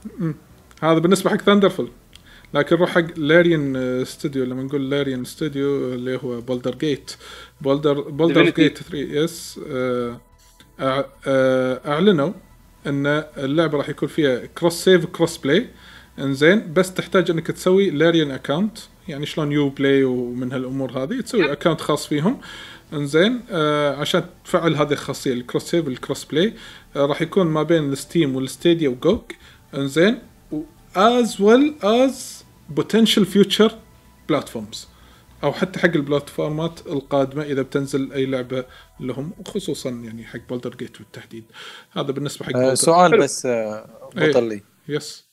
هذا بالنسبه حق ثندرفول. لكن روح حق لاريان ستوديو. لما نقول لاريان ستوديو اللي هو بولدر جيت بولدر بولدر Divinity. جيت ثلاثة يس آه، أع- آه، اعلنوا ان اللعبه راح يكون فيها كروس سيف كروس بلاي. انزين بس تحتاج انك تسوي لاريان اكاونت، يعني شلون يو بلاي ومن هالامور هذه، تسوي اكاونت خاص فيهم. انزين آه عشان تفعل هذه الخاصيه الكروس سيف الكروس بلاي. آه راح يكون ما بين الستيم والستيديا وجوج. انزين as well as potential future platforms، او حتى حق البلاتفورمات القادمه اذا بتنزل اي لعبه لهم، وخصوصا يعني حق بولدر جيت بالتحديد. هذا بالنسبه حق آه Baldur's- سؤال حلو. بس آه إيه. بطل لي يس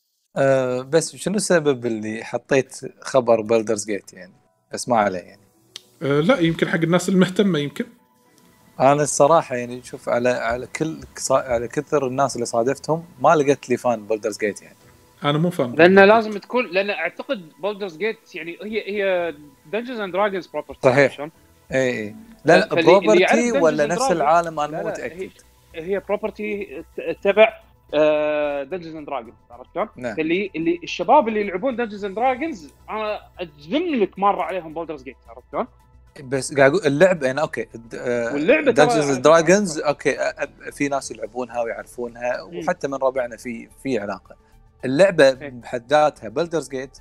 آه بس شنو السبب اللي حطيت خبر بلدرز جيت يعني؟ بس ما عليه يعني. آه لا يمكن حق الناس المهتمه يمكن. انا الصراحه يعني شوف على على كل على كثر الناس اللي صادفتهم ما لقيت لي فان بلدرز جيت يعني. انا مو فاهم لان لازم تكون، لان اعتقد بولدرز جيت يعني هي هي دنجنز اند دراجونز بروبرتي. صحيح. اي اي لا لا فاللي- اللي بروبرتي يعرف ولا Dungeons and نفس Dragons- العالم انا لا مو لا، متاكد. هي, هي بروبرتي تبع دنجنز اند دراجونز، عرفت شلون؟ نعم. اللي اللي الشباب اللي يلعبون دنجنز اند دراجونز انا اجزم لك مره عليهم بولدرز جيت، عرفت شلون؟ بس قاعد اقول اللعبه يعني اوكي واللعبة ترى دنجنز على دراجونز فكرة- اوكي أ- أ- في ناس يلعبونها ويعرفونها مم. وحتى من ربعنا في في علاقه. اللعبه إيه. بحد ذاتها بلدرز جيت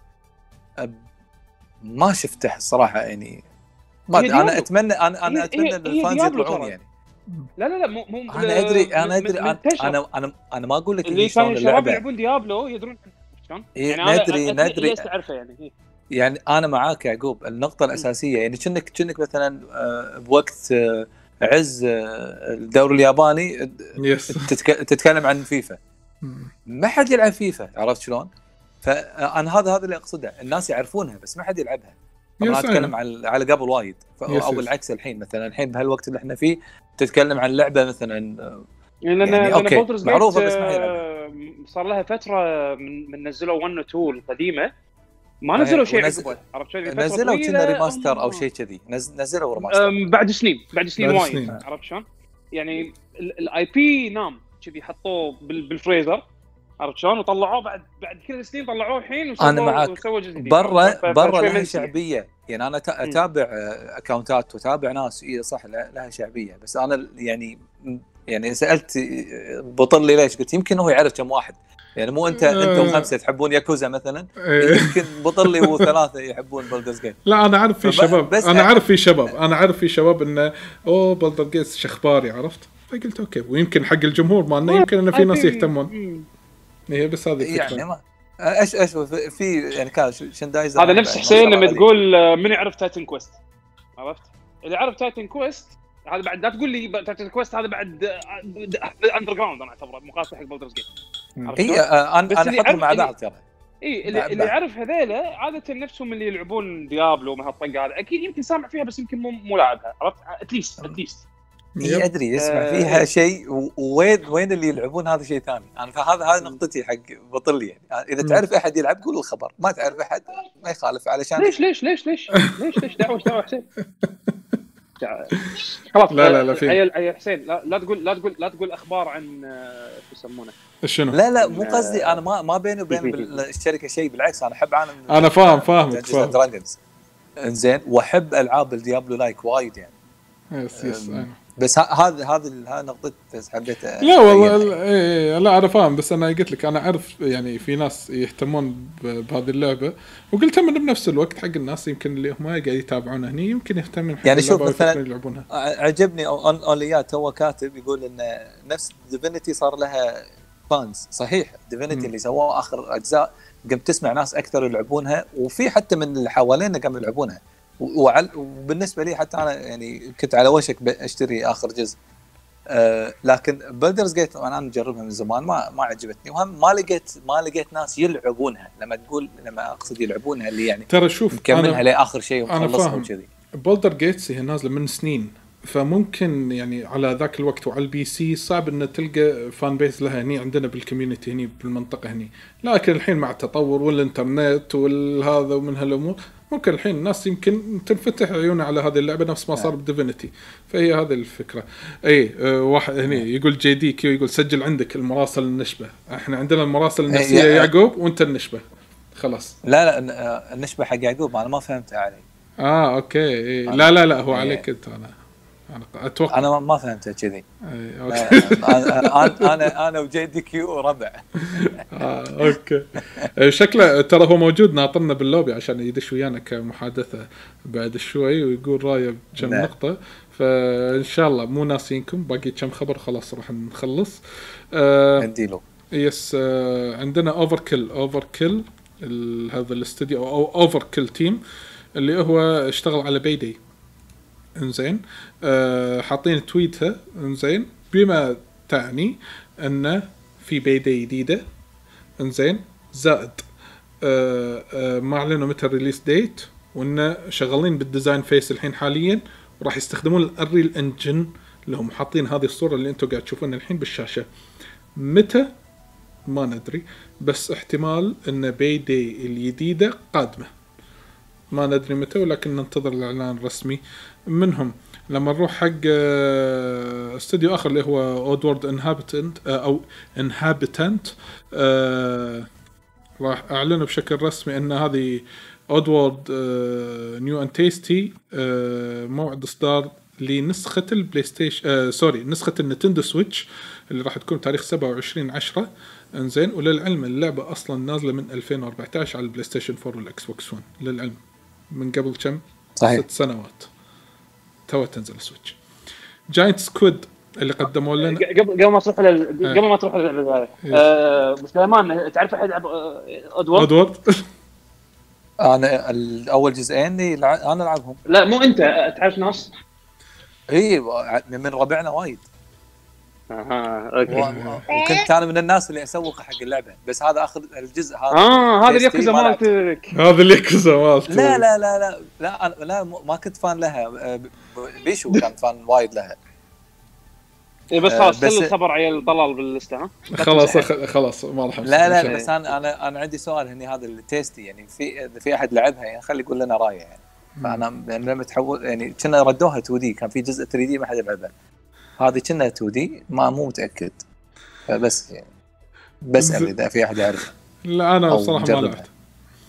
ما شفته الصراحه يعني. ما هي أدري، انا ديابلو. اتمنى انا انا هي- اتمنى هي- ان هي الفانز ديابلو يطلعون ترى. يعني. لا لا لا مو مو انا ادري انا من- ادري من- أنا, منتشر. انا انا انا ما اقول لك اللي إن شلون كانوا الشباب اللعبه يلعبون ديابلو يدرون شلون؟ إيه، يعني أنا- ندري- أنا ندري. ليش تعرفه يعني هي. يعني انا معاك يعقوب. النقطه الاساسيه يعني كأنك كأنك مثلا آه، بوقت آه، عز آه، الدوري الياباني يس تتك... تتكلم عن فيفا، ما حد يلعب فيفا، عرفت شلون؟ فانا هذا هذا اللي اقصده، الناس يعرفونها بس ما حد يلعبها. طبعا يس، اتكلم على على قبل وايد ف... يس، او يس. العكس. الحين مثلا الحين بهالوقت اللي احنا فيه تتكلم عن لعبه مثلا يعني لان يعني لان أوكي، بولدرز جيت معروفة بس ما هي آه، صار لها فتره من, من نزلوا واحد و اثنين القديمه ما نزلوا شيء ونزل- عقبه، عرفت شلون؟ فترة نزلوا طويلة كنا ريماستر او هم- شيء كذي، نز... نزلوا ريماستر. أم، بعد سنين بعد سنين بعد وايد، سنين. عرفت شلون؟ يعني الاي بي نام كذي حطوه بال- بالفريزر، عرفت شلون؟ وطلعوه بعد بعد كل السنين طلعوه الحين وسووا أنا معاك. وسووا جزء جديد. برا ف- ف- برا فشوي لها منسي. شعبيه يعني. انا اتابع اكونتات واتابع ناس اي صح لها شعبيه، بس انا يعني يعني سالت بطل لي ليش، قلت يمكن هو يعرف كم واحد، يعني مو انت انت وخمسه تحبون ياكوزا مثلا، يمكن بطل لي وثلاثه يحبون بلدرز جيت. لا انا عارف في شباب، انا عارف في شباب انا عارف في شباب انه اوه بلدر جيت شخباري، عرفت؟ فقلت اوكي، ويمكن حق الجمهور مالنا يمكن انه في ناس يهتمون. هي بس هذه الفكره يعني ما ايش ايش في يعني كان شندايزر هذا نفس حسين لما تقول من يعرف تايتن كويست، عرفت؟ اللي عرف تايتن كويست هذا بعد لا تقول لي تايتن كويست هذا بعد اندر جراوند، انا اعتبره مقاطع حق بلدرز جيت. هي انا انا احطهم مع بعض ترى. اي اللي, اللي يعرف هذيلا عاده نفسهم اللي يلعبون ديابلو من هالطقه هذا، اكيد يمكن سامع فيها بس يمكن مو مو لاعبها، عرفت؟ اتليست اتليست اي ادري يسمع فيها آه شيء، وين وين اللي يلعبون هذا شيء ثاني. انا فهذا هذه نقطتي حق بطل لي، يعني اذا تعرف احد يلعب قول الخبر، ما تعرف احد ما يخالف، علشان ليش ليش ليش ليش ليش ليش دعوه دعوه حسين خلاص. لا لا لا في يا حسين لا, لا تقول لا تقول لا تقول اخبار عن شو يسمونه شنو. لا لا مو قصدي انا ما ما بيني وبين الشركه شيء، بالعكس انا احب عالم انا فاهم فاهمك فاهم دراجونز انزين، واحب العاب الديابلو لايك وايد يعني. يس يس بس هذا هذا هذا نقطه بس حبيت. لا والله إيه لا انا فاهم، بس انا قلت لك انا اعرف يعني في ناس يهتمون بهذه اللعبه، وقلت من بنفس الوقت حق الناس يمكن اللي هم قاعد يتابعونها هني يمكن يهتمون يعني شوف مثلا يلعبونها. عجبني اوليات هو كاتب يقول ان نفس ديفينيتي صار لها فانز صحيح. ديفينيتي اللي سووه اخر اجزاء قمت تسمع ناس اكثر يلعبونها، وفي حتى من اللي حوالينا قاموا يلعبونها، وبالنسبه لي حتى انا يعني كنت على وشك اشتري اخر جزء. أه لكن بلدرز جيت انا مجربها من زمان ما ما عجبتني، وهم ما لقيت ما لقيت ناس يلعبونها. لما تقول لما اقصد يلعبونها اللي يعني ترى شوف مكملها لاخر شيء وخلصها وكذي. بلدر جيتس هي نازله من سنين، فممكن يعني على ذاك الوقت وعلى البي سي صعب ان تلقى فان بيس لها هني عندنا بالكوميونتي هني بالمنطقه هني. لكن الحين مع التطور والانترنت والهذا ومن هالامور ممكن الحين الناس يمكن تنفتح عيونها على هذه اللعبه نفس ما صار بديفينيتي. فهي هذه الفكره. اي أه واحد هني يقول جي دي كيو يقول سجل عندك المراسل النشبه. احنا عندنا المراسل النفسيه يعقوب وانت النشبه خلاص. لا لا النشبه حق يعقوب انا ما فهمتها علي. اه اوكي إيه. لا لا لا هو عليك انت. انا انا اتوقع انا ما فهمتها كذي. انا انا انا وجي دي كيو ربع. اه اوكي شكله ترى هو موجود ناطرنا باللوبي عشان يدش ويانا كمحادثه بعد شوي ويقول رايه بكم نقطه. فان شاء الله مو ناسينكم، باقي كم خبر خلاص راح نخلص. آه نديله يس آه عندنا اوفر كيل اوفر كيل هذا الاستوديو او اوفر كيل تيم اللي هو اشتغل على بيدي. انزين أه حاطين تويتها انزين بما تعني انه في بيدي جديده انزين زائد أه أه ما اعلنوا متى الريليس ديت، وانه شغالين بالديزاين فيس الحين حاليا، وراح يستخدمون الاريل انجن اللي هم حاطين هذه الصوره اللي انتم قاعد تشوفونها الحين بالشاشه. متى ما ندري، بس احتمال ان بيدي الجديده قادمه ما ندري متى، ولكن ننتظر الاعلان الرسمي منهم. لما نروح حق استوديو اخر اللي هو اودورد انهابيتنت او انهابيتنت راح اعلنوا بشكل رسمي ان هذه اودورد نيو اند تيستي موعد اصدار لنسخه البلاي ستيشن سوري نسخه النينتندو سويتش اللي راح تكون تاريخ سبعة وعشرين عشرة. انزين وللعلم اللعبه اصلا نازله من ألفين وأربعتاشر على البلاي ستيشن فور والاكس بوكس ون، للعلم من قبل كم صحيح. ست سنوات تو تنزل السويتش. جاينت سكويد اللي قدموا لنا قبل قبل ما تروح لل... قبل ما تروح للعبه هذه سليمان تعرف احد يلعب ادوارد؟ ادوارد انا الاول جزئين انا العبهم. لا مو انت تعرف ناس اي من ربعنا وايد. اها اوكي. وكنت انا من الناس اللي اسوق حق اللعبه، بس هذا اخر الجزء هذا اه هذا الياكوزا مالتك. هذا الياكوزا مالتك. لا لا لا لا لا أنا لا ما كنت فان لها. بيشو كان فان وايد لها. إيه بس خلاص خلي الخبر عيل طلال باللسته. ها خلاص خلاص ما راح. لا لا بس انا انا انا عندي سؤال هني، هذا التيستي يعني في في احد لعبها يعني خلي يقول لنا رايه يعني. فانا يعني لما تحول يعني كنا ردوها تو دي، كان في جزء ثري دي ما حد يلعبه، هذه كنا تو دي ما مو متاكد. فبس يعني بسال اذا في احد يعرف. لا انا بصراحه ما لعبت.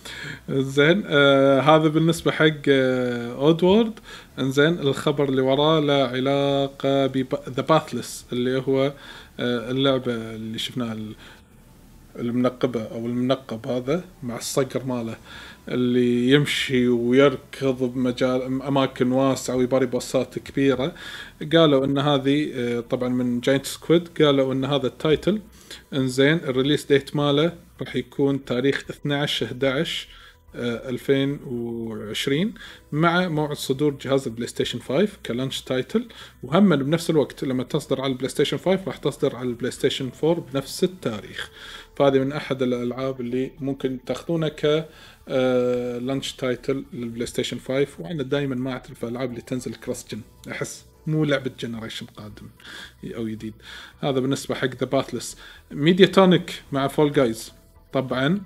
زين آه هذا بالنسبة حق آه اودوارد. انزين الخبر اللي وراه له علاقة بذا باثلس اللي هو آه اللعبة اللي شفناها المنقبة او المنقب هذا مع الصقر ماله اللي يمشي ويركض بمجال اماكن واسعة ويباري بوسات كبيرة. قالوا ان هذه آه طبعا من جاينت سكويد، قالوا ان هذا التايتل انزين الريليس ديت ماله راح يكون تاريخ اثنا عشر إحدى عشر ألفين وعشرين مع موعد صدور جهاز البلاي ستيشن خمسة كلانش تايتل، وهم بنفس الوقت لما تصدر على البلاي ستيشن خمسة راح تصدر على البلاي ستيشن أربعة بنفس التاريخ. فهذه من أحد الألعاب اللي ممكن تاخذونها ك لانش تايتل للبلاي ستيشن خمسة. وأنا دائما ما أعرف الألعاب اللي تنزل كروس جن، أحس مو لعبة جنريشن قادم أو جديد. هذا بالنسبة حق ذا باثلس. ميديا تونيك مع فول جايز طبعا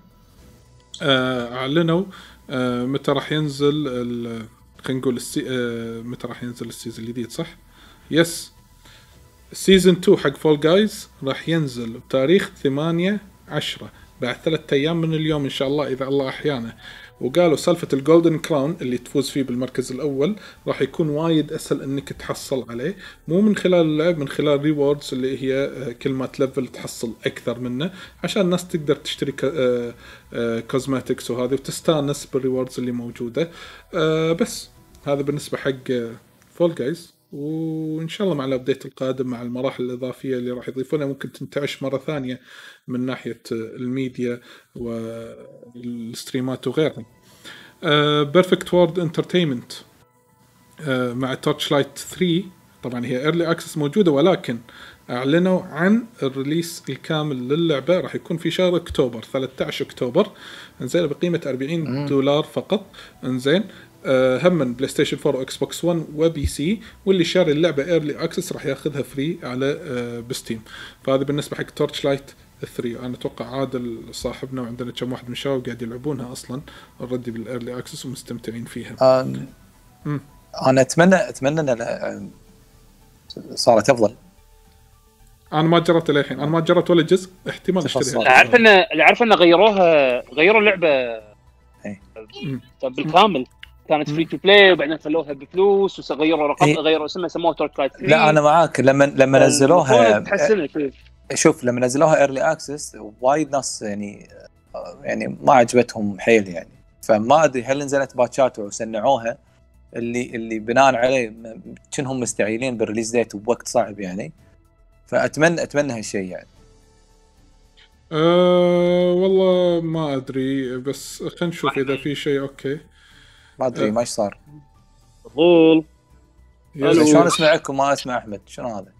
اعلنوا آه متى راح ينزل خلينا نقول السي... آه متى راح ينزل السيزون الجديد صح؟ يس سيزون اثنين حق فول جايز راح ينزل بتاريخ ثمانية عشرة بعد ثلاثة ايام من اليوم ان شاء الله اذا الله احيانا. وقالوا سالفة الجولدن كراون اللي تفوز فيه بالمركز الأول راح يكون وايد أسهل أنك تحصل عليه، مو من خلال اللعب، من خلال ريوردز اللي هي كل ما تلفل تحصل أكثر منه عشان الناس تقدر تشتري كوزماتكس وهذه وتستانس بالريوردز اللي موجودة. بس هذا بالنسبة حق فول جايز، وإن شاء الله مع الأبديت القادم مع المراحل الإضافية اللي راح يضيفونها ممكن تنتعش مرة ثانية من ناحية الميديا والستريمات وغيرها. بيرفكت وورد انترتينمنت مع تورتش لايت ثري طبعا هي ايرلي اكسس موجودة، ولكن اعلنوا عن الريليس الكامل للعبة راح يكون في شهر اكتوبر ثلاثة عشر اكتوبر انزين بقيمة أربعين دولار فقط. انزين هم من بلاي ستيشن فور واكس بوكس ون وبي سي، واللي شاري اللعبة ايرلي اكسس راح ياخذها فري على بستيم. فهذا بالنسبة حق تورتش لايت ثري. انا اتوقع عادل صاحبنا وعندنا كم واحد من الشباب قاعد يلعبونها اصلا اوريدي بالايرلي اكسس ومستمتعين فيها. آه انا اتمنى اتمنى ان صارت افضل. انا ما جربت للحين، انا ما جربت ولا جزء، احتمال اشتريها. عارف ان اللي عارف ان غيروها غيروا اللعبه بالكامل، كانت فري تو بلاي وبعدين خلوها بفلوس وغيروا رقم إيه. غيروا اسمها سموها تورك لايت ثري. لا انا معاك لما لما نزلوها تحسنت. شوف لما نزلوها ايرلي اكسس وايد ناس يعني يعني ما عجبتهم حيل يعني، فما ادري هل نزلت باتشات وسنعوها اللي اللي بناء عليه كأنهم مستعجلين بالريليز ديت بوقت صعب يعني. فاتمنى اتمنى هالشيء يعني. أه والله ما ادري، بس خلينا نشوف اذا في شيء. اوكي ما ادري أه. ما ايش صار. قول شلون اسمعكم ما اسمع احمد؟ شنو هذا؟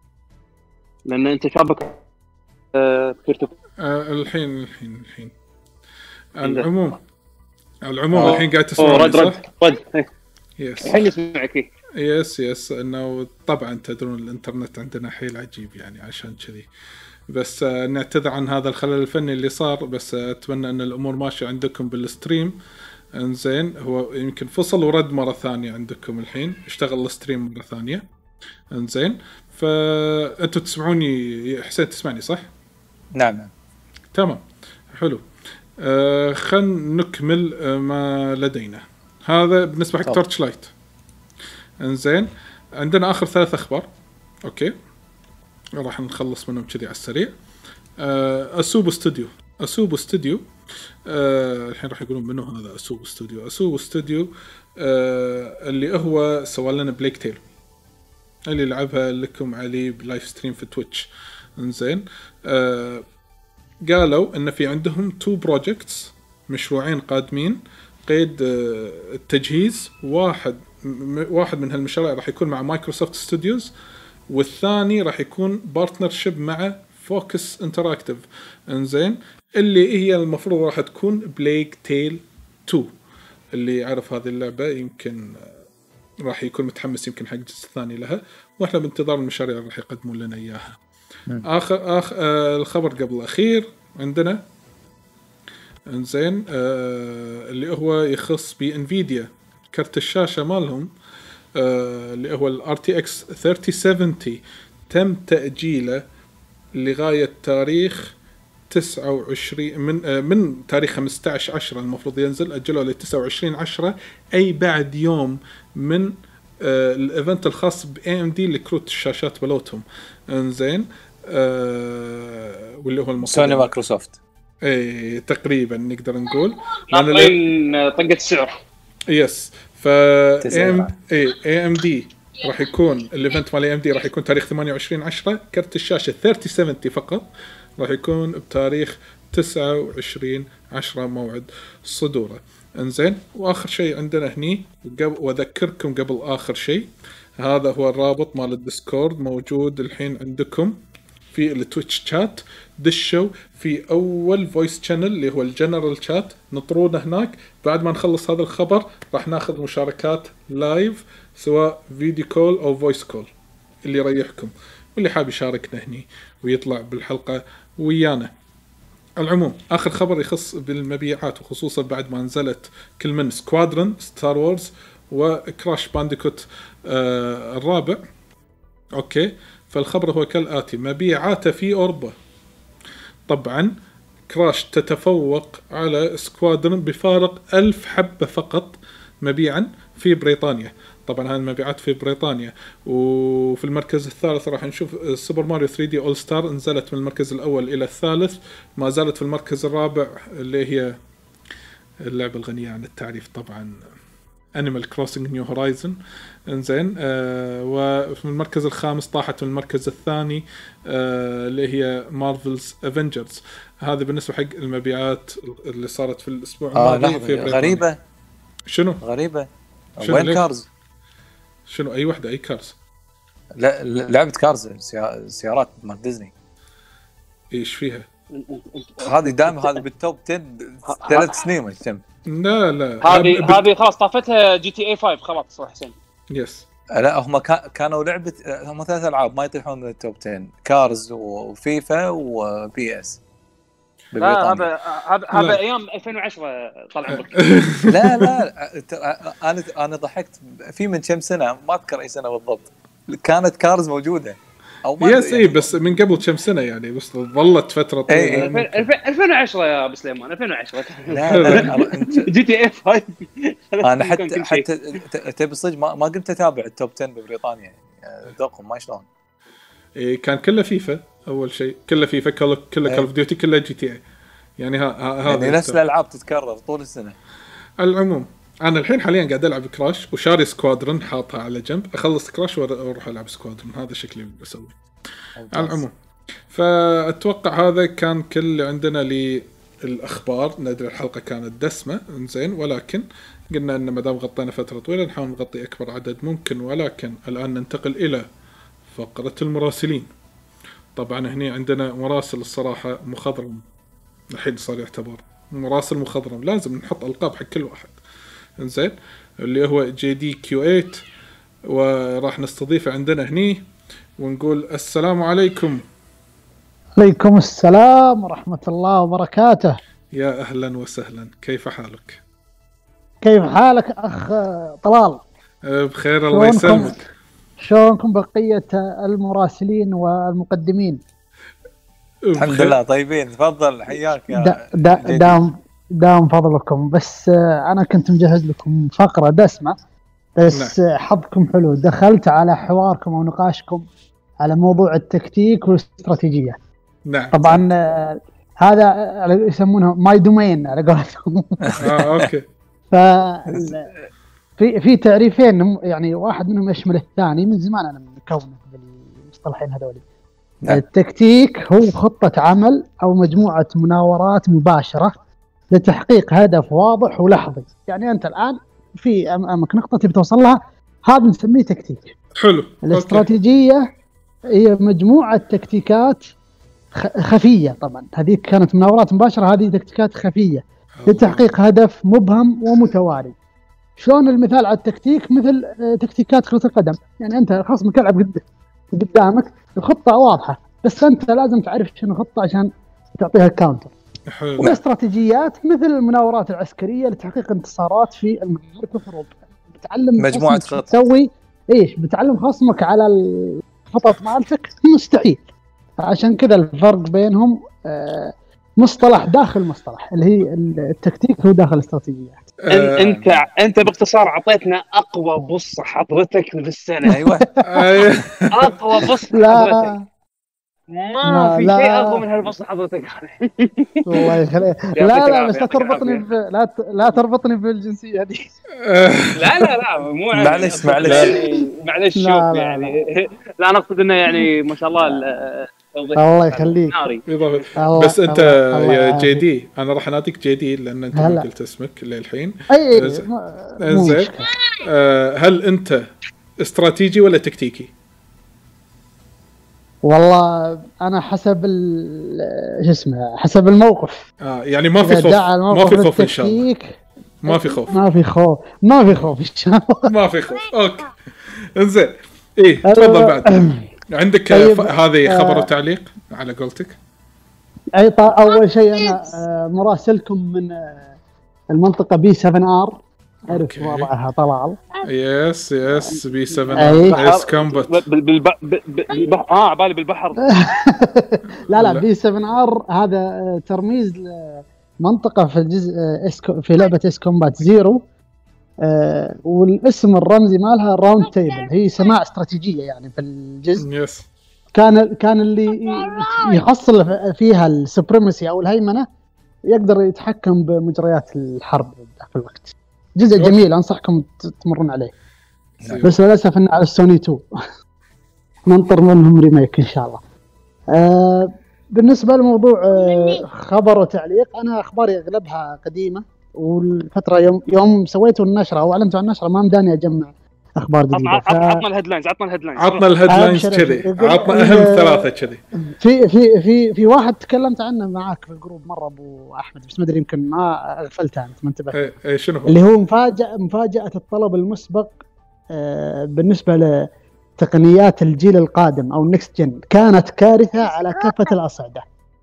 لان انت شابك أه أه الحين الحين الحين العموم العموم أوه. الحين قاعد تسمعني رد رد رد يس الحين اسمعك. يس يس انه طبعا تدرون الانترنت عندنا حيل عجيب يعني عشان كذي، بس نعتذر عن هذا الخلل الفني اللي صار، بس اتمنى ان الامور ماشيه عندكم بالستريم. انزين هو يمكن فصل ورد مره ثانيه عندكم الحين اشتغل الستريم مره ثانيه. انزين فانتوا تسمعوني حسين؟ تسمعني صح؟ نعم نعم تمام حلو. آه خلينا نكمل آه ما لدينا. هذا بالنسبه حق تورتش لايت. انزين عندنا اخر ثلاث اخبار اوكي راح نخلص منهم كذي على السريع. آه اسوبو ستوديو اسوبو ستوديو آه الحين راح يقولون منو هذا اسوبو ستوديو. اسوبو ستوديو آه اللي هو سوى لنا بليك تيل اللي لعبها لكم عليه بلايف ستريم في تويتش. انزين آه قالوا ان في عندهم تو بروجكتس مشروعين قادمين قيد آه التجهيز. واحد واحد من هالمشاريع راح يكون مع مايكروسوفت ستوديوز، والثاني راح يكون بارتنرشيب مع فوكس انتراكتيف. انزين اللي هي المفروض راح تكون بليك تيل تو. اللي يعرف هذه اللعبة يمكن راح يكون متحمس يمكن حق الجزء الثاني لها، واحنا بانتظار المشاريع راح يقدمون لنا اياها. اخر اخ آه الخبر قبل الاخير عندنا انزين آه اللي هو يخص بانفيديا كرت الشاشة مالهم آه اللي هو ال آر تي إكس ثلاثين سبعين تم تأجيله لغاية تاريخ تسعة وعشرين من من تاريخ خمسة عشر عشرة المفروض ينزل، أجلوا ل تسعة وعشرين عشرة، أي بعد يوم من الايفنت الخاص ب إيه إم دي لكروت الشاشات بلوتهم. انزين أه واللي هو المفروض سوني مايكروسوفت اي تقريبا نقدر نقول ناطرين طقة السعر. يس ف ام اي اي ام دي راح يكون الايفنت مال اي ام دي راح يكون تاريخ ثمانية وعشرين عشرة، كرت الشاشه ثلاثين سبعين فقط راح يكون بتاريخ تسعة وعشرين عشرة موعد صدوره. انزين واخر شيء عندنا هني قبل واذكركم قبل اخر شيء، هذا هو الرابط مال الديسكورد موجود الحين عندكم في التويتش شات، دشوا في اول فويس شانل اللي هو الجنرال شات، نطرونا هناك. بعد ما نخلص هذا الخبر راح ناخذ مشاركات لايف سواء فيديو كول او فويس كول اللي يريحكم، واللي حاب يشاركنا هني ويطلع بالحلقه ويانا. العموم آخر خبر يخص بالمبيعات، وخصوصا بعد ما نزلت كل من سكوادرن ستار وورز وكراش بانديكوت آه الرابع. أوكي، فالخبر هو كالآتي: مبيعاته في أوروبا طبعا كراش تتفوق على سكوادرن بفارق ألف حبة فقط مبيعا في بريطانيا. طبعا هاي المبيعات في بريطانيا. وفي المركز الثالث راح نشوف سوبر ماريو ثري دي أول ستار، نزلت من المركز الأول إلى الثالث، ما زالت في المركز الرابع اللي هي اللعبة الغنية عن التعريف طبعا Animal Crossing New Horizon. انزين آه وفي المركز الخامس طاحت من المركز الثاني آه اللي هي مارفلز افنجرز. هذا بالنسبة حق المبيعات اللي صارت في الأسبوع الماضي آه في غريبة. شنو غريبة؟ شنو وين كارز؟ شنو أي وحدة أي كارز؟ لا لعبة كارز سيارات مال ديزني. إيش فيها؟ هذه دائما هذه بالتوب عشرة ثلاث سنين ما يتم. لا لا هذه هذه خلاص طافتها جي تي اي خمسة خلاص صح حسين. يس لا هم كانوا لعبة هم ثلاث ألعاب ما يطيحون من التوب عشرة، كارز وفيفا وبي اس. لا هذا هذا هذا ايام ألفين وعشرة طال عمرك. لا لا انا انا ضحكت في من كم سنه ما اذكر اي سنه بالضبط كانت كارز موجوده او ما يس اي بس من قبل كم سنه يعني، بس ظلت فتره طويله. ألفين وعشرة يا ابو سليمان ألفين وعشرة. لا لا جي تي اي خمسة. انا حتى حتى تبي صدق ما ما قمت اتابع التوب عشرة ببريطانيا يعني ذوقهم ما شلون. إيه كان كله فيفا اول شيء، كله فيفا، كله كله كول اوف ديوتي، كله جي تي اي يعني. ها ها يعني نفس الالعاب تتكرر طول السنه. العموم انا الحين حاليا قاعد العب كراش وشاري سكوادرن حاطها على جنب، اخلص كراش واروح العب سكوادرن، هذا شكلي بسوي. العموم فاتوقع هذا كان كل اللي عندنا للاخبار. ندري الحلقه كانت دسمه انزين، ولكن قلنا ان ما دام غطينا فتره طويله نحاول نغطي اكبر عدد ممكن. ولكن الان ننتقل الى فقره المراسلين. طبعا هنا عندنا مراسل الصراحه مخضرم، الحين صار يعتبر مراسل مخضرم، لازم نحط القاب حق كل واحد انزين، اللي هو جي دي كيو ثمانية، وراح نستضيفه عندنا هني ونقول السلام عليكم. عليكم السلام ورحمة الله وبركاته. يا أهلا وسهلا، كيف حالك؟ كيف حالك أخ طلال؟ بخير الله يسلمك. شلونكم بقية المراسلين والمقدمين؟ الحمد لله طيبين، تفضل حياك يا دا دا دام دام فضلكم. بس أنا كنت مجهز لكم فقرة دسمة، بس نعم. حظكم حلو دخلت على حواركم ونقاشكم على موضوع التكتيك والاستراتيجية. نعم. طبعا آه هذا يسمونه ماي دومين على قولتهم. اه اوكي. ف في في تعريفين يعني واحد منهم يشمل الثاني، من زمان انا مكون بالمصطلحين هذول. نعم. التكتيك هو خطة عمل او مجموعة مناورات مباشرة لتحقيق هدف واضح ولحظي. يعني انت الان في امامك نقطة تبي توصل لها، هذا نسميه تكتيك. حلو. الاستراتيجية هي مجموعة تكتيكات خفية. طبعا هذه كانت مناورات مباشرة، هذه تكتيكات خفية لتحقيق هدف مبهم ومتوالي. شلون المثال على التكتيك؟ مثل تكتيكات كرة القدم، يعني انت خصمك يلعب قدامك، الخطة واضحة بس انت لازم تعرف شنو الخطة عشان تعطيها الكاونتر. والاستراتيجيات مثل المناورات العسكرية لتحقيق انتصارات في المعارك والحروب. بتعلم مجموعة خطط تسوي ايش، بتعلم خصمك على الخطط مالتك مستحيل. عشان كذا الفرق بينهم آه مصطلح داخل مصطلح اللي هي التكتيك هو داخل الاستراتيجيات. أن- انت انت باختصار عطيتنا اقوى بص حضرتك بالسنه. ايوه اقوى بص حضرتك، لا ما في لا. شيء اقوى من هالبص حضرتك. والله يخليك. يعطيك لا لا العافية، بس لا يعطيك تربطني العافية. ب... لا ت... لا تربطني بالجنسيه دي. لا لا لا مو يعني معلش- أقصد معلش. يعني معلش لا، شوف لا، يعني لا انا اقصد انه يعني ما شاء الله ال- توضيح الله يخليك. ناري. بالضبط. الله- بس انت الله- الله يا يعافيك. جي دي انا راح اناديك جي دي لان انت ما هلا. قلت اسمك للحين. اي إنز- ما- مو انزين مشكلة. آه، هل انت استراتيجي ولا تكتيكي؟ والله انا حسب ال- شو اسمه حسب الموقف. آه يعني ما في إذا خوف، دعا ما الموقف في خوف ان شاء الله، للتكتيك، ما في خوف، ما في خوف ما في خوف ان شاء الله. ما في خوف. اوكي انزين ايه تفضل بعد. عندك آه، طيب، ف- هذه خبر آه، وتعليق على قولتك. اي طا- اول شيء انا آه، مراسلكم من آه، المنطقه بي سبعة ار، اعرف أوكي. وضعها طلال. يس يس بي سبعة أي. اس كومبات. بال- بالب- ب- ب- بالبحر اه عبالي بالبحر. لا لا لا. بي سبعة ار هذا آه، ترميز لمنطقه في الجزء آه، إس- في لعبه اس كومبات زيرو، آه، والاسم الرمزي مالها راوند تيبل، هي سماع استراتيجيه يعني في الجزء. يس كان كان اللي يحصل فيها السوبريمسي او الهيمنه يقدر يتحكم بمجريات الحرب في الوقت. جزء جميل انصحكم تمرون عليه، بس للاسف انه على السوني تو. ننطر منهم ريميك ان شاء الله. آه بالنسبه لموضوع آه خبر وتعليق، انا اخباري اغلبها قديمه، والفتره يوم يوم سويتوا النشره او اعلنتوا عن النشره ما مداني اجمع اخبار جديده. عطنا ف... عطنا الهيدلاينز عطنا الهيدلاينز عطنا الهيدلاينز أبشر كذي، يقول- عطنا اهم إذا- ثلاثه كذي. في في في في واحد تكلمت عنه معاك في الجروب مره ابو احمد، بس ما ادري يمكن ما غفلتها انت ما انتبهت. ايه ايه شنو هو؟ اللي هو مفاجأة مفاجأة الطلب المسبق آه، بالنسبة لتقنيات الجيل القادم او النكست جن، كانت كارثة على كافة الاصعدة.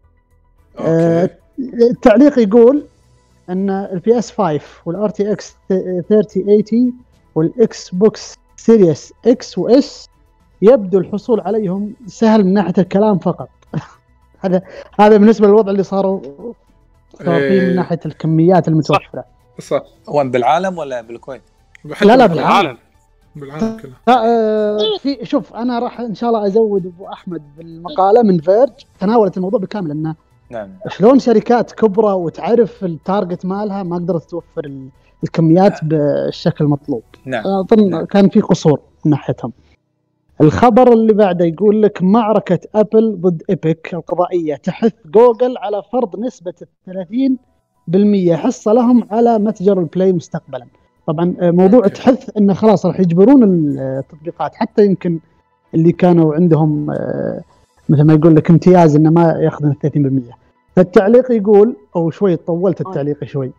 آه، اوكي التعليق يقول ان البي اس خمسة والار تي اكس ثلاثين ثمانين والاكس بوكس سيريس اكس واس يبدو الحصول عليهم سهل من ناحية الكلام فقط. هذا هذا بالنسبة للوضع اللي صاروا صار فيه إيه. من ناحية الكميات المتوفرة. صح. وين بالعالم ولا بالكويت؟ لا لا بالعالم. بالعالم كله. لا، آه، في شوف انا راح ان شاء الله ازود ابو احمد بالمقاله من فيرج، تناولت الموضوع بالكامل انه نعم شلون شركات كبرى وتعرف التارجت مالها ما قدرت توفر ال- الكميات بالشكل المطلوب. نعم اظن كان في قصور من ناحيتهم. الخبر اللي بعده يقول لك معركه ابل ضد ايبك القضائيه تحث جوجل على فرض نسبه ثلاثين بالمئة حصه لهم على متجر البلاي مستقبلا. طبعا موضوع أوكي. تحث انه خلاص راح يجبرون التطبيقات حتى يمكن اللي كانوا عندهم آه، مثل ما يقول لك امتياز انه ما ياخذون ثلاثين بالمئة. فالتعليق يقول او شوي طولت التعليق شوي.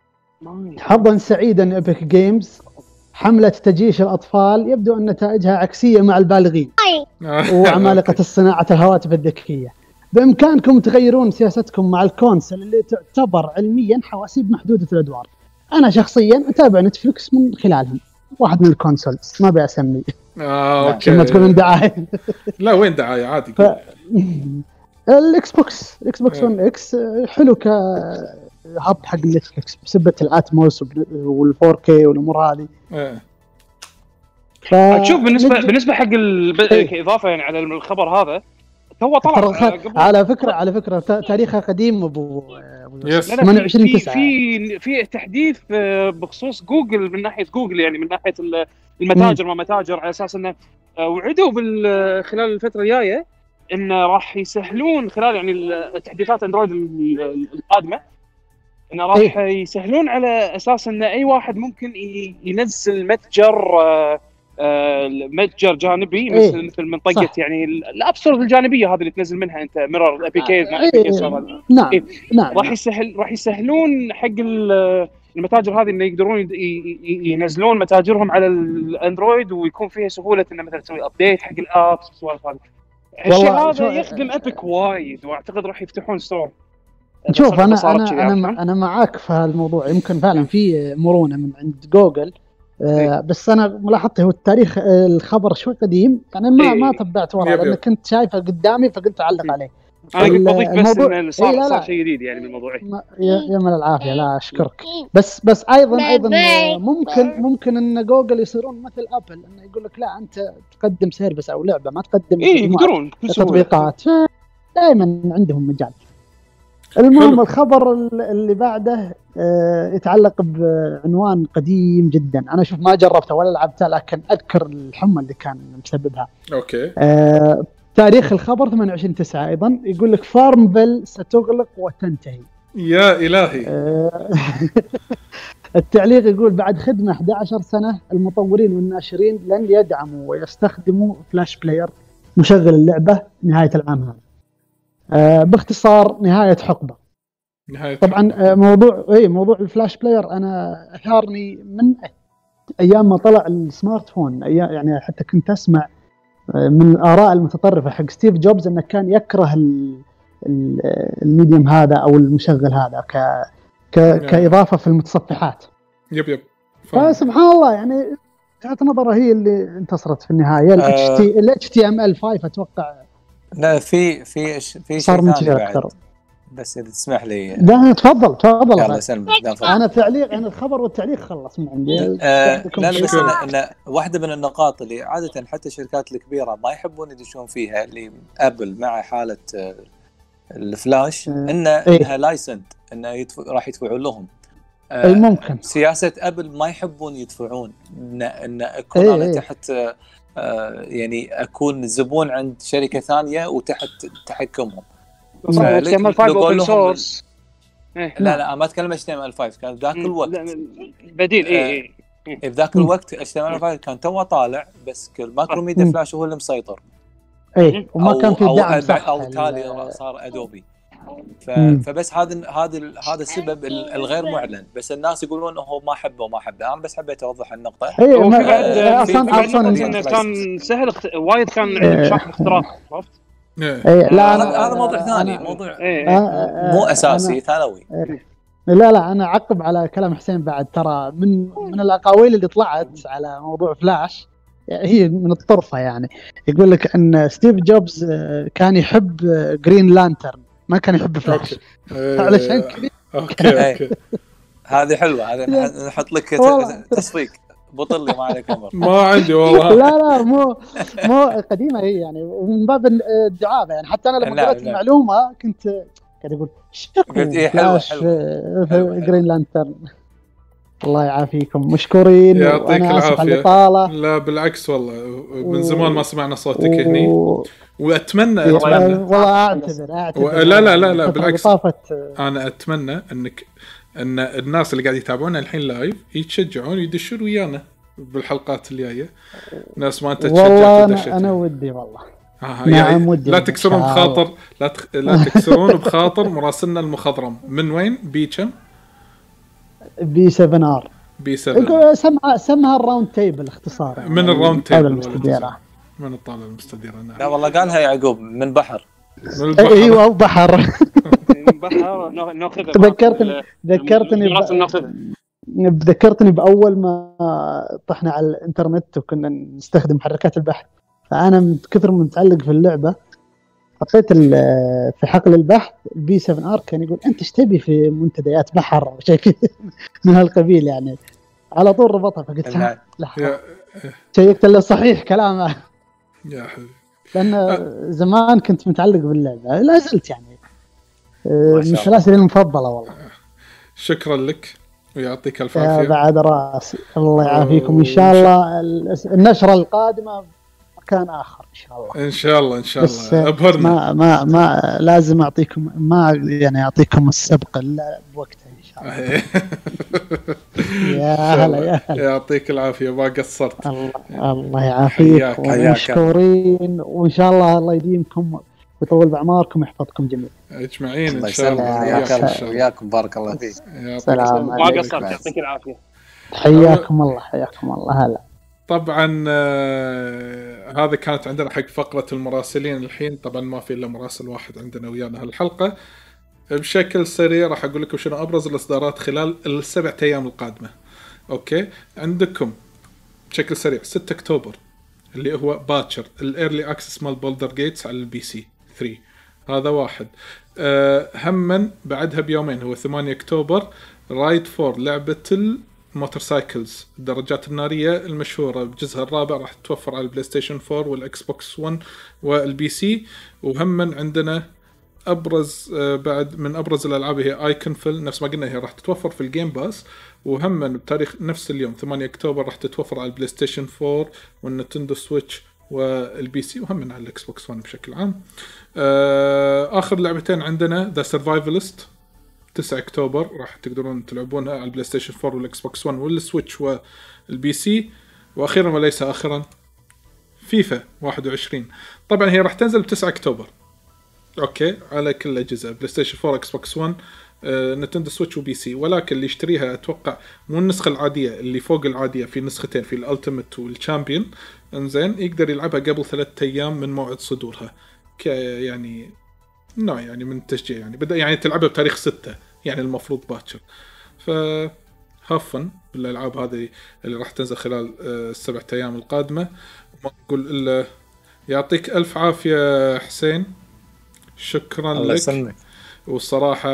حظا سعيدا ايبك جيمز، حملة تجيش الأطفال يبدو أن نتائجها عكسية مع البالغين وعمالقة الصناعة الهواتف الذكية. بإمكانكم تغيرون سياستكم مع الكونسل اللي تعتبر علميا حواسيب محدودة الأدوار. أنا شخصيا أتابع نتفلكس من خلالهم، واحد من الكونسولز ما بأسمي اه لما تكون من اوكي. دعاية. لا وين دعايه عادي. ف... الاكس بوكس الاكس بوكس إيه. ون اكس حلو ك هب حق نتفلكس بسبة الاتموس والفور كي والامور هذه. إيه. ف... شوف بالنسبه نج- بالنسبه حق ال... إيه. كاضافه يعني على الخبر هذا تو طلع ترى آه، خ- قبل على فكره على فكره تا- تاريخها قديم ابو أبو يس. يوسف. لا لا ثمانية في وعشرين في تسعة في في تحديث آه، بخصوص جوجل من ناحيه جوجل يعني من ناحيه ال- المتاجر ما متاجر على اساس انه آه، وعدوا بال خلال الفتره الجايه انه راح يسهلون خلال يعني التحديثات اندرويد ال- القادمه انه راح يسهلون على اساس ان اي واحد ممكن ي- ينزل متجر آه، آه، متجر جانبي إيه. مثل مثل منطقه صح. يعني الاب ستورز الجانبيه هذه اللي تنزل منها انت ميرور الابي كي إيه. نعم إيه. نعم راح يسهل راح يسهلون حق ال- المتاجر هذه انه يقدرون يد- ي- ي- ينزلون متاجرهم على الاندرويد ويكون فيها سهوله انه مثلا تسوي ابديت حق الابس والسوالف هذه. الشيء والله شو- هذا يخدم ابيك وايد واعتقد راح يفتحون ستور. شوف بس انا صارت انا كذي، انا عرفت؟ انا معاك في هالموضوع. يمكن فعلا في مرونه من عند جوجل، آه إيه. بس انا ملاحظتي هو التاريخ آه الخبر شوي قديم يعني ما إيه. ما تبعت ورا يب يب. لان كنت شايفه قدامي فقلت اعلق إيه. عليه. انا كنت بضيف بس الموضوع- انه صار إيه، لا، لا. صار شيء جديد يعني بالموضوع. ما- يا يا من العافيه، لا اشكرك. بس بس ايضا ايضا آه، ممكن ممكن ان جوجل يصيرون مثل ابل، انه يقول لك لا انت تقدم سيرفيس او لعبه، ما تقدم اي مجموعة يقدرون بكل سهوله. تطبيقات. دائما عندهم مجال. المهم حلو. الخبر اللي بعده آه، يتعلق بعنوان قديم جدا، انا شوف ما جربته ولا لعبته، لكن اذكر الحمى اللي كان مسببها. اوكي آه، تاريخ الخبر ثمانية وعشرين تسعة ايضا، يقول لك فارمفيل ستغلق وتنتهي. يا الهي. آه، التعليق يقول بعد خدمة أحد عشر سنة المطورين والناشرين لن يدعموا ويستخدموا فلاش بلاير مشغل اللعبة نهاية العام هذا. آه، باختصار نهاية حقبة. نهاية طبعا آه، موضوع اي موضوع الفلاش بلاير انا اثارني من ايام ما طلع السمارت فون، أيام يعني حتى كنت اسمع آه، من الاراء المتطرفه حق ستيف جوبز انه كان يكره ال- ال- الميديوم هذا او المشغل هذا ك ك كاضافه في المتصفحات. يب يب فاهم. فسبحان الله يعني كانت نظره هي اللي انتصرت في النهايه. آه. ال اتش تي ام ال خمسة اتوقع لا في في في صار شيء منتشر ثاني بعد، اكثر. بس اذا تسمح لي. ده تفضل تفضل. يلا سلمك. لا، تفضل. انا تعليق عن الخبر والتعليق خلص من عندي. آه لا لا بس شكراً. أنا أنا واحدة من النقاط اللي عادة حتى الشركات الكبيرة ما يحبون يدشون فيها، اللي ابل مع حالة آه، الفلاش، آه، إن إيه. انها لايسنت، انه يدفع راح يدفعون لهم. آه، اي ممكن. سياسة ابل ما يحبون يدفعون، ان ان اكون إيه انا إيه. تحت آه، يعني اكون زبون عند شركة ثانية وتحت تحكمهم. صح، فلك- اتش تي ام ال خمسة لقوا اوبن لهم سورس. لا لا ما اتكلم اتش تي ام ال خمسة، كان ذاك الوقت بديل اي اي بذاك الوقت اتش تي ام ال خمسة كان توه طالع، بس كل مايكرو ميديا مم. فلاش هو اللي مسيطر. اي وما أو كان في أو دعم أو- صح. او ال- تالي صار ادوبي. ف... مم. فبس هذا هذا هذا السبب ال- الغير معلن، بس الناس يقولون هو ما حبه وما حبه. انا بس حبيت اوضح النقطه. اي وفي ما- بعد آه، في- في اصلا بعد في- نقطة اصلا انه في- كان سهل اخت... وايد كان عندك إيه. شاطر اختراق، عرفت؟ إيه. إيه، لا هذا أنا- هذا موضوع ثاني، أنا- موضوع ايه آه، ايه آه، مو آه، اساسي، أنا- ثانوي. لا لا انا اعقب على كلام حسين بعد. ترى من من الاقاويل اللي طلعت على موضوع فلاش هي من الطرفه، يعني يقول لك ان ستيف جوبز آه، كان يحب آه، جرين لانترن، ما كان يحب فلاش. إيه. علشان كذا اوكي اوكي هذه حلوه، هذه نح- نحط لك ت- والله. تصفيق. بطل لي ما عليك امر. ما عندي والله. لا لا مو مو قديمه هي، يعني من باب الدعابه. يعني حتى انا لما نعم، قرأت نعم. المعلومه كنت قاعد اقول شكو قلت إيه، حلوة، فلاش حلوة. في, حلوة، في حلوة. جرين لانترن. الله يعافيكم، مشكورين. يعطيك وانا اسف على العافية. الاطاله. لا بالعكس والله، من زمان ما سمعنا صوتك هني، و... واتمنى والله اتمنى والله اعتذر اعتذر و- لا- لا- لا- لا، الفترة بالعكس. اللي طافت انا اتمنى انك ان الناس اللي قاعد يتابعونا الحين لايف يتشجعون يدشون ويانا بالحلقات الجايه، ناس ما انت والله تشجعت انا, ودشت. أنا ودي والله. آه نعم يعني ودي لا إن تكسرون شاء بخاطر لا تخ... لا تكسرون بخاطر مراسلنا المخضرم. من وين؟ بيشم بي سبعة ار بي سبعة يقول سمها سمها الراوند تيبل اختصار. من الراوند هذا تيبل المستديرة. من الطاوله المستديره. نعم. لا والله قالها يعقوب من بحر. من البحر. ايوه وبحر. بحر ناخذها. ذكرتني ذكرتني راس ب... ناخذها. ذكرتني باول ما طحنا على الانترنت وكنا نستخدم محركات البحث، فانا من كثر ما متعلق في اللعبه حطيت ال- في حقل البحث البي سبعة ار كان يقول انت ايش تبي في منتديات بحر او شيء كذا من هالقبيل، يعني على طول ربطها. فقلت نعم. لا يا شيكت له صحيح كلامه، يا حبيبي. لان زمان كنت متعلق باللعبه، لا زلت يعني آه، ما شاء من الله. سلاسل المفضله والله. شكرا لك ويعطيك الف يا عافيه. بعد راسي الله يعافيكم. ان شاء الله ال- النشره القادمه مكان اخر ان شاء الله. ان شاء الله ان شاء بس الله ابهرنا. ما ما ما لازم اعطيكم ما يعني اعطيكم السبق الا بوقته ان شاء الله. يا هلا يا هلا. يعطيك العافيه ما قصرت. الله الله يعافيك حياك- حياك. ومشكورين، وان شاء الله الله يديمكم ويطول بعماركم ويحفظكم جميعا. اجمعين الله ان شاء يسلمك. الله. وياك إن شاء الله. وياكم بارك الله فيك. يعطيك سلام ما عليكم. قصرت، يعطيك العافيه. حياكم الله حياكم الله. هلا طبعا آه، هذا كانت عندنا حق فقرة المراسلين. الحين طبعا ما في إلا مراسل واحد عندنا ويانا هالحلقة. بشكل سريع راح أقول لكم شنو أبرز الإصدارات خلال السبع أيام القادمة. أوكي، عندكم بشكل سريع ستة أكتوبر اللي هو باكر الإيرلي أكسس مال بولدر جيتس على البي سي ثري. هذا واحد. أه هم بعدها بيومين هو ثمانية أكتوبر رايد فور، لعبة الموتورسايكلز الدراجات النارية المشهورة بجزءها الرابع، راح تتوفر على البلاي ستيشن فور والإكس بوكس ون والبي سي. وهم عندنا ابرز آه بعد من ابرز الالعاب هي ايكونفل، نفس ما قلنا هي راح تتوفر في الجيم باس، وهم بتاريخ نفس اليوم ثمانية أكتوبر راح تتوفر على البلاي ستيشن فور والنينتندو سويتش والبي سي، وهم على الاكس بوكس ون بشكل عام. آه اخر لعبتين عندنا ذا سرفايفلست تسعة أكتوبر راح تقدرون تلعبونها على البلاي ستيشن فور والاكس بوكس ون والسويتش والبي سي. واخيرا وليس اخرا فيفا واحد وعشرين، طبعا هي راح تنزل ب تسعة أكتوبر اوكي على كل الاجهزه، بلاي ستيشن فور، اكس بوكس ون، آه، نينتندو سويتش وبي سي. ولكن اللي يشتريها اتوقع مو النسخه العاديه، اللي فوق العاديه في نسختين، في الالتيميت والشامبيون، انزين يقدر يلعبها قبل ثلاثة ايام من موعد صدورها، ك يعني نوع يعني من التشجيع، يعني بدا يعني تلعبها بتاريخ ستة، يعني المفروض باكر. ف هافن بالالعاب هذه اللي راح تنزل خلال آه، السبعة ايام القادمه. ما نقول الا يعطيك الف عافيه حسين، شكرا الله لك. يسلمك. والصراحة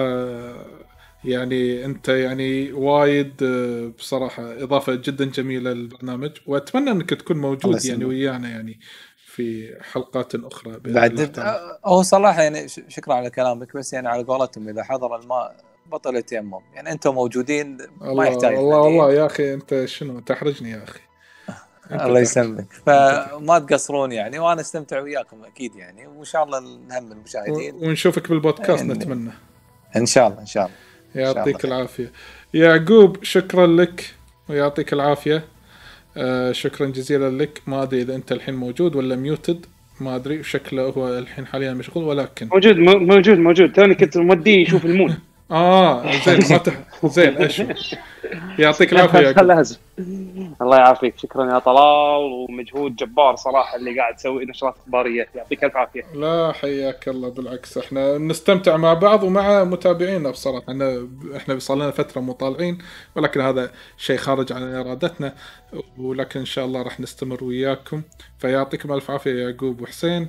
يعني أنت يعني وايد بصراحة إضافة جدا جميلة للبرنامج، وأتمنى أنك تكون موجود يعني ويانا يعني في حلقات أخرى بعد. هو صراحة يعني شكرا على كلامك، بس يعني على قولتهم إذا حضر الماء بطل يتيمم، يعني أنتم موجودين ما يحتاج. الله والله يا أخي أنت شنو تحرجني يا أخي. الله يسلمك، فما تقصرون يعني، وانا استمتع وياكم اكيد يعني، وان شاء الله نهم المشاهدين ونشوفك بالبودكاست يعني نتمنى ان شاء الله. ان شاء الله يعطيك العافيه يعقوب، شكرا لك ويعطيك العافيه. آه شكرا جزيلا لك. ما ادري اذا انت الحين موجود ولا ميوتد، ما ادري شكله هو الحين حاليا مشغول، ولكن موجود موجود موجود توني كنت موديه يشوف المود. اه زين ما تح... زين اشوف. يعطيك العافيه يا يعقوب. الله يعافيك، شكرا يا طلال، ومجهود جبار صراحه اللي قاعد تسوي نشرات اخباريه، يعطيك الف عافيه. لا حياك الله، بالعكس احنا نستمتع مع بعض ومع متابعينا بصراحه. احنا احنا صار لنا فتره مطالعين، ولكن هذا شيء خارج عن ارادتنا، ولكن ان شاء الله راح نستمر وياكم. فيعطيكم الف عافيه يا يعقوب وحسين.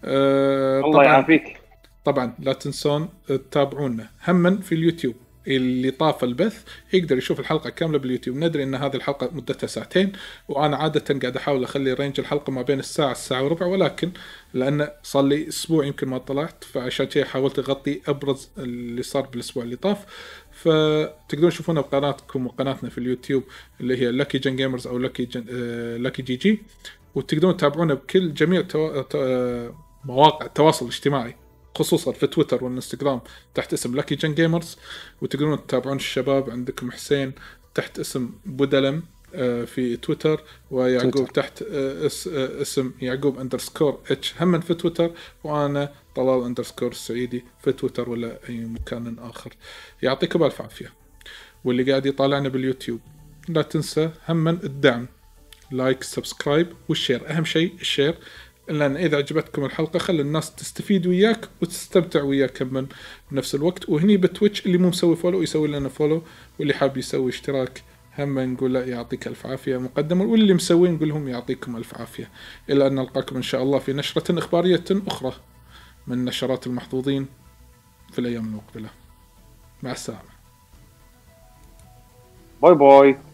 اه الله يعافيك. طبعا لا تنسون تتابعونا هم في اليوتيوب، اللي طاف البث يقدر يشوف الحلقة كاملة باليوتيوب. ندري ان هذه الحلقة مدتها ساعتين، وانا عادة قاعد احاول اخلي رينج الحلقة ما بين الساعة الساعة وربع، ولكن لان صار لي اسبوع يمكن ما طلعت، فعشان شيء حاولت اغطي ابرز اللي صار بالاسبوع اللي طاف. فتقدرون تشوفونا بقناتكم وقناتنا في اليوتيوب اللي هي لاكي جن جيمرز او لاكي جن... آه... لاكي جي جي، وتقدرون تتابعونا بكل جميع تو... تو... مواقع التواصل الاجتماعي، خصوصا في تويتر والانستغرام تحت اسم لاكي جن جيمرز. وتقدرون تتابعون الشباب، عندكم حسين تحت اسم بودلم في تويتر، ويعقوب تويتر. تحت اسم يعقوب اندرسكور اتش هم في تويتر، وانا طلال اندرسكور السعيدي في تويتر ولا اي مكان اخر. يعطيكم الف عافيه. واللي قاعد يطالعنا باليوتيوب لا تنسى هم الدعم، لايك سبسكرايب والشير، اهم شيء الشير، لأن إذا عجبتكم الحلقة خلي الناس تستفيد وياك وتستمتع وياك كمان بنفس الوقت. وهني بتويتش اللي مو مسوي فولو يسوي لنا فولو، واللي حاب يسوي اشتراك هم نقول له يعطيك ألف عافية مقدما، واللي مسوين نقول لهم يعطيكم ألف عافية. إلى أن نلقاكم إن شاء الله في نشرة إخبارية أخرى من نشرات المحظوظين في الأيام المقبلة. مع السلامة. باي باي.